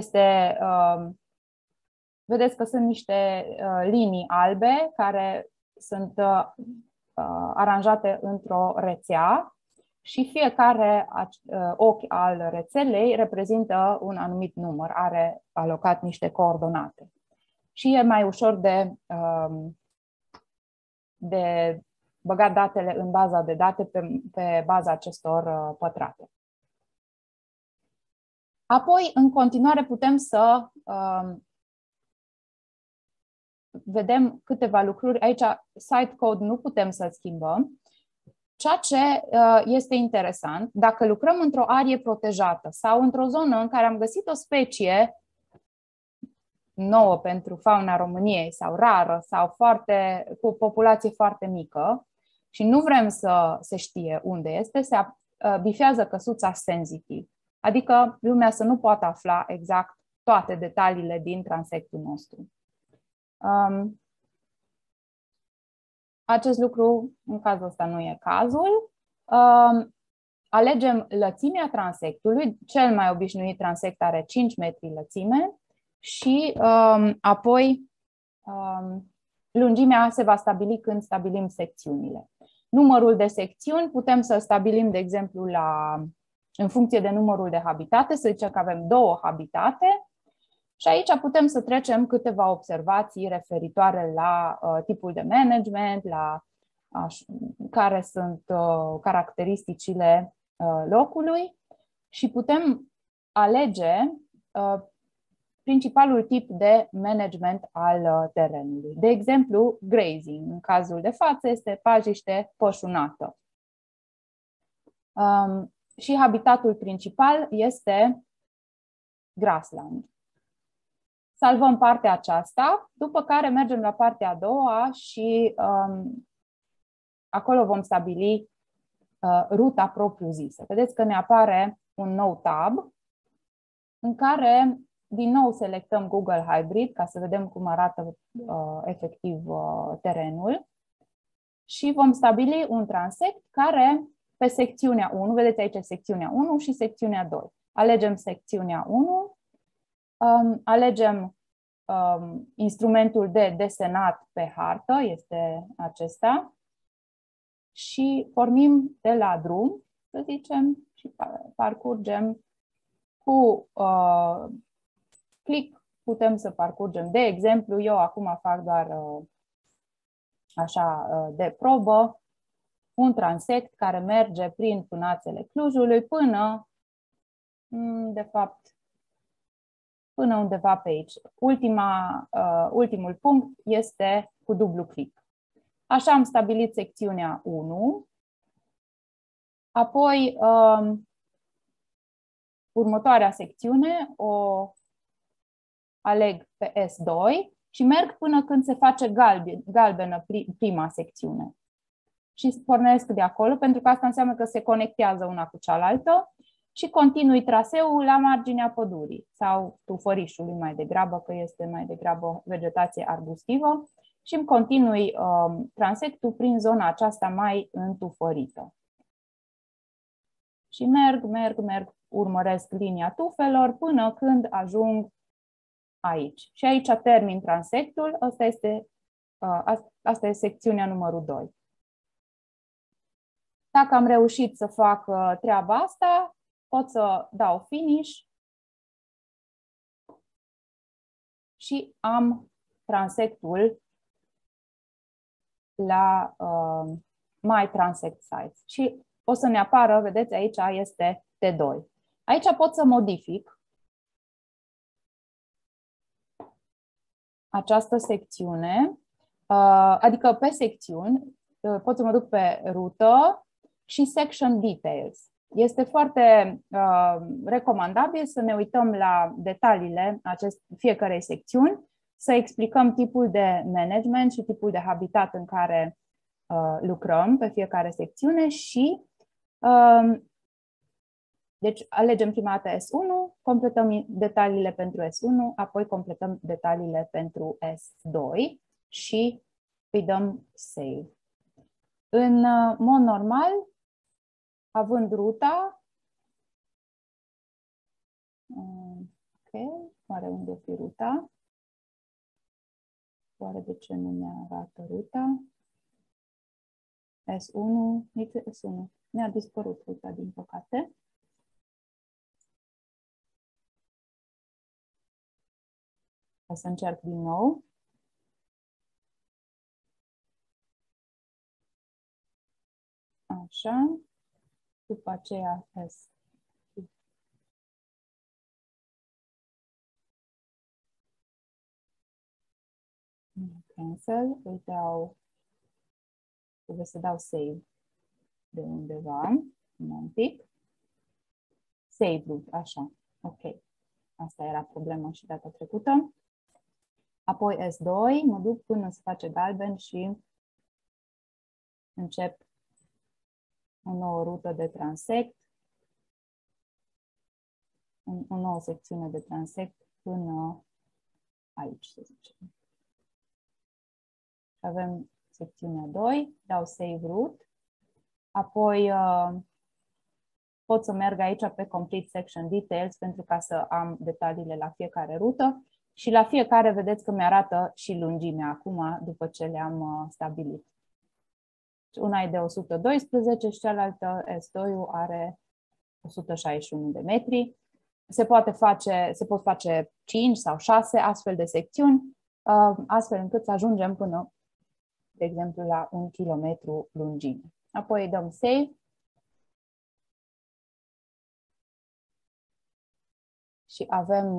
vedeți că sunt niște linii albe care sunt aranjate într-o rețea și fiecare ochi al rețelei reprezintă un anumit număr, are alocat niște coordonate. Și e mai ușor de băgat datele în baza de date pe baza acestor pătrate. Apoi, în continuare, putem să vedem câteva lucruri. Aici, site code nu putem să-l schimbăm. Ceea ce este interesant, dacă lucrăm într-o arie protejată sau într-o zonă în care am găsit o specie nouă pentru fauna României sau rară sau cu o populație foarte mică și nu vrem să se știe unde este, se bifează căsuța sensitive, adică lumea să nu poată afla exact toate detaliile din transectul nostru. Acest lucru, în cazul ăsta, nu e cazul. Alegem lățimea transectului, cel mai obișnuit transect are 5 metri lățime și apoi lungimea se va stabili când stabilim secțiunile. Numărul de secțiuni putem să stabilim, de exemplu, în funcție de numărul de habitate, să zicem că avem 2 habitate și aici putem să trecem câteva observații referitoare la tipul de management, la care sunt caracteristicile locului și putem alege principalul tip de management al terenului. De exemplu, grazing, în cazul de față, este pajiște pășunată. Și habitatul principal este grassland. Salvăm partea aceasta, după care mergem la partea a doua și acolo vom stabili ruta propriu-zisă. Vedeți că ne apare un nou tab în care din nou selectăm Google Hybrid ca să vedem cum arată efectiv terenul și vom stabili un transect care pe secțiunea 1, vedeți aici secțiunea 1 și secțiunea 2. Alegem secțiunea 1, alegem instrumentul de desenat pe hartă, este acesta, și pornim de la drum, să zicem, și parcurgem cu click, putem să parcurgem. De exemplu, eu acum fac doar așa de probă, un transect care merge prin Fânațele Clujului până, de fapt, până undeva pe aici. Ultimul punct este cu dublu click. Așa am stabilit secțiunea 1. Apoi, următoarea secțiune o aleg pe S2 și merg până când se face galbenă prima secțiune. Și pornesc de acolo, pentru că asta înseamnă că se conectează una cu cealaltă și continui traseul la marginea pădurii sau tufărișului mai degrabă, că este mai degrabă vegetație arbustivă, și îmi continui transectul prin zona aceasta mai întufărită. Și merg, urmăresc linia tufelor până când ajung aici. Și aici termin transectul, asta este secțiunea numărul 2. Dacă am reușit să fac treaba asta, pot să dau finish și am transectul la My Transect Sites. Și o să ne apară, vedeți, aici este T2. Aici pot să modific această secțiune, adică pe secțiuni, pot să mă duc pe rută și Section Details. Este foarte recomandabil să ne uităm la detaliile fiecarei secțiuni, să explicăm tipul de management și tipul de habitat în care lucrăm pe fiecare secțiune și deci alegem prima dată S1, completăm detaliile pentru S1, apoi completăm detaliile pentru S2 și îi dăm Save. În mod normal, având ruta, ok, oare unde fi ruta? Oare de ce nu mi-arată ruta? S1, nici S1. Mi-a dispărut ruta, din păcate. O să încerc din nou. Așa. După aceea S. Cancel. Îi dau. Trebuie să dau save de undeva. Un pic. Save root. Așa. Ok. Asta era problema și data trecută. Apoi S2. Mă duc până se face galben și încep o nouă rută de transect. O nouă secțiune de transect până aici, să zicem. Avem secțiunea 2, dau Save Route, apoi pot să merg aici pe Complete Section Details pentru ca să am detaliile la fiecare rută și la fiecare vedeți că mi-arată și lungimea acum după ce le-am stabilit. Una e de 112 și cealaltă S2 are 161 de metri. Se pot face 5 sau 6 astfel de secțiuni, astfel încât să ajungem până, de exemplu, la 1 kilometru lungime. Apoi dăm Save. Și avem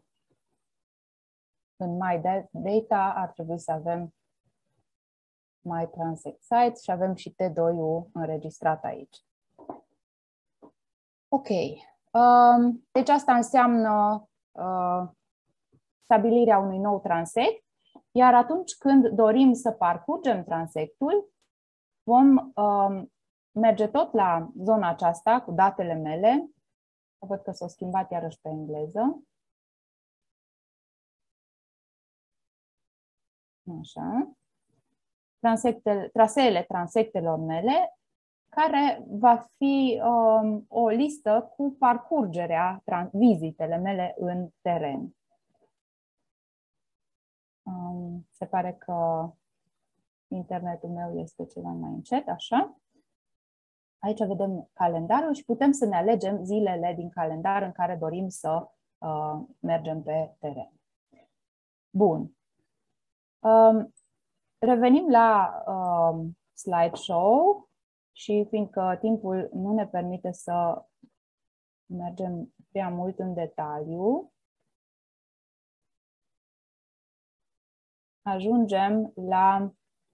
în My Data ar trebui să avem My Transect Sites și avem și T2-ul înregistrat aici. Ok. Deci asta înseamnă stabilirea unui nou transect, iar atunci când dorim să parcurgem transectul, vom merge tot la zona aceasta cu datele mele. Văd că s-au schimbat iarăși pe engleză. Așa. Traseele transectelor mele, care va fi o listă cu parcurgerea, vizitele mele în teren. Se pare că internetul meu este ceva mai încet, așa. Aici vedem calendarul și putem să ne alegem zilele din calendar în care dorim să mergem pe teren. Bun. Revenim la slideshow și fiindcă timpul nu ne permite să mergem prea mult în detaliu, ajungem la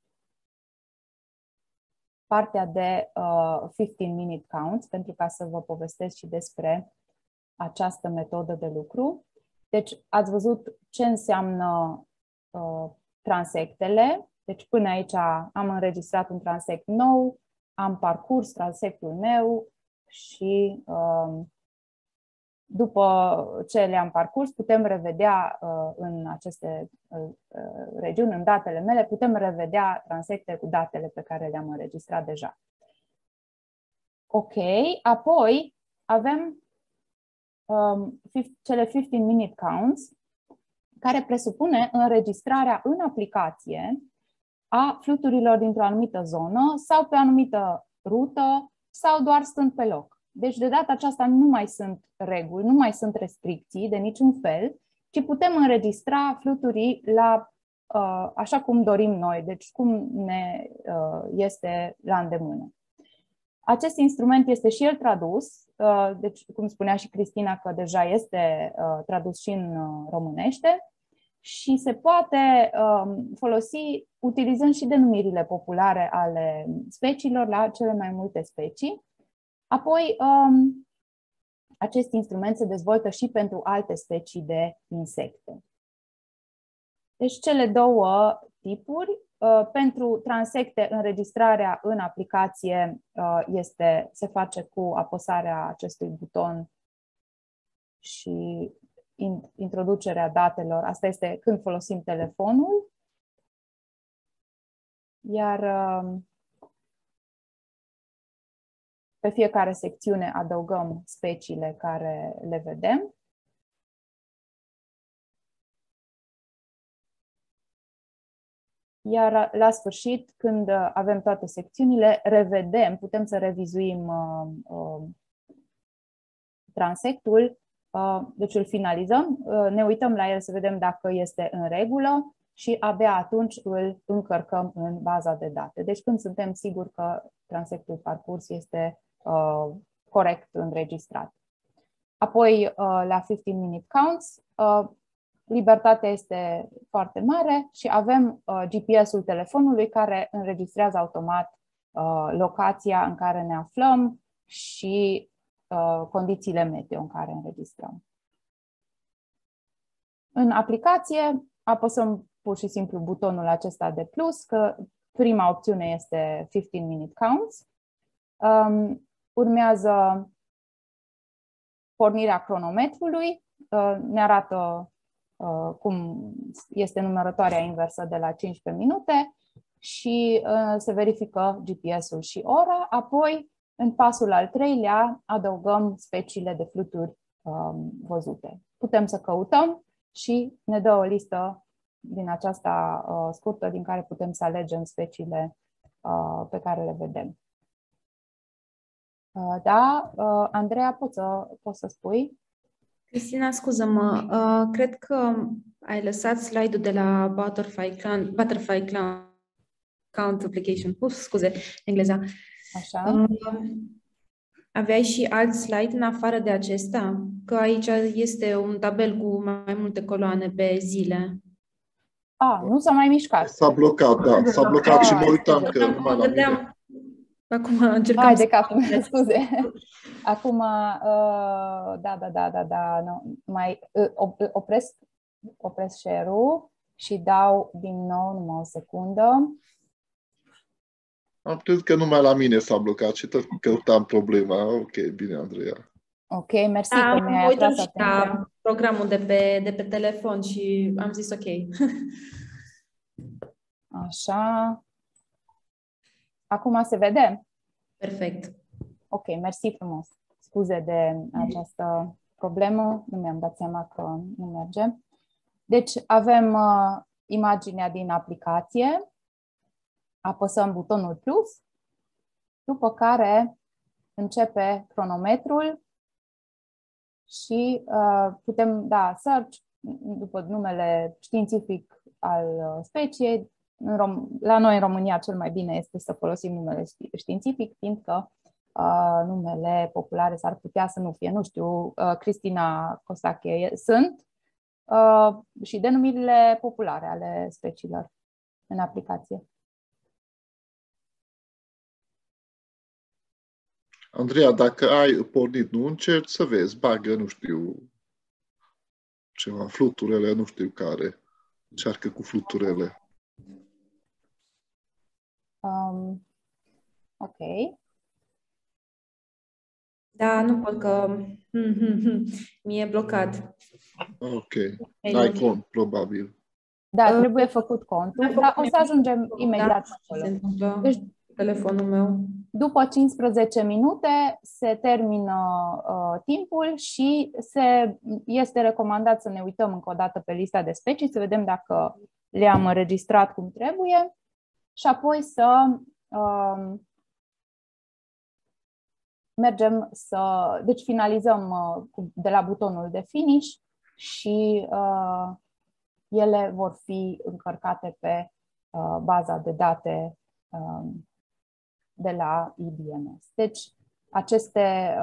partea de 15-minute counts, pentru ca să vă povestesc și despre această metodă de lucru. Deci ați văzut ce înseamnă transectele. Deci până aici am înregistrat un transect nou, am parcurs transectul meu și după ce le-am parcurs putem revedea în aceste regiuni, în datele mele, putem revedea transecte cu datele pe care le-am înregistrat deja. Ok, apoi avem cele 15-minute counts, care presupune înregistrarea în aplicație a fluturilor dintr-o anumită zonă sau pe o anumită rută sau doar stând pe loc. Deci de data aceasta nu mai sunt reguli, nu mai sunt restricții de niciun fel, ci putem înregistra fluturii așa cum dorim noi, deci cum ne este la îndemână. Acest instrument este și el tradus, deci cum spunea și Cristina că deja este tradus și în românește și se poate folosi utilizând și denumirile populare ale speciilor la cele mai multe specii. Apoi, acest instrument se dezvoltă și pentru alte specii de insecte. Deci cele două tipuri. Pentru transecte, înregistrarea în aplicație se face cu apăsarea acestui buton și introducerea datelor. Asta este când folosim telefonul. Iar pe fiecare secțiune adăugăm speciile care le vedem. Iar la sfârșit, când avem toate secțiunile, revedem, putem să revizuim transectul, deci îl finalizăm, ne uităm la el să vedem dacă este în regulă și abia atunci îl încărcăm în baza de date. Deci când suntem siguri că transectul parcurs este corect înregistrat. Apoi, la 15-minute counts, libertatea este foarte mare și avem GPS-ul telefonului care înregistrează automat locația în care ne aflăm și condițiile meteo în care înregistrăm. În aplicație apăsăm pur și simplu butonul acesta de plus, că prima opțiune este 15-minute counts. Urmează pornirea cronometrului, ne arată cum este numărătoarea inversă de la 15 minute și se verifică GPS-ul și ora. Apoi În pasul al treilea adăugăm speciile de fluturi văzute. Putem să căutăm și ne dă o listă din aceasta scurtă din care putem să alegem speciile pe care le vedem. Da, Andreea, poți să spui? Cristina, scuză-mă, cred că ai lăsat slide-ul de la Butterfly Count Application. Scuze, engleza. Așa. Aveai și alt slide în afară de acesta? Că aici este un tabel cu mai multe coloane pe zile. Nu s-a mai mișcat. S-a blocat, da. S-a blocat și mă uitam că numai la mine. Acum încercăm Hai de cap, scuze. Acum, da. Mai opresc share-ul și dau din nou numai o secundă. Am crezut că numai la mine s-a blocat și tot căutam problema. Ok, bine, Andreea. Ok, mersi că mi-ai atras atenția. La programul de pe telefon și am zis ok. Așa. Acum se vede? Perfect. Ok, mersi frumos. Scuze de această problemă, nu mi-am dat seama că nu merge. Deci avem imaginea din aplicație, apăsăm butonul plus, după care începe cronometrul și putem da search după numele științific al speciei. La noi în România cel mai bine este să folosim numele științific, fiindcă numele populare s-ar putea să nu fie. Nu știu, Cristina Costache sunt și denumirile populare ale speciilor în aplicație. Andreea, dacă ai pornit, nu încerci să vezi, bagă, nu știu, ceva, fluturele, nu știu care. Încearcă cu fluturele. Ok. Da, nu pot că mi-e blocat. Ok. Ai cont, probabil. Da, trebuie făcut contul, dar o să ajungem imediat acolo. Se întâmplă deci, telefonul meu. După 15 minute se termină timpul și este recomandat să ne uităm încă o dată pe lista de specii, să vedem dacă le-am înregistrat cum trebuie și apoi să mergem deci finalizăm de la butonul de finish și ele vor fi încărcate pe baza de date de la BMS. Deci, aceste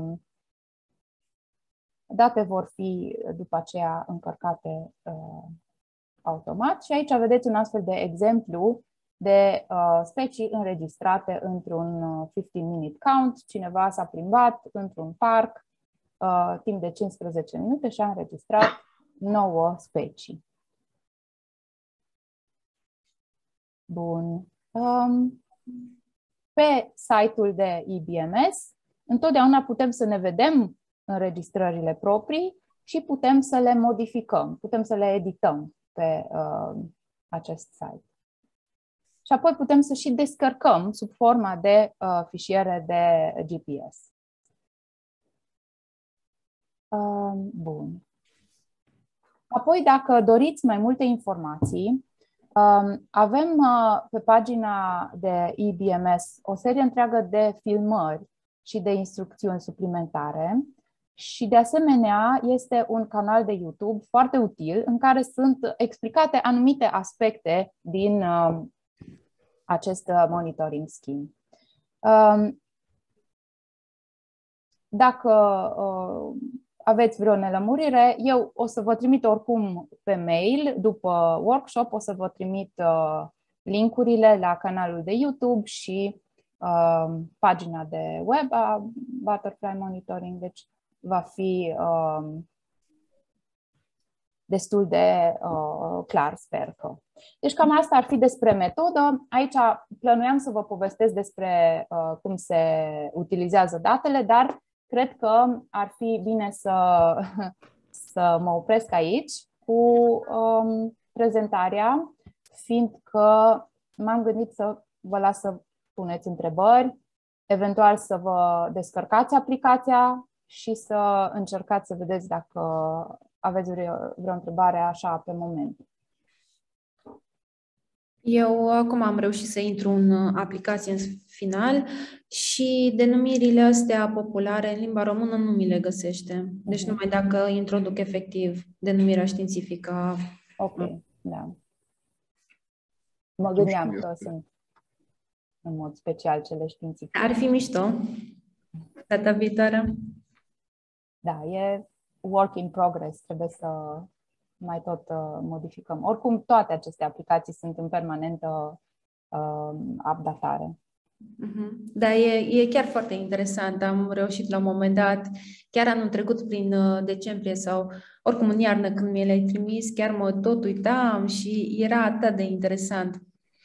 date vor fi după aceea încărcate automat și aici vedeți un astfel de exemplu de specii înregistrate într-un 15-minute count. Cineva s-a plimbat într-un parc timp de 15 minute și a înregistrat 9 specii. Bun. Pe site-ul de IBMS, întotdeauna putem să ne vedem înregistrările proprii și putem să le modificăm, putem să le edităm pe acest site. Și apoi putem să și descărcăm sub forma de fișiere de GPS. Bun. Apoi, dacă doriți mai multe informații, avem pe pagina de IBMS o serie întreagă de filmări și de instrucțiuni suplimentare și, de asemenea, este un canal de YouTube foarte util în care sunt explicate anumite aspecte din acest monitoring scheme. Dacă aveți vreo nelămurire, eu o să vă trimit oricum pe mail, după workshop, o să vă trimit linkurile la canalul de YouTube și pagina de web a Butterfly Monitoring, deci va fi destul de clar, sper că. Deci cam asta ar fi despre metodă. Aici plănuiam să vă povestesc despre cum se utilizează datele, dar cred că ar fi bine să mă opresc aici cu prezentarea, fiindcă m-am gândit să vă las să puneți întrebări eventual să vă descărcați aplicația și să încercați să vedeți dacă aveți vreo întrebare așa pe moment. Eu acum am reușit să intru în aplicație în final și denumirile astea populare în limba română nu mi le găsește. Deci numai dacă introduc efectiv denumirea științifică. Ok, da. Mă gândeam că sunt în mod special cele științifice. Ar fi mișto data viitoare. Da, e work in progress, trebuie să mai tot modificăm. Oricum, toate aceste aplicații sunt în permanentă updatare. Da, e chiar foarte interesant. Am reușit la un moment dat, chiar anul trecut prin decembrie sau oricum în iarnă când mi le-ai trimis, chiar mă tot uitam și era atât de interesant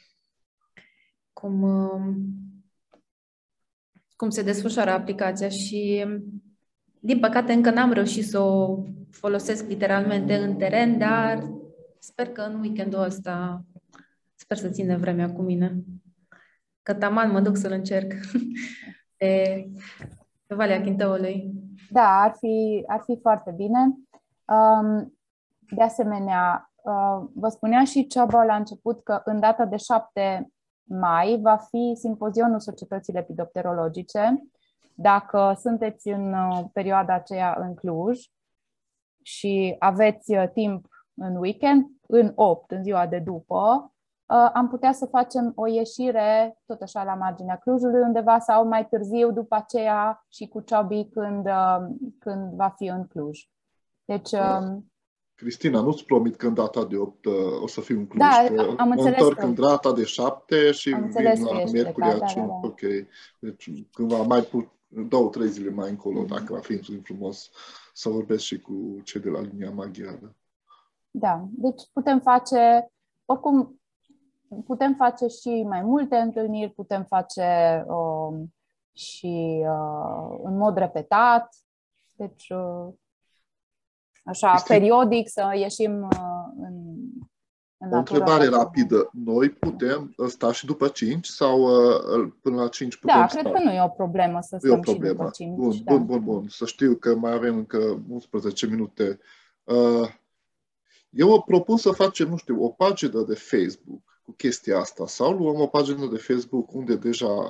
cum se desfășoară aplicația și din păcate încă n-am reușit să o folosesc literalmente în teren, dar sper că în weekendul ăsta sper să țină vremea cu mine. Că taman mă duc să-l încerc pe Valea Chintăului. Da, ar fi foarte bine. De asemenea, vă spunea și Csaba la început că în data de 7 mai va fi simpozionul Societății Lepidopterologice. Dacă sunteți în perioada aceea în Cluj și aveți timp în weekend, în 8, în ziua de după, am putea să facem o ieșire tot așa la marginea Clujului undeva sau mai târziu după aceea și cu Ciobi când va fi în Cluj. Deci, Cristina, nu-ți promit că în data de 8 o să fiu în Cluj. Da, am înțeles. Mă întorc în data de 7 și vin la miercurea 5. Da. Ok. Deci cândva mai 2-3 zile mai încolo, dacă va fi frumos să vorbesc și cu cei de la linia maghiară. Da, deci putem face, oricum, putem face și mai multe întâlniri, putem face și în mod repetat, deci așa, periodic să ieșim în o întrebare rapidă. Noi putem sta și după 5 sau până la 5 putem Da, cred că nu e o problemă să stăm și după 5. Bun. Să știu că mai avem încă 11 minute. Eu propun să facem, nu știu, o pagină de Facebook cu chestia asta sau luăm o pagină de Facebook unde deja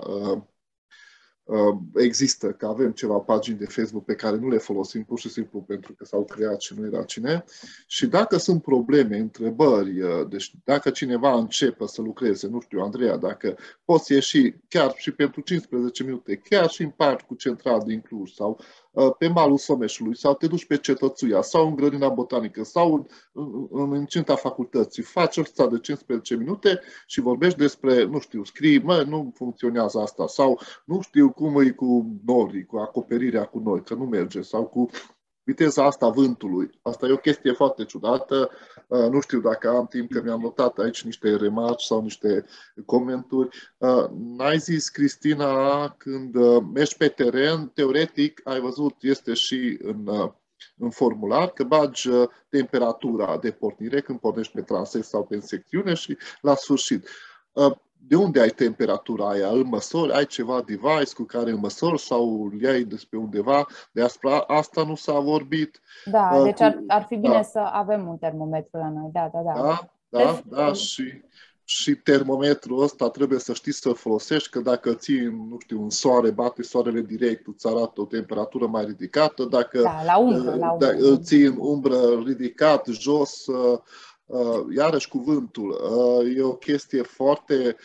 există, că avem ceva pagini de Facebook pe care nu le folosim pur și simplu pentru că s-au creat și nu era cine. Și dacă sunt probleme, întrebări, deci dacă cineva începe să lucreze, nu știu, Andreea, dacă poți ieși chiar și pentru 15 minute, chiar și în parcul central din Cluj sau pe malul Someșului, sau te duci pe Cetățuia, sau în grădina botanică, sau în incinta facultății, faci ăsta de 15 minute și vorbești despre, nu știu, scrii, nu funcționează asta, sau nu știu cum e cu norii, cu acoperirea cu nori, că nu merge, sau cu viteza asta vântului. Asta e o chestie foarte ciudată. Nu știu dacă am timp, că mi-am notat aici niște remarci sau niște comentarii. N-ai zis, Cristina, când mergi pe teren, teoretic, ai văzut, este și în formular, că bagi temperatura de pornire când pornești pe transect sau pe secțiune și la sfârșit. De unde ai temperatura aia? Îl măsori? Ai ceva device cu care îl măsori sau îl iai despre undeva? De asta nu s-a vorbit. Da, deci ar fi bine să avem un termometru la noi. Da. Și termometrul ăsta trebuie să știi să-l folosești, că dacă ții, nu știu, în soare, bate soarele direct, îți arată o temperatură mai ridicată. Dacă la umbră. îl ții în umbră ridicat, jos, iarăși cuvântul. E o chestie foarte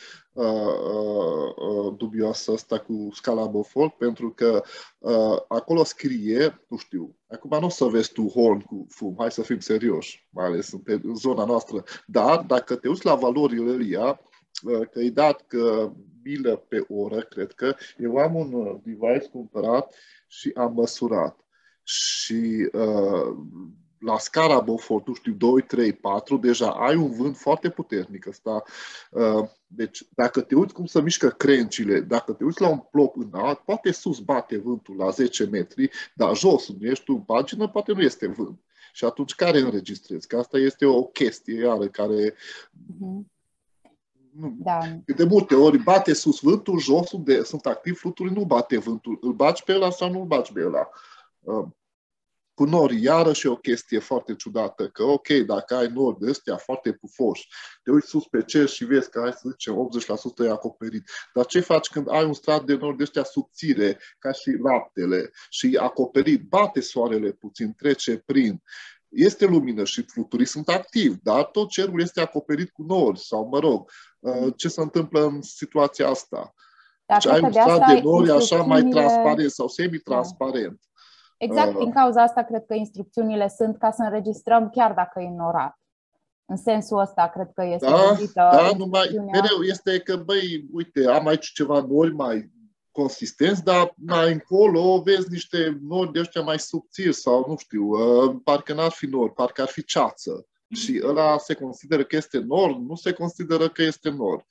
dubioasă asta cu scala Beaufort, pentru că acolo scrie, nu știu, acum nu o să vezi tu horn cu fum, hai să fim serioși, mai ales în zona noastră, dar dacă te uiți la valorile ălia, că e dat că milă pe oră, cred că, eu am un device cumpărat și am măsurat și la scara Beaufort, nu știu, 2, 3, 4, deja ai un vânt foarte puternic ăsta. Deci, dacă te uiți cum se mișcă crencile, dacă te uiți la un bloc înalt, poate sus bate vântul la 10 metri, dar jos, nu ești tu în pagină, poate nu este vânt. Și atunci care înregistrezi? Că asta este o chestie, iară, care De multe ori bate sus vântul, jos unde sunt activi fluturii, nu bate vântul. Îl baci pe ăla sau nu îl baci pe ăla. Cu nori, iarăși e o chestie foarte ciudată, că ok, dacă ai nori de ăstea foarte pufoși, te uiți sus pe cer și vezi că, hai să zicem, 80% e acoperit. Dar ce faci când ai un strat de nori de ăștia subțire, ca și laptele, și acoperit, bate soarele puțin, trece prin, este lumină și fluturii sunt activi, dar tot cerul este acoperit cu nori, sau mă rog, ce se întâmplă în situația asta? Deci ai un strat de nori așa mai transparent sau semi-transparent. Exact, din cauza asta cred că instrucțiunile sunt ca să înregistrăm chiar dacă e înnorat. În sensul ăsta cred că este gândită. Da, mereu este că, băi, uite, am aici ceva nori mai consistenți, dar mai încolo vezi niște nori de ăștia mai subțiri sau, nu știu, parcă n-ar fi nori, parcă ar fi ceață. Și ăla se consideră că este nor, nu se consideră că este nor.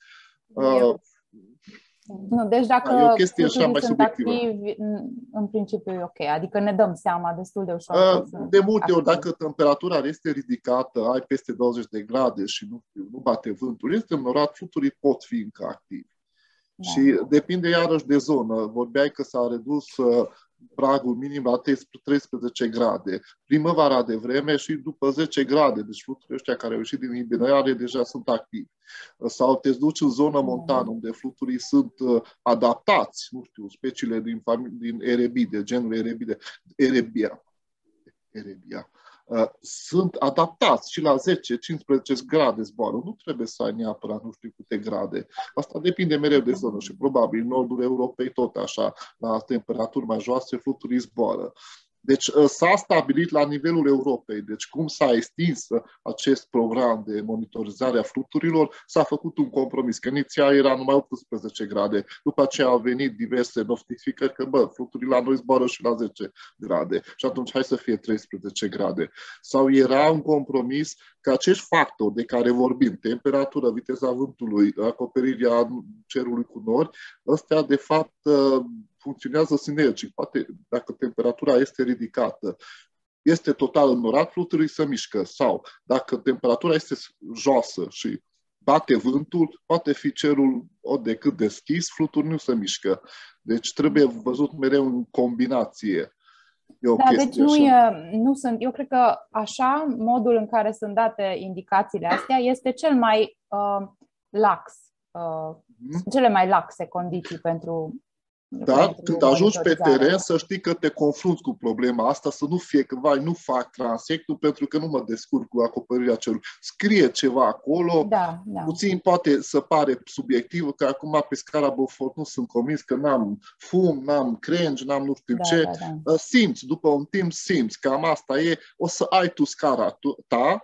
Nu, deci dacă e o chestie așa mai sunt activi, în principiu e ok. Adică ne dăm seama destul de ușor. De multe ori, dacă temperatura este ridicată, ai peste 20 de grade și nu bate vântul, este înnorat, fluturii pot fi încă activi. Da. Și depinde iarăși de zonă. Vorbeai că s-a redus pragul minim la 13 grade. Primăvara de vreme și după 10 grade. Deci fluturii ăștia care au ieșit din hibernare deja sunt activi. Sau te duci în zonă montană unde fluturii sunt adaptați, nu știu, speciile din Erebide, genul Erebia. Sunt adaptați și la 10-15 grade zboară. Nu trebuie să ai neapărat nu știu câte grade. Asta depinde mereu de zonă și probabil în nordul Europei tot așa, la temperaturi mai joase, fluturii zboară. Deci s-a stabilit la nivelul Europei. Deci cum s-a extins acest program de monitorizare a fluturilor, s-a făcut un compromis. Că inițial era numai 18 grade. După aceea au venit diverse notificări că, fluturile la noi zboară și la 10 grade. Și atunci hai să fie 13 grade. Sau era un compromis că acești factori de care vorbim, temperatură, viteza vântului, acoperirea cerului cu nori, ăstea de fapt funcționează sinergic. Poate dacă temperatura este ridicată, este total înnorat, fluturii se mișcă. Sau dacă temperatura este joasă și bate vântul, poate fi cerul ori de cât deschis, fluturii nu se mișcă. Deci trebuie văzut mereu în combinație. Deci nu sunt. Eu cred că așa, modul în care sunt date indicațiile astea este cel mai lax, cele mai laxe condiții pentru. Dar când ajungi pe teren să știi că te confrunți cu problema asta, să nu fie că nu fac transectul pentru că nu mă descurc cu acoperirea cerului. Scrie ceva acolo, puțin poate să pare subiectiv, că acum pe scara Beaufort nu sunt convins că n-am fum, n-am crengi, n-am nu știu ce. Simți, după un timp simți, cam asta e, o să ai tu scara ta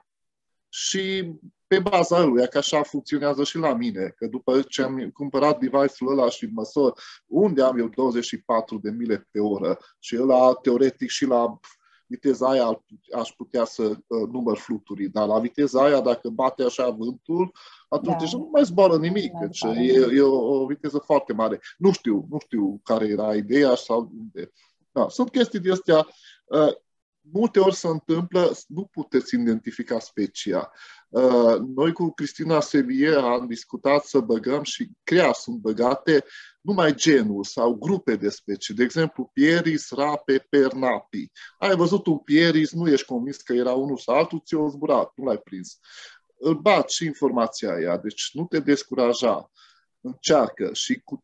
și pe baza lui, că așa funcționează și la mine, că după ce am cumpărat device-ul ăla și măsor unde am eu 24 de mile pe oră și ăla teoretic și la viteza aia aș putea să număr fluturii, dar la viteza aia dacă bate așa vântul, atunci deja nu mai zboară nimic, deci e o viteză foarte mare. Nu știu care era ideea sau unde. Sunt chestii de astea. Multe ori se întâmplă, nu puteți identifica specia. Noi cu Cristina Sevier am discutat să băgăm și chiar sunt băgate numai genuri sau grupe de specii. De exemplu, pieris, rape, pernapi. Ai văzut un pieris, nu ești convins că era unul sau altul, ți-o zburat, nu l-ai prins. Îl bați și informația aia, deci nu te descuraja. Încearcă și cu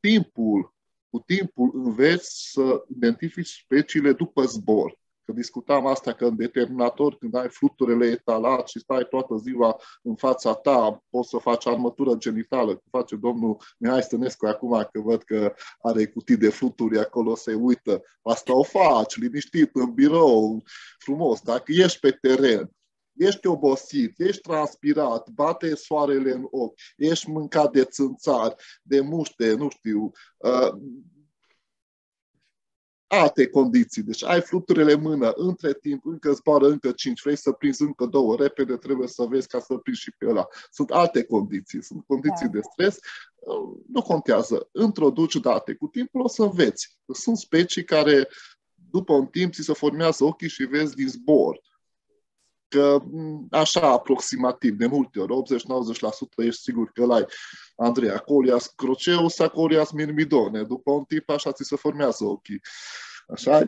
timpul înveți să identifici speciile după zbor. Că discutam asta că în determinator, când ai fluturile etalat și stai toată ziua în fața ta, poți să faci armătură genitală, cum face domnul Mihai Stănescu acum, că văd că are cutii de fluturi acolo, se uită. Asta o faci, liniștit, în birou, frumos. Dacă ești pe teren, ești obosit, ești transpirat, bate soarele în ochi, ești mâncat de țânțari, de muște, nu știu, alte condiții. Deci ai fluturile în mână, între timp încă zboară încă 5, vrei să prinzi încă 2, repede trebuie să vezi ca să prinzi și pe ăla. Sunt alte condiții, sunt condiții de stres, nu contează. Introduci date, cu timpul o să înveți. Sunt specii care după un timp ți se formează ochii și vezi din zbor. că așa aproximativ, de multe ori, 80-90% ești sigur că l-ai. Andrei, acolias croceus, acolias mirmidone. După un timp așa ți se formează ochii. Așa?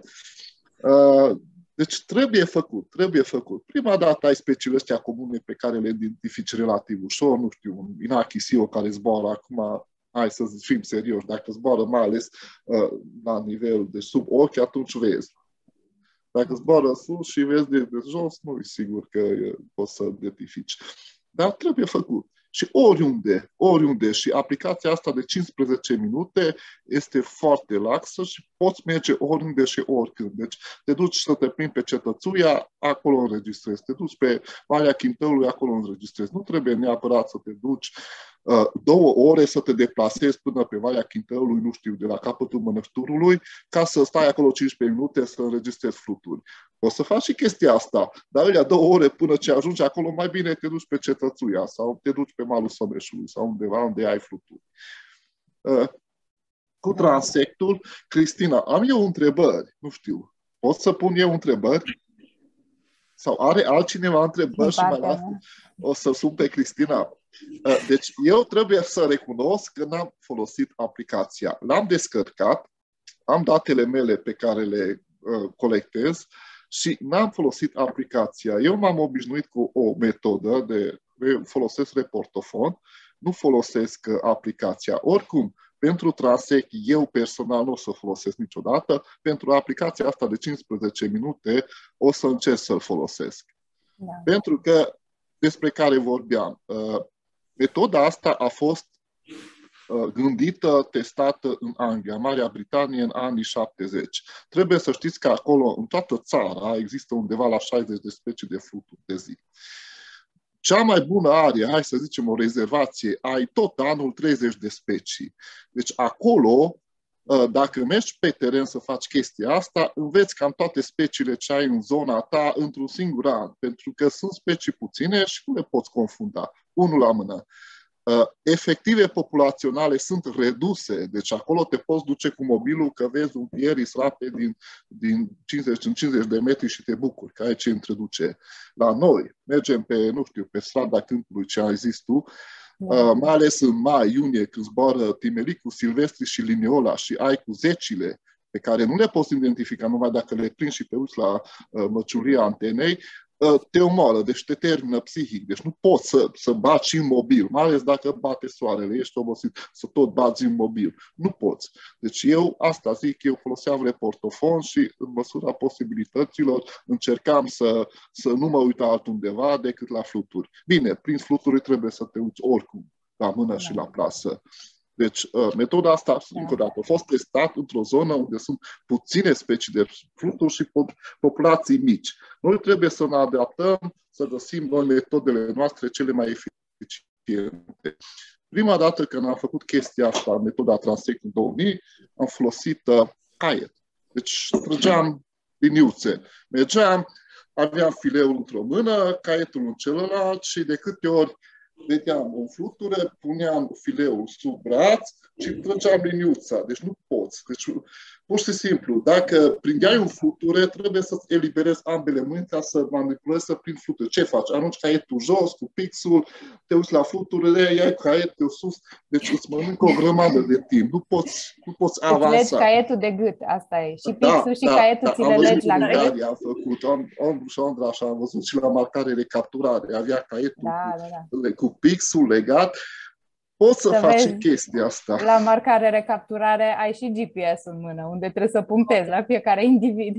Deci trebuie făcut. Prima dată ai speciile astea comune pe care le identifici relativ ușor, nu știu, un inachisio care zboară acum, hai să fim serioși, dacă zboară mai ales la nivel de sub ochi, atunci vezi. Dacă zboară sus și vezi de jos, nu e sigur că poți să identifici. Dar trebuie făcut. Și oriunde. Și aplicația asta de 15 minute este foarte laxă și poți merge oriunde și oricând. Deci te duci să te plimbi pe Cetățuia, acolo înregistrezi. Te duci pe Valea Chintăului, acolo înregistrezi. Nu trebuie neapărat să te duci 2 ore să te deplasezi până pe Valea Chintăului, nu știu, de la capătul Mănășturului, ca să stai acolo 15 minute să înregistrezi fluturi. Poți să faci și chestia asta, dar alea 2 ore până ce ajungi acolo, mai bine te duci pe Cetățuia sau te duci pe malul Someșului sau undeva unde ai fluturi. Cu transectul, Cristina, am eu întrebări, nu știu, pot să pun eu întrebări? Sau are altcineva întrebări și mai las? O să sun pe Cristina. Deci eu trebuie să recunosc că n-am folosit aplicația. L-am descărcat, am datele mele pe care le colectez și n-am folosit aplicația. Eu m-am obișnuit cu o metodă de folosesc reportofon, nu folosesc aplicația. Oricum, pentru Transec, eu personal nu o să folosesc niciodată. Pentru aplicația asta de 15 minute o să încerc să-l folosesc. Da. Pentru că despre care vorbeam. Metoda asta a fost gândită, testată în Anglia, Marea Britanie, în anii 70. Trebuie să știți că acolo, în toată țara, există undeva la 60 de specii de fluturi de zi. Cea mai bună are, hai să zicem o rezervație, ai tot anul 30 de specii. Deci acolo, dacă mergi pe teren să faci chestia asta, înveți cam toate speciile ce ai în zona ta într-un singur an, pentru că sunt specii puține și nu le poți confunda, unul la mână. Efective populaționale sunt reduse, deci acolo te poți duce cu mobilul că vezi un pieris rape din 50 în 50 de metri și te bucuri că ai ce introduce. La noi mergem pe, nu știu, pe strada Câmpului, ce ai zis tu, mai ales în mai, iunie, când zboară timericul, silvestri și liniola și ai cu zecile pe care nu le poți identifica numai dacă le prinzi și te uiți la măciuria antenei, te omoară, deci te termină psihic. Deci nu poți să bați în mobil, mai ales dacă bate soarele, ești obosit, să tot bați în mobil. Nu poți. Deci eu, asta zic, eu foloseam reportofon și în măsura posibilităților încercam să nu mă uit altundeva decât la fluturi. Bine, prin fluturi trebuie să te uiți oricum, la mână și la plasă. Deci, metoda asta, încă o dată, a fost testat într-o zonă unde sunt puține specii de fluturi și populații mici. Noi trebuie să ne adaptăm, să găsim noi metodele noastre cele mai eficiente. Prima dată când am făcut chestia asta, metoda Transec în 2000, am folosit caiet. Deci, trăgeam liniuțe. Mergeam, aveam fileul într-o mână, caietul în celălalt și de câte ori vedeam o flutură, puneam fileul sub braț și trăgeam liniuța. Deci nu poți. Deci, pur și simplu, dacă prindeai o flutură, trebuie să-ți eliberezi ambele mâini ca să manipulezi să prind flutură. Ce faci? Arunci caietul jos cu pixul, te uiți la fluturile, iai caietul sus, deci îți mănâncă o grămadă de timp. Nu poți avansa. Îți legi caietul de gât, asta e. Și pixul și caietul ți le legi la gât. Am făcut, am văzut și la marcare recapturare. Avea caietul cu pixul legat. Poți să faci chestia asta. La marcare recapturare ai și GPS în mână, unde trebuie să punctezi la fiecare individ.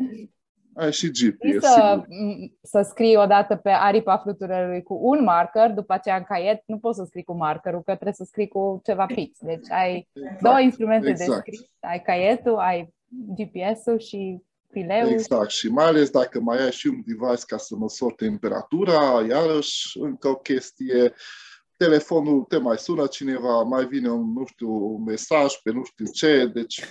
Ai și GPS. Să scrii odată pe aripa fluturelui cu un marker, după aceea în caiet nu poți să scrii cu markerul, că trebuie să scrii cu ceva fix. Deci ai două instrumente de scris. Ai caietul, ai GPS-ul și fileul. Exact. Și mai ales dacă mai ai și un device ca să măsori temperatura, iarăși încă o chestie. Telefonul te mai sună cineva, mai vine un mesaj pe nu știu ce, deci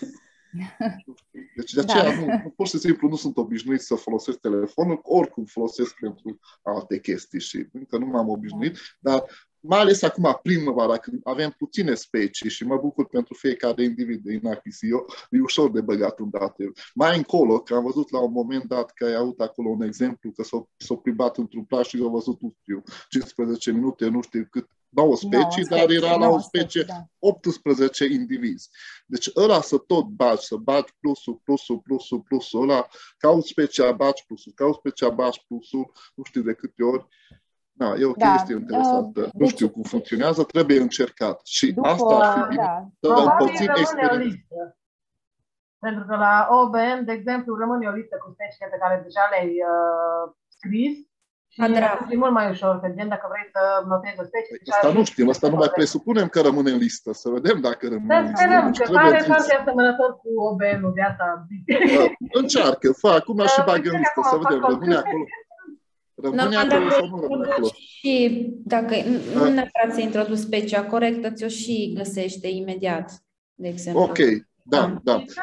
de aceea pur și simplu nu sunt obișnuit să folosesc telefonul, oricum folosesc pentru alte chestii și încă nu m-am obișnuit, dar mai ales acum, primăvara, când avem puține specii și mă bucur pentru fiecare individ de inachis, e ușor de băgat în date. Mai încolo, că am văzut la un moment dat că ai avut acolo un exemplu, că s-au plimbat într-un plaș și au văzut, nu știu, 15 minute, nu știu cât, 9 specii, dar era la o specie 18 indivizi. Deci ăla să tot bagi, să bagi plusul ăla, cauți specia, bagi plusul, cauți specia, bagi plusul, nu știu de câte ori. Da, e o chestie interesantă. Nu știu cum funcționează, trebuie încercat. Și asta ar fi bine să împărțim experiența. Pentru că la OBM, de exemplu, rămâne o listă cu speciile pe care deja le-ai scris și e mult mai ușor, că gen dacă vrei să notezi o specie... Asta nu știm, asta nu mai presupunem că rămâne în listă, să vedem dacă rămâne în listă. Sperăm că pare foarte asemănător cu OBM-ul de asta. Încearcă, fă acum și bagă în listă, să vedem, rămâne acolo. Rămâne acolo sau nu rămâne acolo. Și dacă nu neapărat să introduci specia corectă, ți-o și găsește imediat, de exemplu. Ok, da.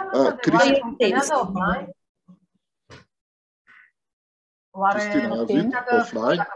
Cristina, a zis offline?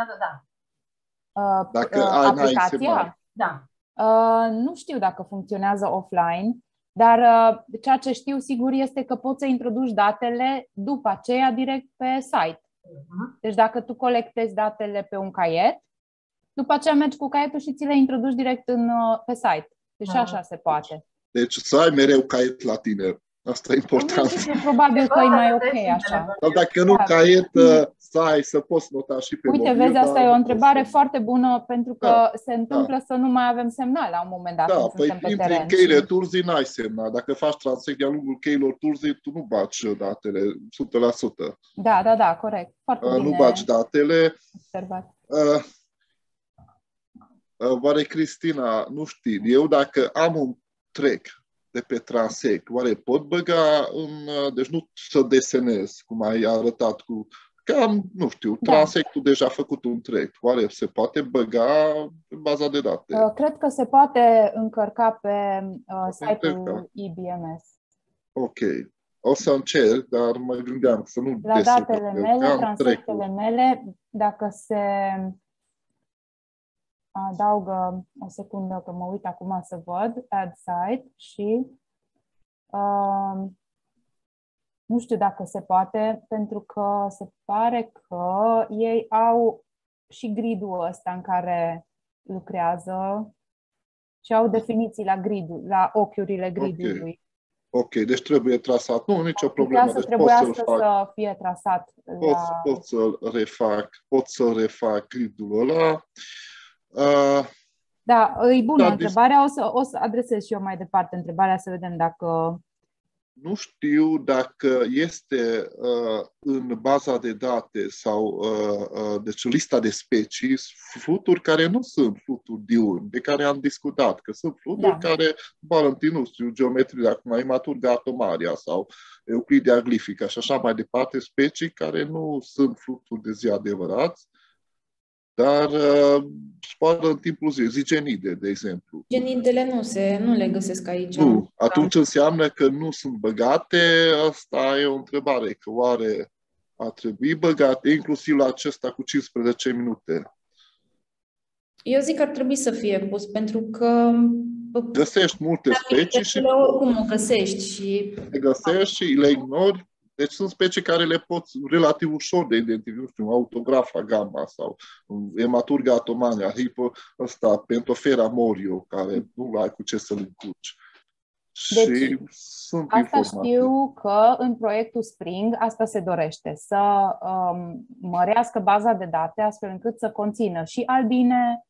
Dacă ai semnal. Da. Nu știu dacă funcționează offline, dar ceea ce știu sigur este că poți să introduci datele după aceea direct pe site. Deci dacă tu colectezi datele pe un caiet, după aceea mergi cu caietul și ți le introduci direct pe site. Deci așa se poate. Deci să ai mereu caiet la tine. Asta e important. Probabil că e mai ok așa. Dar dacă nu caiet, să poți nota și pe mobil. Uite, vezi, asta e o întrebare foarte bună, pentru că se întâmplă să nu mai avem semnal la un moment dat. Da, păi intri în cheile turzii, n-ai semnal. Dacă faci transect de-a lungul cheilor turzii, tu nu bagi datele 100%. Da, corect. Foarte bine. Nu bagi datele. Observat. Oare, Cristina, nu știu, eu dacă am un trec de pe transect, oare pot băga deci nu să desenez, cum ai arătat cu... Că am, nu știu, transectul deja făcut un trec. Oare se poate băga în baza de date? Cred că se poate încărca pe site-ul IBMS. Ok. O să încerc, dar mă gândeam să nu la datele mele, transectele mele, dacă se adaugă, o secundă că mă uit acum să văd, add site și nu știu dacă se poate, pentru că se pare că ei au și grid-ul ăsta în care lucrează și au definiții la grid-ul, la ochiurile grid-ului. Ok, deci trebuie trasat. Nu, nicio problemă. Deci trebuiască să fie trasat. Pot să refac grid-ul ăla. Da, e bună întrebarea. O să adresez și eu mai departe întrebarea să vedem dacă... Nu știu dacă este în baza de date sau deci lista de specii fluturi care nu sunt fluturi diurni, de care am discutat, că sunt fluturi care nu știu, geometrie, acum imaturga atomaria sau euclidia glifica și așa mai departe, specii care nu sunt fluturi de zi adevărați, dar spară în timpul zilei, zigenide, de exemplu. Genidele nu le găsesc aici. Nu. Atunci înseamnă că nu sunt băgate. Asta e o întrebare, că oare ar trebui băgate, inclusiv la acesta cu 15 minute? Eu zic că ar trebui să fie pus, pentru că găsești multe specii și oricum o găsești și le găsești și le ignori. Deci sunt specii care le poți relativ ușor de identifica, nu știu, autografa gamma sau ematurga atomania, pentofera morio, care nu ai cu ce să-l încurci. Deci, și sunt asta informații. știu că în proiectul Spring asta se dorește, să mărească baza de date astfel încât să conțină și albine,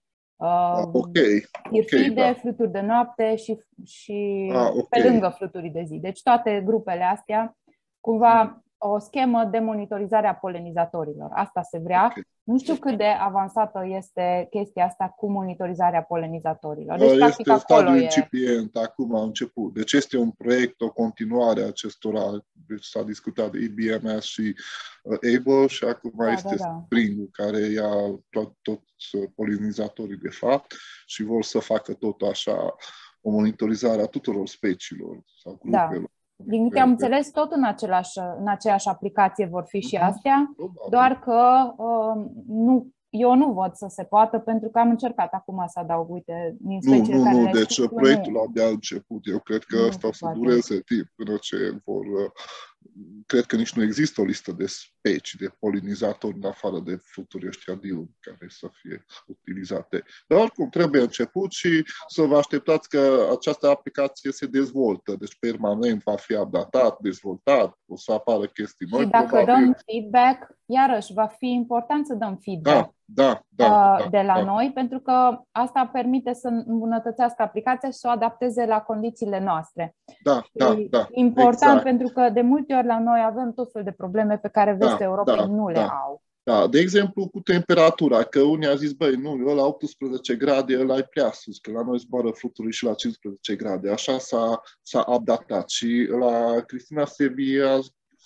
irfide, fluturi de noapte și pe lângă fluturii de zi. Deci toate grupele astea, cumva o schemă de monitorizare a polenizatorilor. Asta se vrea. Nu știu cât de avansată este chestia asta cu monitorizarea polenizatorilor. Deci, practic, este stadiul incipient, acum a început. Deci este un proiect, o continuare a acestora. Deci s-a discutat de IBMS și Able și acum este Spring-ul care ia toți polinizatorii de fapt și vor să facă tot așa o monitorizare a tuturor speciilor sau grupelor. Din câte am înțeles, tot în aceeași aplicație vor fi și astea, doar că nu eu nu văd să se poată, pentru că am încercat acum să adaug, uite, din speciile care le deci știu, proiectul abia a început. Eu cred că asta o să dureze timp până ce vor... Cred că nici nu există o listă de specii de polinizatori în afară de fructuri ăștia diurni care să fie utilizate. Dar oricum trebuie început și să vă așteptați că această aplicație se dezvoltă. Deci permanent va fi updatat, dezvoltat, o să apară chestii noi. Și dacă dăm feedback, iarăși va fi important să dăm feedback de la noi, pentru că asta permite să îmbunătățească aplicația și să o adapteze la condițiile noastre. Important, exact. Pentru că de multe ori la noi avem tot fel de probleme pe care vestul Europei nu le au. Da, de exemplu cu temperatura, că unii au zis, băi, nu, eu la 18 grade ăla e prea sus, că la noi zboară fructurile și la 15 grade. Așa s-a updatat și la Cristina Sevilla,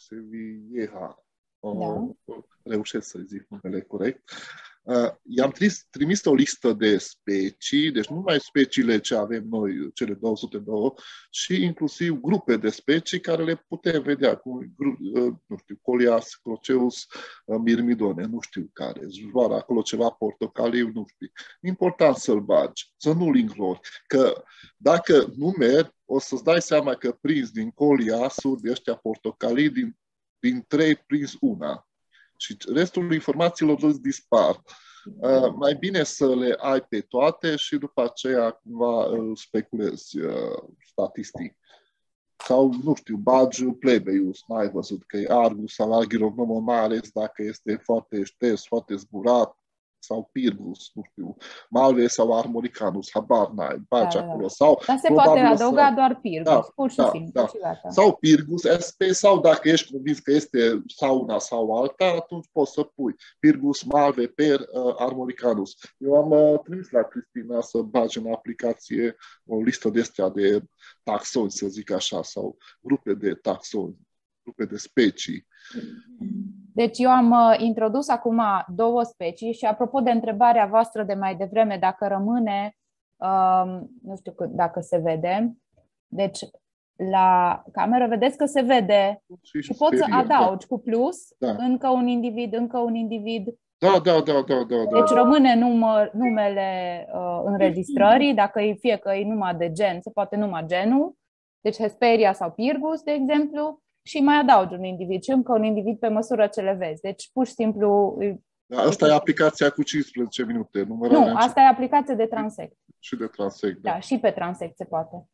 reușesc să zic numele corect, i-am trimis o listă de specii, deci nu numai speciile ce avem noi, cele 202, și inclusiv grupe de specii care le putem vedea, cum, nu știu, Colias, Croceus, Mirmidone, nu știu care, zboară acolo ceva portocaliu, nu știu. Important să-l bagi, să nu-l ignori, că dacă numeri, o să-ți dai seama că prinzi din Coliasuri, de ăștia portocalii, din 3 prins una. Și restul informațiilor îți dispar. Mai bine să le ai pe toate și după aceea cumva speculezi statistic. Sau, nu știu, bagi plebeius, n-ai văzut că e Argus sau Argyrognoma, mai ales dacă este foarte șters, foarte zburat, sau Pirgus, nu știu, Malve sau Armoricanus, habar n-ai, bagi acolo. Sau, dar se poate adăuga doar Pirgus, pur și simplu. Sau Pirgus SP, sau dacă ești convins că este sau una sau alta, atunci poți să pui Pirgus, Malve, Per, Armoricanus. Eu am trimis la Cristina să bagi în aplicație o listă de astea de taxoni, să zic așa, sau grupe de taxoni, grupe de specii. Deci eu am introdus acum 2 specii și apropo de întrebarea voastră de mai devreme, dacă rămâne, nu știu dacă se vede, deci la cameră vedeți că se vede și poți să adaugi cu plus încă un individ. Da. Deci rămâne numele înregistrării, dacă fie că e numai de gen, se poate numai genul, deci Hesperia sau Pirgus, de exemplu, și mai adaugi un individ și încă un individ pe măsură ce le vezi. Deci, pur și simplu... Asta e aplicația cu 15 minute. Nu, asta e aplicația de transect. Și de transect, da. Și pe transect se poate.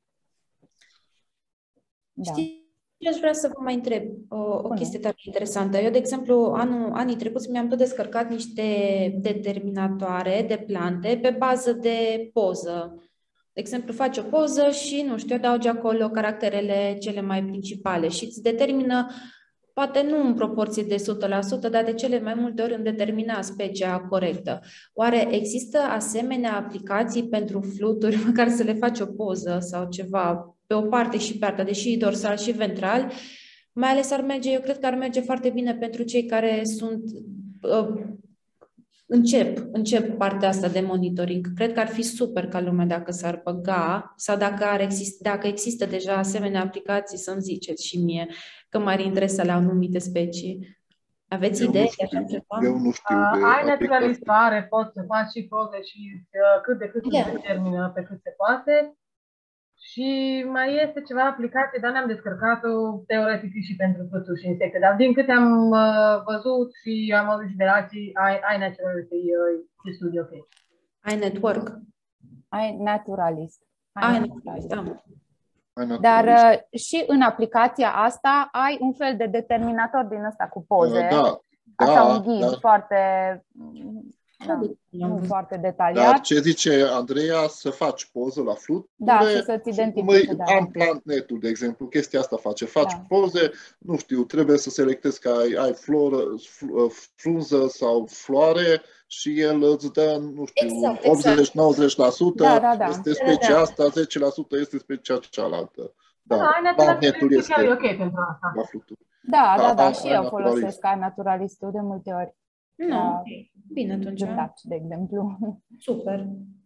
Da. Aș vrea să vă mai întreb o chestie tare interesantă. Eu, de exemplu, anii trecuți mi-am tot descărcat niște determinatoare de plante pe bază de poză. De exemplu, faci o poză și, nu știu, adaugi acolo caracterele cele mai principale și îți determină, poate nu în proporție de 100%, dar de cele mai multe ori îmi determina specia corectă. Oare există asemenea aplicații pentru fluturi, măcar să le faci o poză sau ceva pe o parte și pe alta, deși dorsal și ventral? Mai ales eu cred că ar merge foarte bine pentru cei care sunt... Încep partea asta de monitoring. Cred că ar fi super ca lumea dacă s-ar băga sau dacă există deja asemenea aplicații, să-mi ziceți și mie că m-ar interesa la anumite specii. Aveți idee de așa ceva? Eu nu știu. Ai naturalizare, poți să faci și poze și cât de cât se determină pe cât se poate. Și mai este ceva aplicație, dar ne-am descărcat-o teoretic și pentru fructuri și insecte. Dar din câte am văzut și am auzit și de alții, iNaturalist e destul de ok. iNetwork. iNaturalist. Dar și în aplicația asta ai un fel de determinator din ăsta cu poze. Asta un ghid foarte... nu foarte detaliat. Dar ce zice Andreea, să faci poză la fluturi. Da, și să-ți identifice. Am PlantNet-ul, de exemplu, chestia asta face. Faci poze, nu știu, trebuie să selectezi că ai frunză sau floare și el îți dă, nu știu, 80-90%, este specia asta, 10% este specia cealaltă. PlantNet-ul este ok pentru asta. La fluturi. Da, și eu folosesc iNaturalist-ul de multe ori. Nu, bine atunci. De exemplu. Super.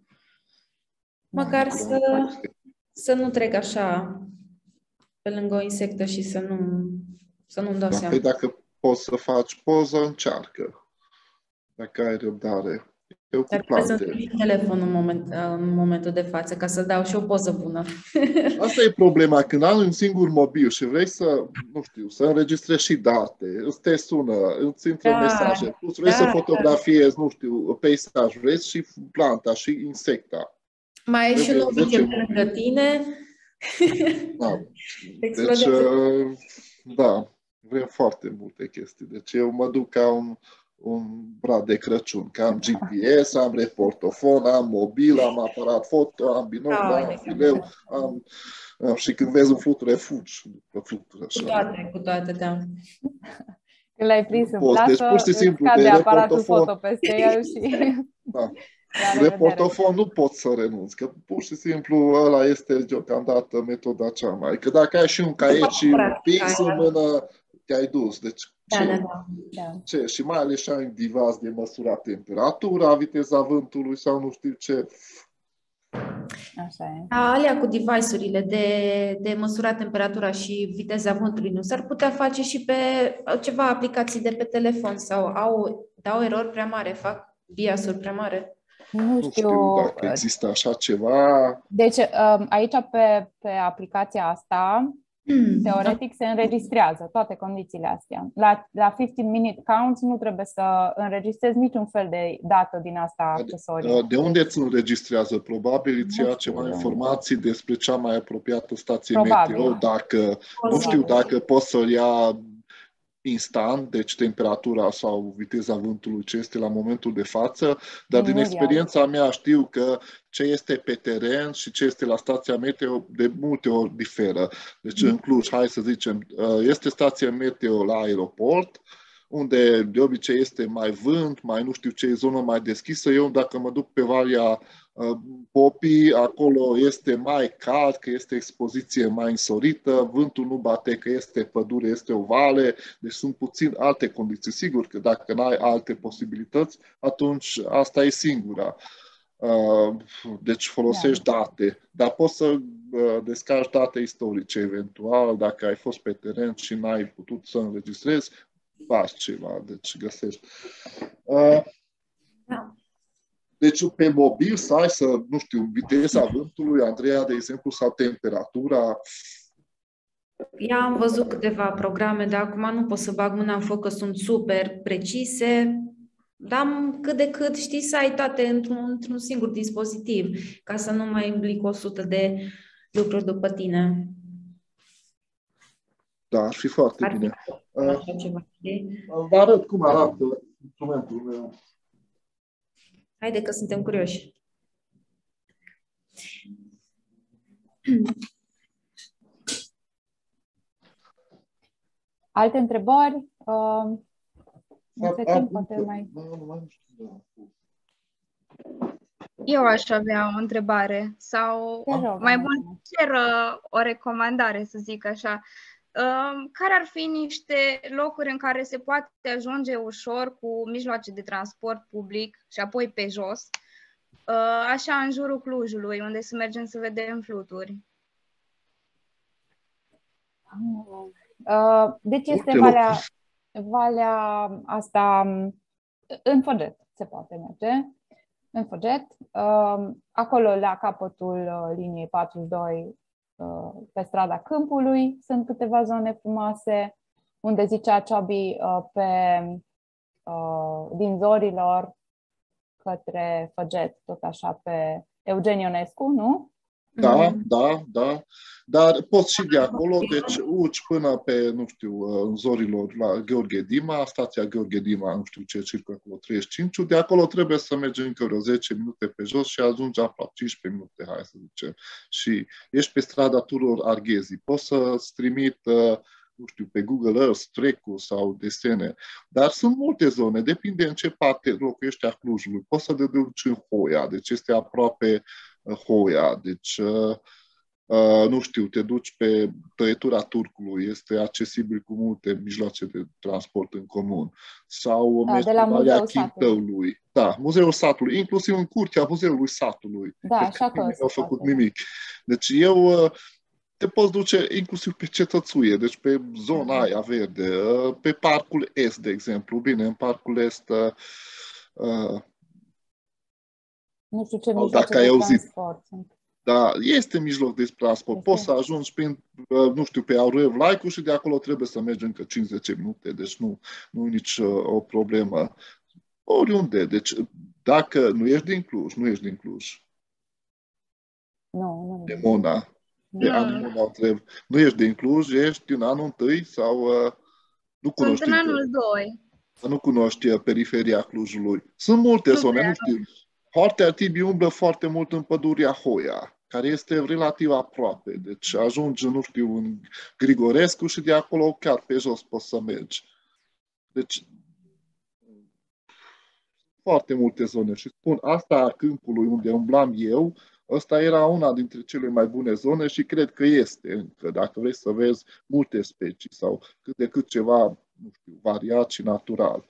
Măcar să nu trec așa pe lângă o insectă și să nu-mi dau seama. Dacă poți să faci poză, încearcă. dacă ai răbdare. Eu cu Dar trebuie să-mi plante. pun telefonul în momentul de față, ca să dau și o poză bună. Asta e problema, când ai un singur mobil și vrei să, nu știu, să înregistrezi și date, îți te sună, îți intră mesaje, plus vrei să fotografiezi, nu știu, peisaj, vrei și planta și insecta. Mai e și un Trebuie obicei 10 lângă tine. Da. Deci, Explodează. da, vrem foarte multe chestii. Deci eu mă duc ca un brad de Crăciun, că am GPS, am reportofon, am mobil, am aparat foto, am binoclu, am fileu, și când vezi un fluture, fugi după fluture. Cu toate, da. Când l-ai prins în Deci plasă, pur și simplu, scade de aparatul reportofon. foto peste el și... Da. La revedere. Reportofon nu poți să renunți, că pur și simplu ăla este deocamdată metoda cea mai. Că dacă ai și un caiet și un pix în mână, te-ai dus. Deci ce? Și mai ales și ai un device de măsurat temperatura, viteza vântului sau nu știu ce. Așa e. Alea cu device-urile de măsurat temperatura și viteza vântului nu s-ar putea face și pe ceva aplicații de pe telefon sau dau erori prea mare, fac biasuri prea mare? Nu știu dacă există așa ceva. Deci aici pe aplicația asta teoretic se înregistrează toate condițiile astea. La 15-minute counts nu trebuie să înregistrezi niciun fel de dată din asta accesorie. De unde îți înregistrează? Probabil îți ia ceva informații despre cea mai apropiată stație meteo. Nu știu dacă poți să-l ia instant, deci temperatura sau viteza vântului ce este la momentul de față, dar din experiența mea știu că ce este pe teren și ce este la stația meteo de multe ori diferă. Deci în Cluj, hai să zicem, este stația meteo la aeroport, unde de obicei este mai vânt, mai nu știu ce, zonă mai deschisă. Eu dacă mă duc pe Valea Popii, acolo este mai cald, că este expoziție mai însorită, vântul nu bate, că este pădure, este o vale, deci sunt puțin alte condiții. Sigur că dacă n-ai alte posibilități, atunci asta e singura. Deci folosești date, dar poți să descarci date istorice eventual, dacă ai fost pe teren și n-ai putut să înregistrezi, faci ceva, deci găsești. Deci pe mobil să ai nu știu, viteza vântului, Andreea, de exemplu, sau temperatura. Eu am văzut câteva programe, dar acum nu pot să bag mâna în foc că sunt super precise, dar cât de cât știi să ai toate într-un singur dispozitiv, ca să nu mai implic 100 de lucruri după tine. Da, ar fi foarte bine. Vă arăt cum arată instrumentul meu. Haide că suntem curioși. Alte întrebări? Poate mai... Eu aș avea o întrebare sau mai bun cer o recomandare, să zic așa. Care ar fi niște locuri în care se poate ajunge ușor cu mijloace de transport public și apoi pe jos, așa în jurul Clujului, unde să mergem să vedem fluturi? Deci este valea asta în Făget, se poate merge. În Făget, acolo la capătul liniei 42, pe strada Câmpului, sunt câteva zone frumoase, unde zicea Csabi, din Zorilor către Făget, tot așa pe Eugen Ionescu, nu? Da. Dar poți și de acolo, deci urci până pe, nu știu, în Zorilor, la Gheorghe Dima, stația Gheorghe Dima, nu știu ce, circa acolo 35, de acolo trebuie să mergi încă vreo 10 minute pe jos și ajungi aproape 15 minute, hai să zicem. Și ești pe strada Turilor Arghezii. Poți să-ți trimit, nu știu, pe Google Earth, track-ul sau desene. Dar sunt multe zone, depinde în ce parte locuiești a Clujului. Poți să te duci în Hoia, deci este aproape Hoia, deci nu știu, te duci pe tăietura Turcului, este accesibil cu multe mijloace de transport în comun. Sau mergi pe Valea Chintăului. Da, Muzeul Satului, inclusiv în curtea Muzeului Satului. Da, așa că nu au făcut nimic. Deci eu te poți duce inclusiv pe Cetățuie, deci pe zona aia verde, pe Parcul Est, de exemplu. Bine, în Parcul Est Nu știu ce mijloace de transport sunt. Da, este mijloc de transport. Poți să ajungi prin, nu știu, pe Craioveanu și de acolo trebuie să mergi încă 50 minute. Deci nu e nici o problemă. Oriunde. Deci dacă nu ești din Cluj, nu ești din Cluj. Nu. De Mona. De anul Mona întreb. Nu ești din Cluj, ești în anul 1 sau nu cunoști? Sunt în anul 2. Nu cunoști periferia Clujului. Sunt multe zone, nu știu. Hortea Tibi umblă foarte mult în pădurea Hoia, care este relativ aproape. Deci ajungi, nu știu, în Grigorescu și de acolo chiar pe jos poți să mergi. Deci foarte multe zone. Și spun, asta a câmpului unde umblam eu, ăsta era una dintre cele mai bune zone și cred că este încă, dacă vrei să vezi multe specii sau cât de cât ceva, nu știu, variat și natural.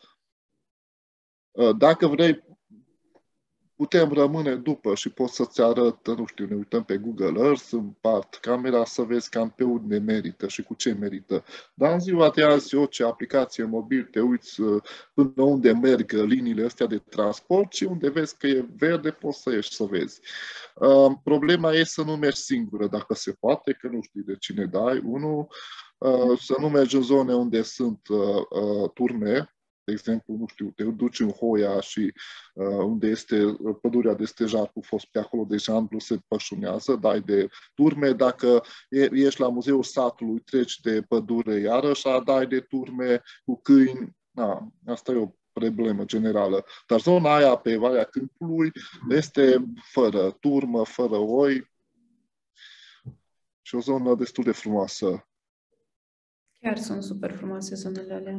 Dacă vrei, putem rămâne după și pot să-ți arăt, nu știu, ne uităm pe Google Earth, împart camera să vezi cam pe unde merită și cu ce merită. Dar în ziua de azi, orice aplicație mobil, te uiți până unde merg liniile astea de transport și unde vezi că e verde, poți să ieși să vezi. Problema e să nu mergi singură, dacă se poate, că nu știi de cine dai. Unul, să nu mergi în zone unde sunt turme. De exemplu, nu știu, te duci în Hoia și unde este pădurea de stejar cu fost pe acolo deja în plus se pășunează, dai de turme. Dacă ești la Muzeul Satului, treci de pădure iarăși, dai de turme cu câini. Asta e o problemă generală. Dar zona aia pe Valea Câmpului este fără turmă, fără oi și o zonă destul de frumoasă. Chiar sunt super frumoase zonele alea.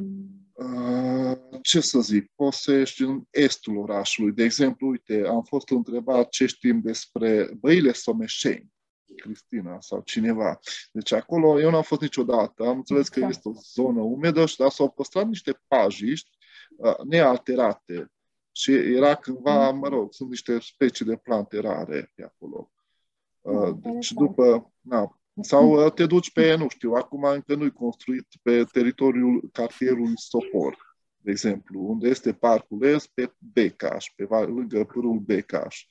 Ce să zic, poți să ești în estul orașului. De exemplu, uite, am fost întrebat ce știm despre Băile Someșeni, Cristina sau cineva. Deci acolo eu n-am fost niciodată. Am înțeles că este o zonă umedă, dar s-au păstrat niște pajiști nealterate. Și era cândva, mă rog, sunt niște specii de plante rare pe acolo. Deci după... Sau te duci pe, nu știu, acum încă nu-i construit pe teritoriul cartierului Sopor, de exemplu, unde este parcul est pe Becaș, lângă pârâul Becaș.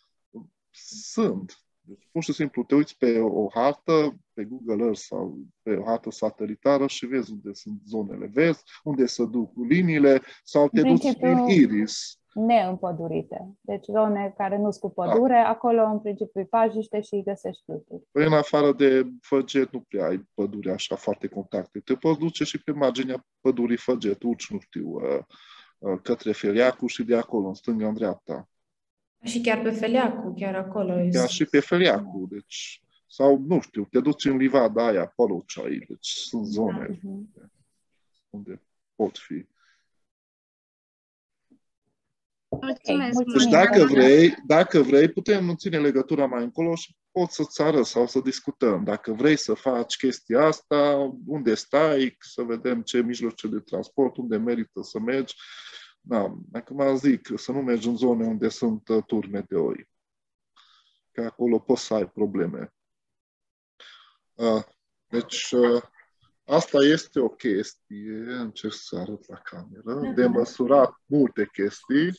Sunt. Deci, pur și simplu te uiți pe o hartă, pe Google Earth sau pe o hartă satelitară și vezi unde sunt zonele, vezi unde se duc liniile sau te duci prin Iris. Neîmpădurite. Deci zone care nu sunt cu pădure, acolo în principiu pajiște și găsești fluturi. Păi în afară de Făget nu prea ai pădure așa foarte compacte. Te poți duce și pe marginea pădurii Făget, urci, nu știu, către Feliacu și de acolo, în stânga, în dreapta. Și chiar pe Feliacu, chiar acolo. Chiar și pe Feliacu, deci, sau, nu știu, te duci în livada aia, Polucai, deci sunt zone unde pot fi. Mulțumesc. Deci dacă vrei, putem ține legătura mai încolo și pot să-ți arăt sau să discutăm. Dacă vrei să faci chestia asta, unde stai, să vedem ce mijloace de transport, unde merită să mergi. Acum zic, să nu mergi în zone unde sunt turme de oi. Că acolo poți să ai probleme. Deci, asta este o chestie, încerc să arăt la cameră, de măsurat multe chestii.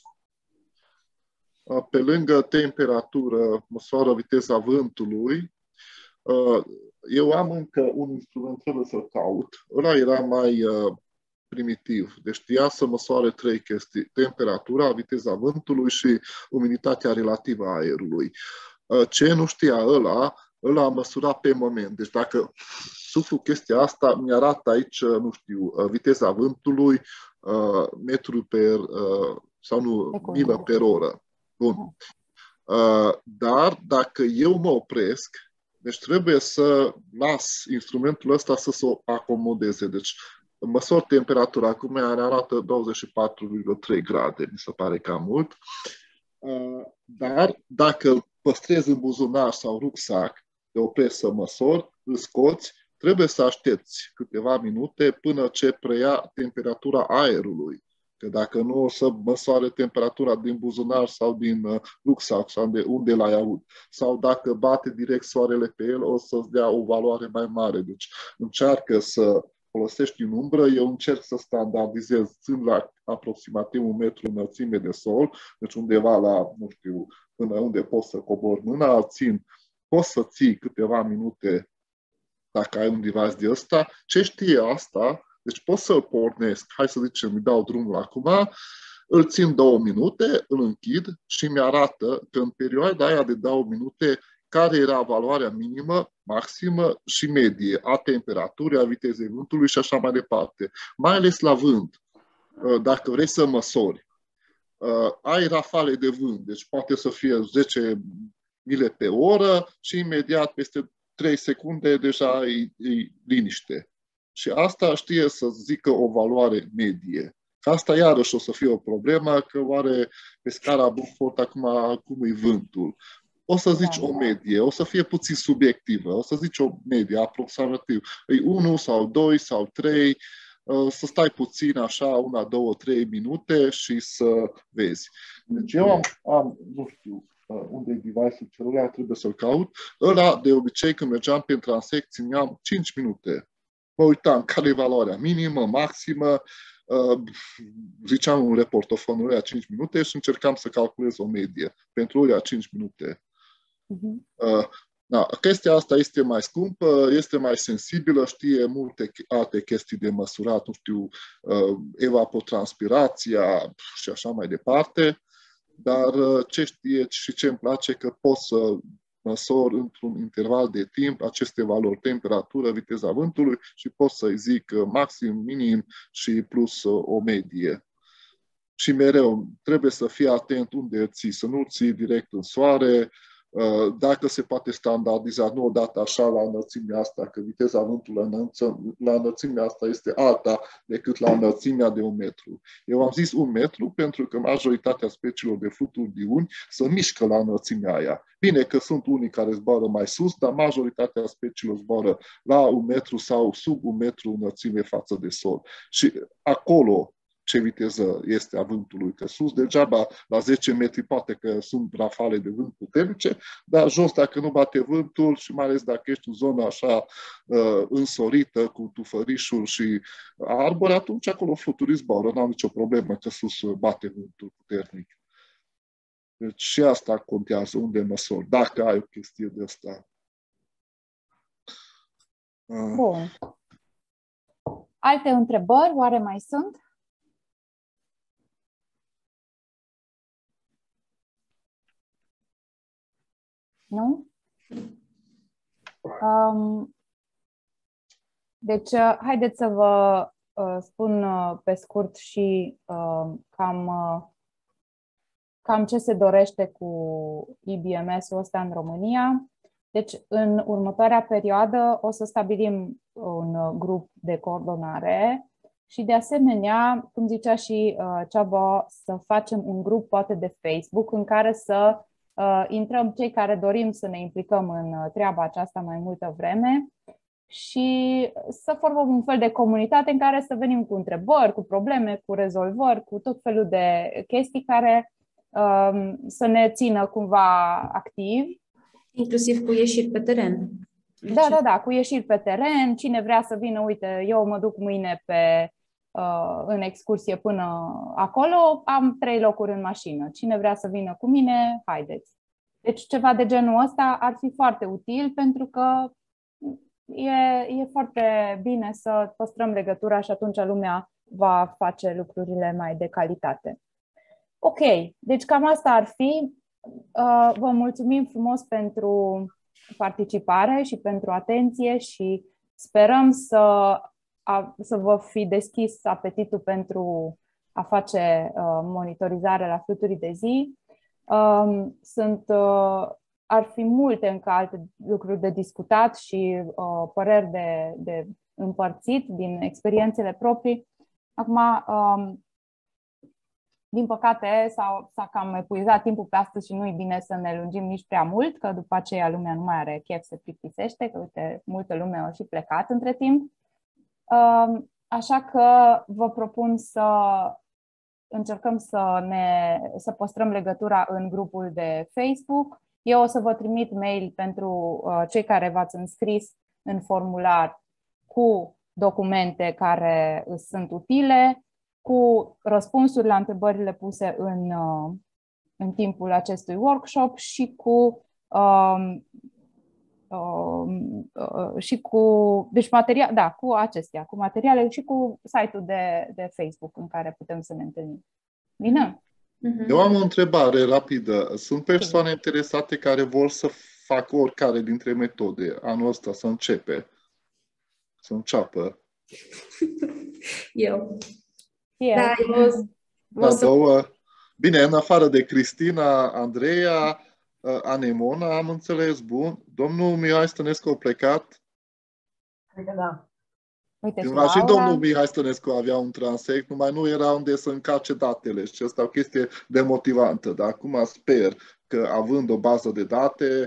Pe lângă temperatură, măsoară viteza vântului. Eu am încă un instrument, trebuie să-l caut. Ăla era mai primitiv. Deci știa să măsoare 3 chestii. Temperatura, viteza vântului și umiditatea relativă a aerului. Ce nu știa ăla a măsurat pe moment. Deci dacă suflu chestia asta, mi-arată aici, nu știu, viteza vântului, metru per, sau nu, milă per oră. Bun. Dar dacă eu mă opresc, deci trebuie să las instrumentul ăsta să se acomodeze. Deci măsor temperatura, acum ne arată 24,3 grade, mi se pare cam mult. Dar dacă îl păstrez în buzunar sau rucsac, te opresc să măsor, îl scoți, trebuie să aștepți câteva minute până ce preia temperatura aerului. Că dacă nu o să măsoare temperatura din buzunar sau din rucsac sau de unde l-ai avut. Sau dacă bate direct soarele pe el, o să-ți dea o valoare mai mare. Deci încearcă să folosești în umbră, eu încerc să standardizez, țin la aproximativ 1 metru înălțime de sol, deci undeva la, nu știu, până unde poți să cobori mâna, poți să ții câteva minute dacă ai un device de ăsta. Ce știe asta? Deci pot să-l pornesc, hai să zicem, îi dau drumul acum, îl țin 2 minute, îl închid și mi-arată că în perioada aia de 2 minute care era valoarea minimă, maximă și medie a temperaturii, a vitezei vântului și așa mai departe. Mai ales la vânt, dacă vrei să măsori. Ai rafale de vânt, deci poate să fie 10 mile pe oră și imediat peste 3 secunde deja e liniște. Și asta știe să zică o valoare medie. Că asta iarăși o să fie o problemă, că oare pe scara Beaufort acum cum e vântul. O să zici o medie, o să fie puțin subiectivă, o să zici o medie aproximativ. E 1 sau 2 sau 3, să stai puțin așa, 1, 2, 3 minute și să vezi. Deci eu am nu știu unde e device-ul celular, trebuie să-l caut. Ăla, de obicei, când mergeam pe transecții, mi-am 5 minute. Mă uitam care e valoarea minimă, maximă, ziceam un reportofonul ăia 5 minute și încercam să calculez o medie pentru ăia 5 minute. Da, chestia asta este mai scumpă, este mai sensibilă, știe multe alte chestii de măsurat, nu știu, evapotranspirația și așa mai departe, dar ce știe și ce îmi place că pot să măsor într-un interval de timp aceste valori, temperatură, viteza vântului și pot să-i zic maxim, minim și plus o medie. Și mereu trebuie să fii atent unde îl ții, să nu ții direct în soare, dacă se poate standardiza, nu odată așa la înălțimea asta, că viteza vântului la înălțimea asta este alta decât la înălțimea de 1 metru. Eu am zis 1 metru pentru că majoritatea speciilor de fluturi diurni se mișcă la înălțimea aia. Bine că sunt unii care zboară mai sus, dar majoritatea speciilor zboară la 1 metru sau sub 1 metru înălțime față de sol. Și acolo ce viteză este a vântului, că sus degeaba la 10 metri poate că sunt rafale de vânt puternice, dar jos dacă nu bate vântul și mai ales dacă ești în zona așa însorită cu tufărișul și arbori, atunci acolo fluturii zboară, nu am nicio problemă că sus bate vântul puternic. Deci și asta contează unde măsori, dacă ai o chestie de asta. Bun. Alte întrebări oare mai sunt? Nu? Deci, haideți să vă spun pe scurt și cam ce se dorește cu IBMS-ul ăsta în România. Deci, în următoarea perioadă o să stabilim un grup de coordonare și, de asemenea, cum zicea și Csaba, să facem un grup poate de Facebook în care să intrăm cei care dorim să ne implicăm în treaba aceasta mai multă vreme și să formăm un fel de comunitate în care să venim cu întrebări, cu probleme, cu rezolvări, cu tot felul de chestii care să ne țină cumva activi. Inclusiv cu ieșiri pe teren. Da, cu ieșiri pe teren. Cine vrea să vină, uite, eu mă duc mâine în excursie până acolo, am 3 locuri în mașină. Cine vrea să vină cu mine, haideți. Deci ceva de genul ăsta ar fi foarte util pentru că e foarte bine să păstrăm legătura și atunci lumea va face lucrurile mai de calitate. Ok, deci cam asta ar fi. Vă mulțumim frumos pentru participare și pentru atenție și sperăm să vă fi deschis apetitul pentru a face monitorizare la fluturii de zi. Ar fi multe încă alte lucruri de discutat și păreri de împărțit din experiențele proprii. Acum, din păcate, s-a cam epuizat timpul pe astăzi și nu e bine să ne lungim nici prea mult, că după aceea lumea nu mai are chef, se plictisește, că uite, multă lume a și plecat între timp. Așa că vă propun să încercăm să păstrăm legătura în grupul de Facebook. Eu o să vă trimit mail pentru cei care v-ați înscris în formular cu documente care sunt utile, cu răspunsuri la întrebările puse în timpul acestui workshop și cu deci cu acestea, cu materiale și cu site-ul de Facebook în care putem să ne întâlnim. Bine? Eu am o întrebare rapidă. Sunt persoane interesate care vor să facă oricare dintre metode anul ăsta să înceapă. Eu. Da, două. Bine, în afară de Cristina, Andreea, Anemona, am înțeles, bun. Domnul Mihai Stănescu a plecat. Cred că da. Uite, Și domnul Mihai Stănescu avea un transect, numai nu era unde să încarce datele și asta e o chestie demotivantă. Dar acum sper că, având o bază de date,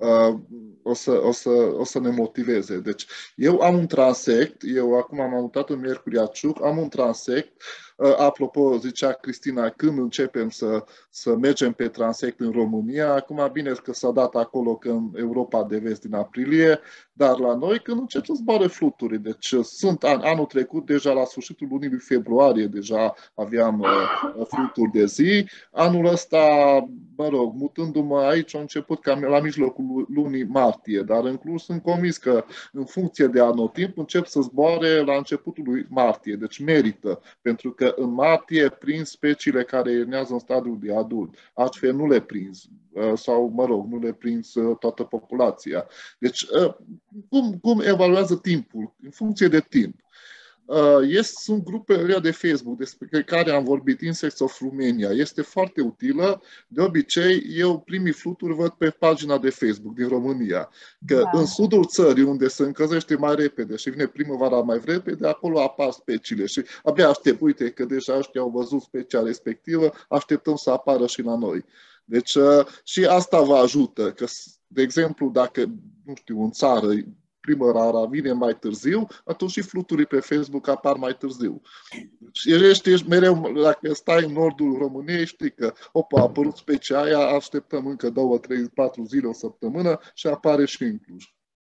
o să ne motiveze. Deci, eu am un transect, eu acum m-am mutat în Miercuri Aciuc, am un transect. Apropo, zicea Cristina, când începem să mergem pe transect în România, acum bine că s-a dat acolo că în Europa de Vest din aprilie, dar la noi când încep să zboare fluturi. Deci sunt anul trecut, deja la sfârșitul lunii februarie, deja aveam fluturi de zi. Anul ăsta, mă rog, mutându-mă aici, am început cam la mijlocul lunii martie, dar în Cluj sunt convins că în funcție de anotimp încep să zboare la începutul lui martie, deci merită, pentru că în martie prind speciile care iernează în stadiul de adult. Altfel nu le prinzi, sau, mă rog, nu le prinzi toată populația. Deci, cum evaluează timpul? În funcție de timp. Sunt grupele de Facebook despre care am vorbit, Insects of Romania. Este foarte utilă. De obicei, eu primii fluturi văd pe pagina de Facebook din România. Că în sudul țării, unde se încălzește mai repede și vine primăvara mai repede, acolo apar speciile. Și abia aștept, uite că deja ăștia au văzut specia respectivă, așteptăm să apară și la noi. Deci și asta vă ajută. Că, de exemplu, dacă, nu știu, în țară primăvara vine mai târziu, atunci și fluturii pe Facebook apar mai târziu. Și ești mereu, dacă stai în nordul României, știi că, opa, a apărut specia aia, așteptăm încă 2, 3, 4 zile, o săptămână și apare și în Cluj.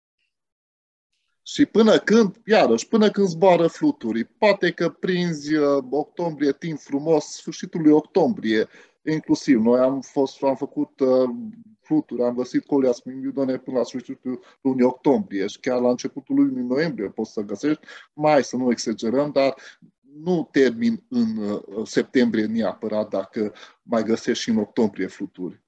Și până când zboară fluturii, poate că prinzi octombrie, timp frumos, sfârșitul lui octombrie, inclusiv. Noi am făcut fluturi, am găsit Coleas Minghiudone până la sfârșitul lunii octombrie și chiar la începutul lunii noiembrie poți să găsești, mai să nu exagerăm, dar nu termin în septembrie neapărat dacă mai găsești și în octombrie fluturi.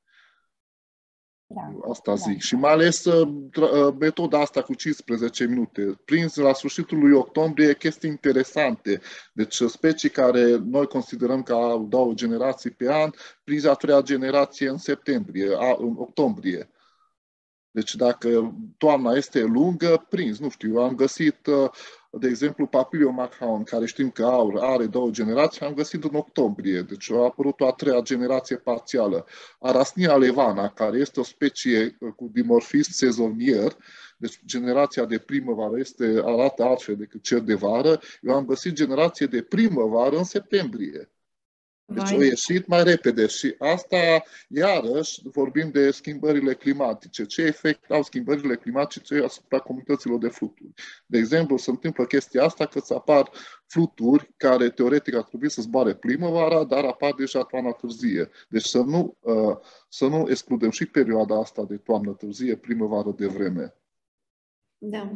Asta zic. Și mai ales metoda asta cu 15 minute. Prins la sfârșitul lui octombrie chestii interesante. Deci specii care noi considerăm că au 2 generații pe an, prins a 3-a generație în în octombrie. Deci dacă toamna este lungă, prins, nu știu, eu am găsit, de exemplu, Papilio Macaon, care știm că are 2 generații, am găsit în octombrie. Deci a apărut o a 3-a generație parțială. Arasnia levana, care este o specie cu dimorfism sezonier, deci generația de primăvară arată altfel decât cel de vară, eu am găsit generație de primăvară în septembrie. Deci au ieșit mai repede și asta, iarăși, vorbim de schimbările climatice. Ce efect au schimbările climatice asupra comunităților de fluturi? De exemplu, se întâmplă chestia asta că îți apar fluturi care teoretic ar trebui să zboare primăvara, dar apar deja toamna târzie. Deci să nu excludem și perioada asta de toamnă târzie, primăvară de vreme. Da.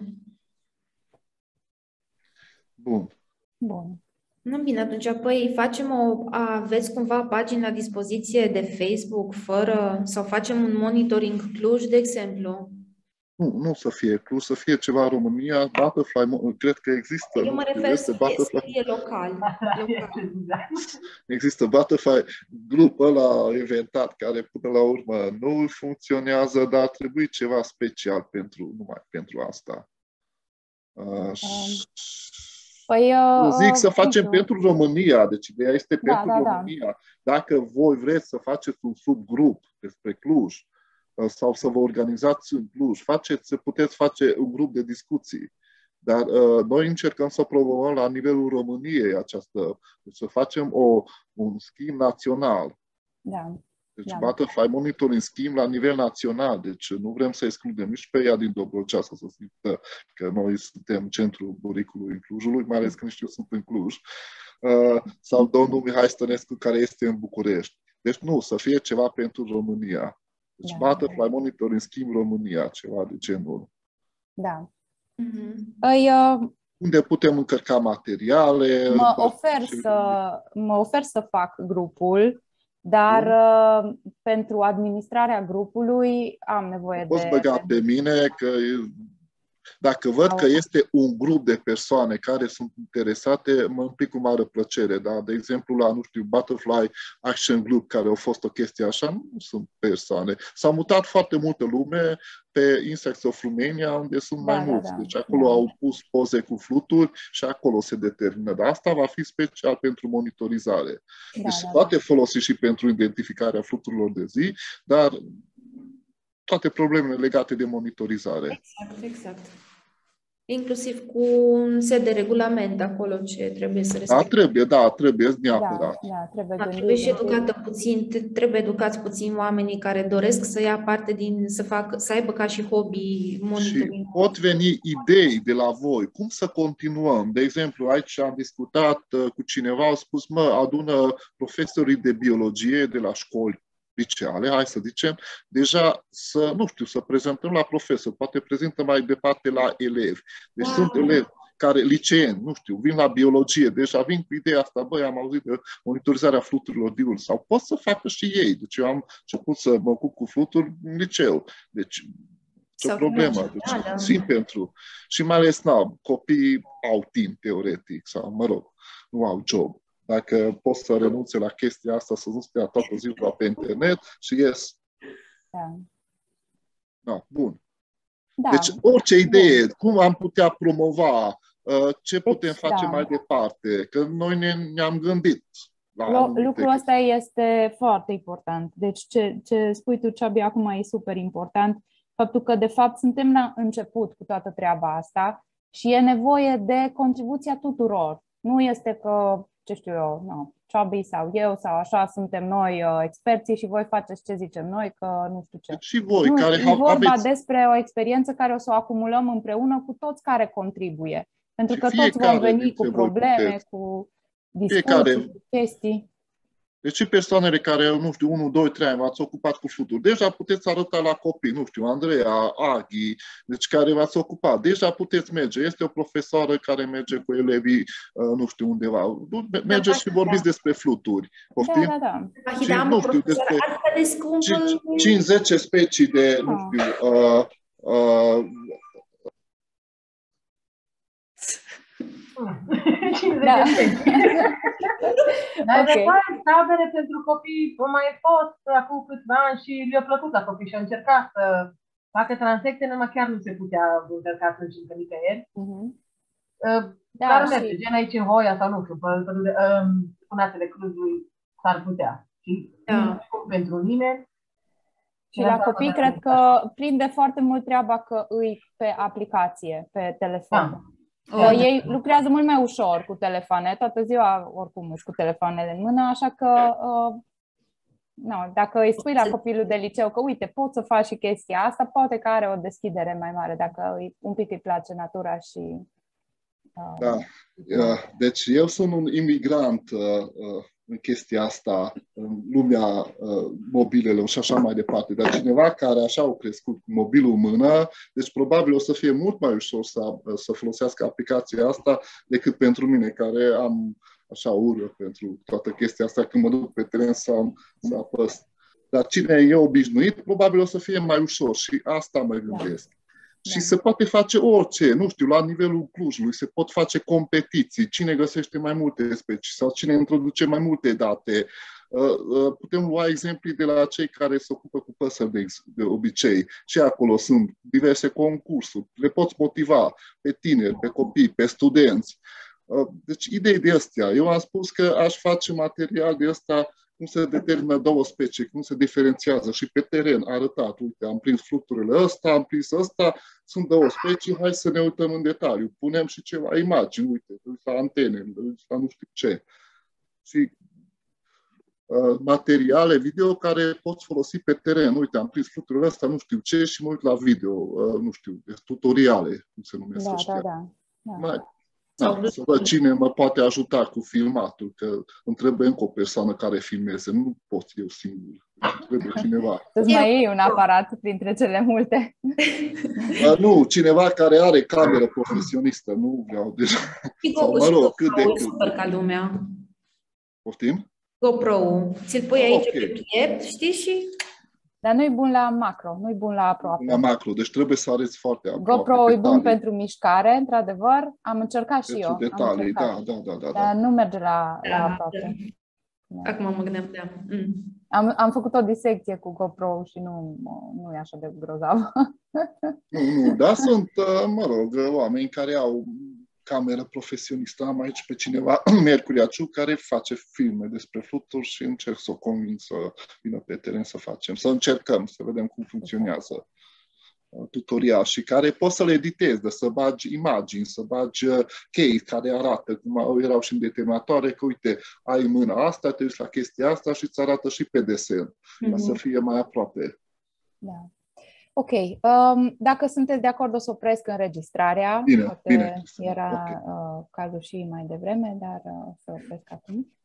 Bun. Nu, bine, atunci apoi aveți cumva pagina la dispoziție de Facebook sau facem un monitoring Cluj, de exemplu? Nu să fie Cluj, să fie ceva în România, Butterfly, cred că există. Eu mă refer să fie local. Există Butterfly, grupul ăla inventat, care până la urmă nu funcționează, dar trebuie ceva special numai pentru asta. Zic să facem pentru România, deci ideea este pentru România. Dacă voi vreți să faceți un subgrup despre Cluj sau să vă organizați în Cluj, puteți face un grup de discuții. Dar noi încercăm să promovăm la nivelul României deci să facem un schimb național. Da. Deci Butterfly Monitor, în schimb, la nivel național, deci nu vrem să excludem nici pe ea din Dobrogea, să zic că noi suntem centrul buricului Clujului, mai ales când știu sunt în Cluj, sau domnul Mihai Stănescu, care este în București. Deci nu, să fie ceva pentru România. Deci Butterfly Monitor, în schimb, România, ceva de genul. Da. Unde putem încărca materiale. Mă ofer să fac grupul, dar pentru administrarea grupului am nevoie Poți băga pe mine că dacă văd că este un grup de persoane care sunt interesate, mă implic cu mare plăcere. Da? De exemplu, la, nu știu, Butterfly Action Group, care a fost o chestie așa, nu sunt persoane. S-au mutat foarte multă lume pe Insects of Romania, unde sunt mai mulți. Deci acolo au pus poze cu fluturi și acolo se determină. Dar asta va fi special pentru monitorizare. Deci se poate folosi și pentru identificarea fluturilor de zi, dar toate problemele legate de monitorizare. Exact. Inclusiv cu un set de regulament acolo ce trebuie să respecte. Trebuie neapărat. Trebuie și trebuie educați puțin oamenii care doresc să ia parte să aibă ca și hobby monitoring. Și pot veni idei de la voi, cum să continuăm. De exemplu, aici am discutat cu cineva, au spus, adună profesorii de biologie de la școli liceale, hai să zicem, deja să prezentăm la profesor, poate prezintă mai departe la elevi. Deci sunt elevi care, liceeni, vin la biologie, deja vin cu ideea asta, am auzit de monitorizarea fluturilor diurne, sau pot să facă și ei. Deci eu am început să mă ocup cu fluturi în liceu. Deci, o problemă. Deci, simt pentru. Și mai ales, copiii au timp, teoretic, sau, nu au job. Dacă pot să renunțe la chestia asta, să nu stea toată ziua pe internet și ies. Bun. Deci orice idee, cum am putea promova, ce putem face mai departe, că noi ne-am gândit. Lucrul ăsta este foarte important. Deci ce spui tu, Csaba, acum e super important. Faptul că, de fapt, suntem la început cu toată treaba asta și e nevoie de contribuția tuturor. Nu este că, ce știu eu, Csaba sau eu sau așa suntem noi experții și voi faceți ce zicem noi, că nu știu ce. Deci și voi, care e vorba despre o experiență care o să o acumulăm împreună cu toți care contribuie. Pentru că toți vom veni cu probleme, cu discuții, cu chestii. Deci și persoanele care, 1, 2, 3 ani v-ați ocupat cu fluturi, deja puteți arăta la copii, Andreea, Aghi, deci care v-ați ocupat, deja puteți merge. Este o profesoară care merge cu elevii, undeva. Mergeți și vorbiți despre fluturi. Poftim? Da. Și, despre 5-10 specii de, Dar de tabere pentru copii au mai fost acum câțiva ani și le-a plăcut la copii și au încercat să facă transecte, numai chiar nu se putea încărca atunci încă nicăieri. Dar merge, gen aici în Hoia sau nu știu, pe Punatele Clujului s-ar putea. Și pentru nimeni. Și la copii cred că prinde foarte mult treaba că îi pe aplicație, pe telefon. Ei lucrează mult mai ușor cu telefoane, toată ziua oricum sunt cu telefoanele în mână, așa că dacă îi spui la copilul de liceu că uite, poți să faci și chestia asta, poate că are o deschidere mai mare dacă un pic îi place natura și... Deci eu sunt un imigrant în chestia asta, în lumea mobilelor și așa mai departe. Dar cineva care așa au crescut cu mobilul în mână, deci probabil o să fie mult mai ușor să folosească aplicația asta decât pentru mine, care am așa ură pentru toată chestia asta când mă duc pe teren să apăs. Dar cine e obișnuit, probabil o să fie mai ușor și asta mă gândesc. Și se poate face orice, la nivelul Clujului, se pot face competiții, cine găsește mai multe specii sau cine introduce mai multe date. Putem lua exemplii de la cei care se ocupă cu păsări de obicei. Și acolo sunt diverse concursuri. Le poți motiva pe tineri, pe copii, pe studenți. Deci idei de astea. Eu am spus că aș face material de ăsta, cum se determină două specii, cum se diferențiază și pe teren arătat. Uite, am prins fluturile ăsta, am prins ăsta, sunt două specii, hai să ne uităm în detaliu. Punem și ceva imagini, uite, la antene, la nu știu ce. Și materiale video care poți folosi pe teren. Uite, am prins fluturile astea, nu știu ce, și mă uit la video, nu știu, tutoriale, cum se numesc ăștia. Să văd cine mă poate ajuta cu filmatul, că îmi trebuie încă o persoană care filmeze. Nu pot eu singur. Trebuie cineva. Să-ți mai iei un aparat printre cele multe. Nu, cineva care are cameră profesionistă. Nu vreau deja. Sau, mă rog, cât de cât. Super ca lumea. Poftim? GoPro-ul. Ți-l pui aici pe piept, știi, și... Dar nu-i bun la macro, nu-i bun la aproape. La macro, deci trebuie să arăți foarte aproape. GoPro e bun pentru mișcare, într-adevăr. Am încercat și eu. Detalii, da. Dar nu merge la aproape. Da. Acum mă gândeam, da. Am făcut o disecție cu GoPro și nu e așa de grozav. Nu, dar sunt, mă rog, oameni care au cameră profesionistă. Am aici pe cineva, Mercuriaciu, care face filme despre fluturi și încerc să o conving să vină pe teren să facem. Să încercăm, să vedem cum funcționează tutorial și care poți să le editezi, să bagi imagini, să bagi chei care arată, cum erau și în determinatoare, că uite, ai mâna asta, te uiți la chestia asta și îți arată și pe desen, ca să fie mai aproape. Da. Ok. Dacă sunteți de acord, o să opresc înregistrarea. Bine. Era cazul și mai devreme, dar o să opresc acum.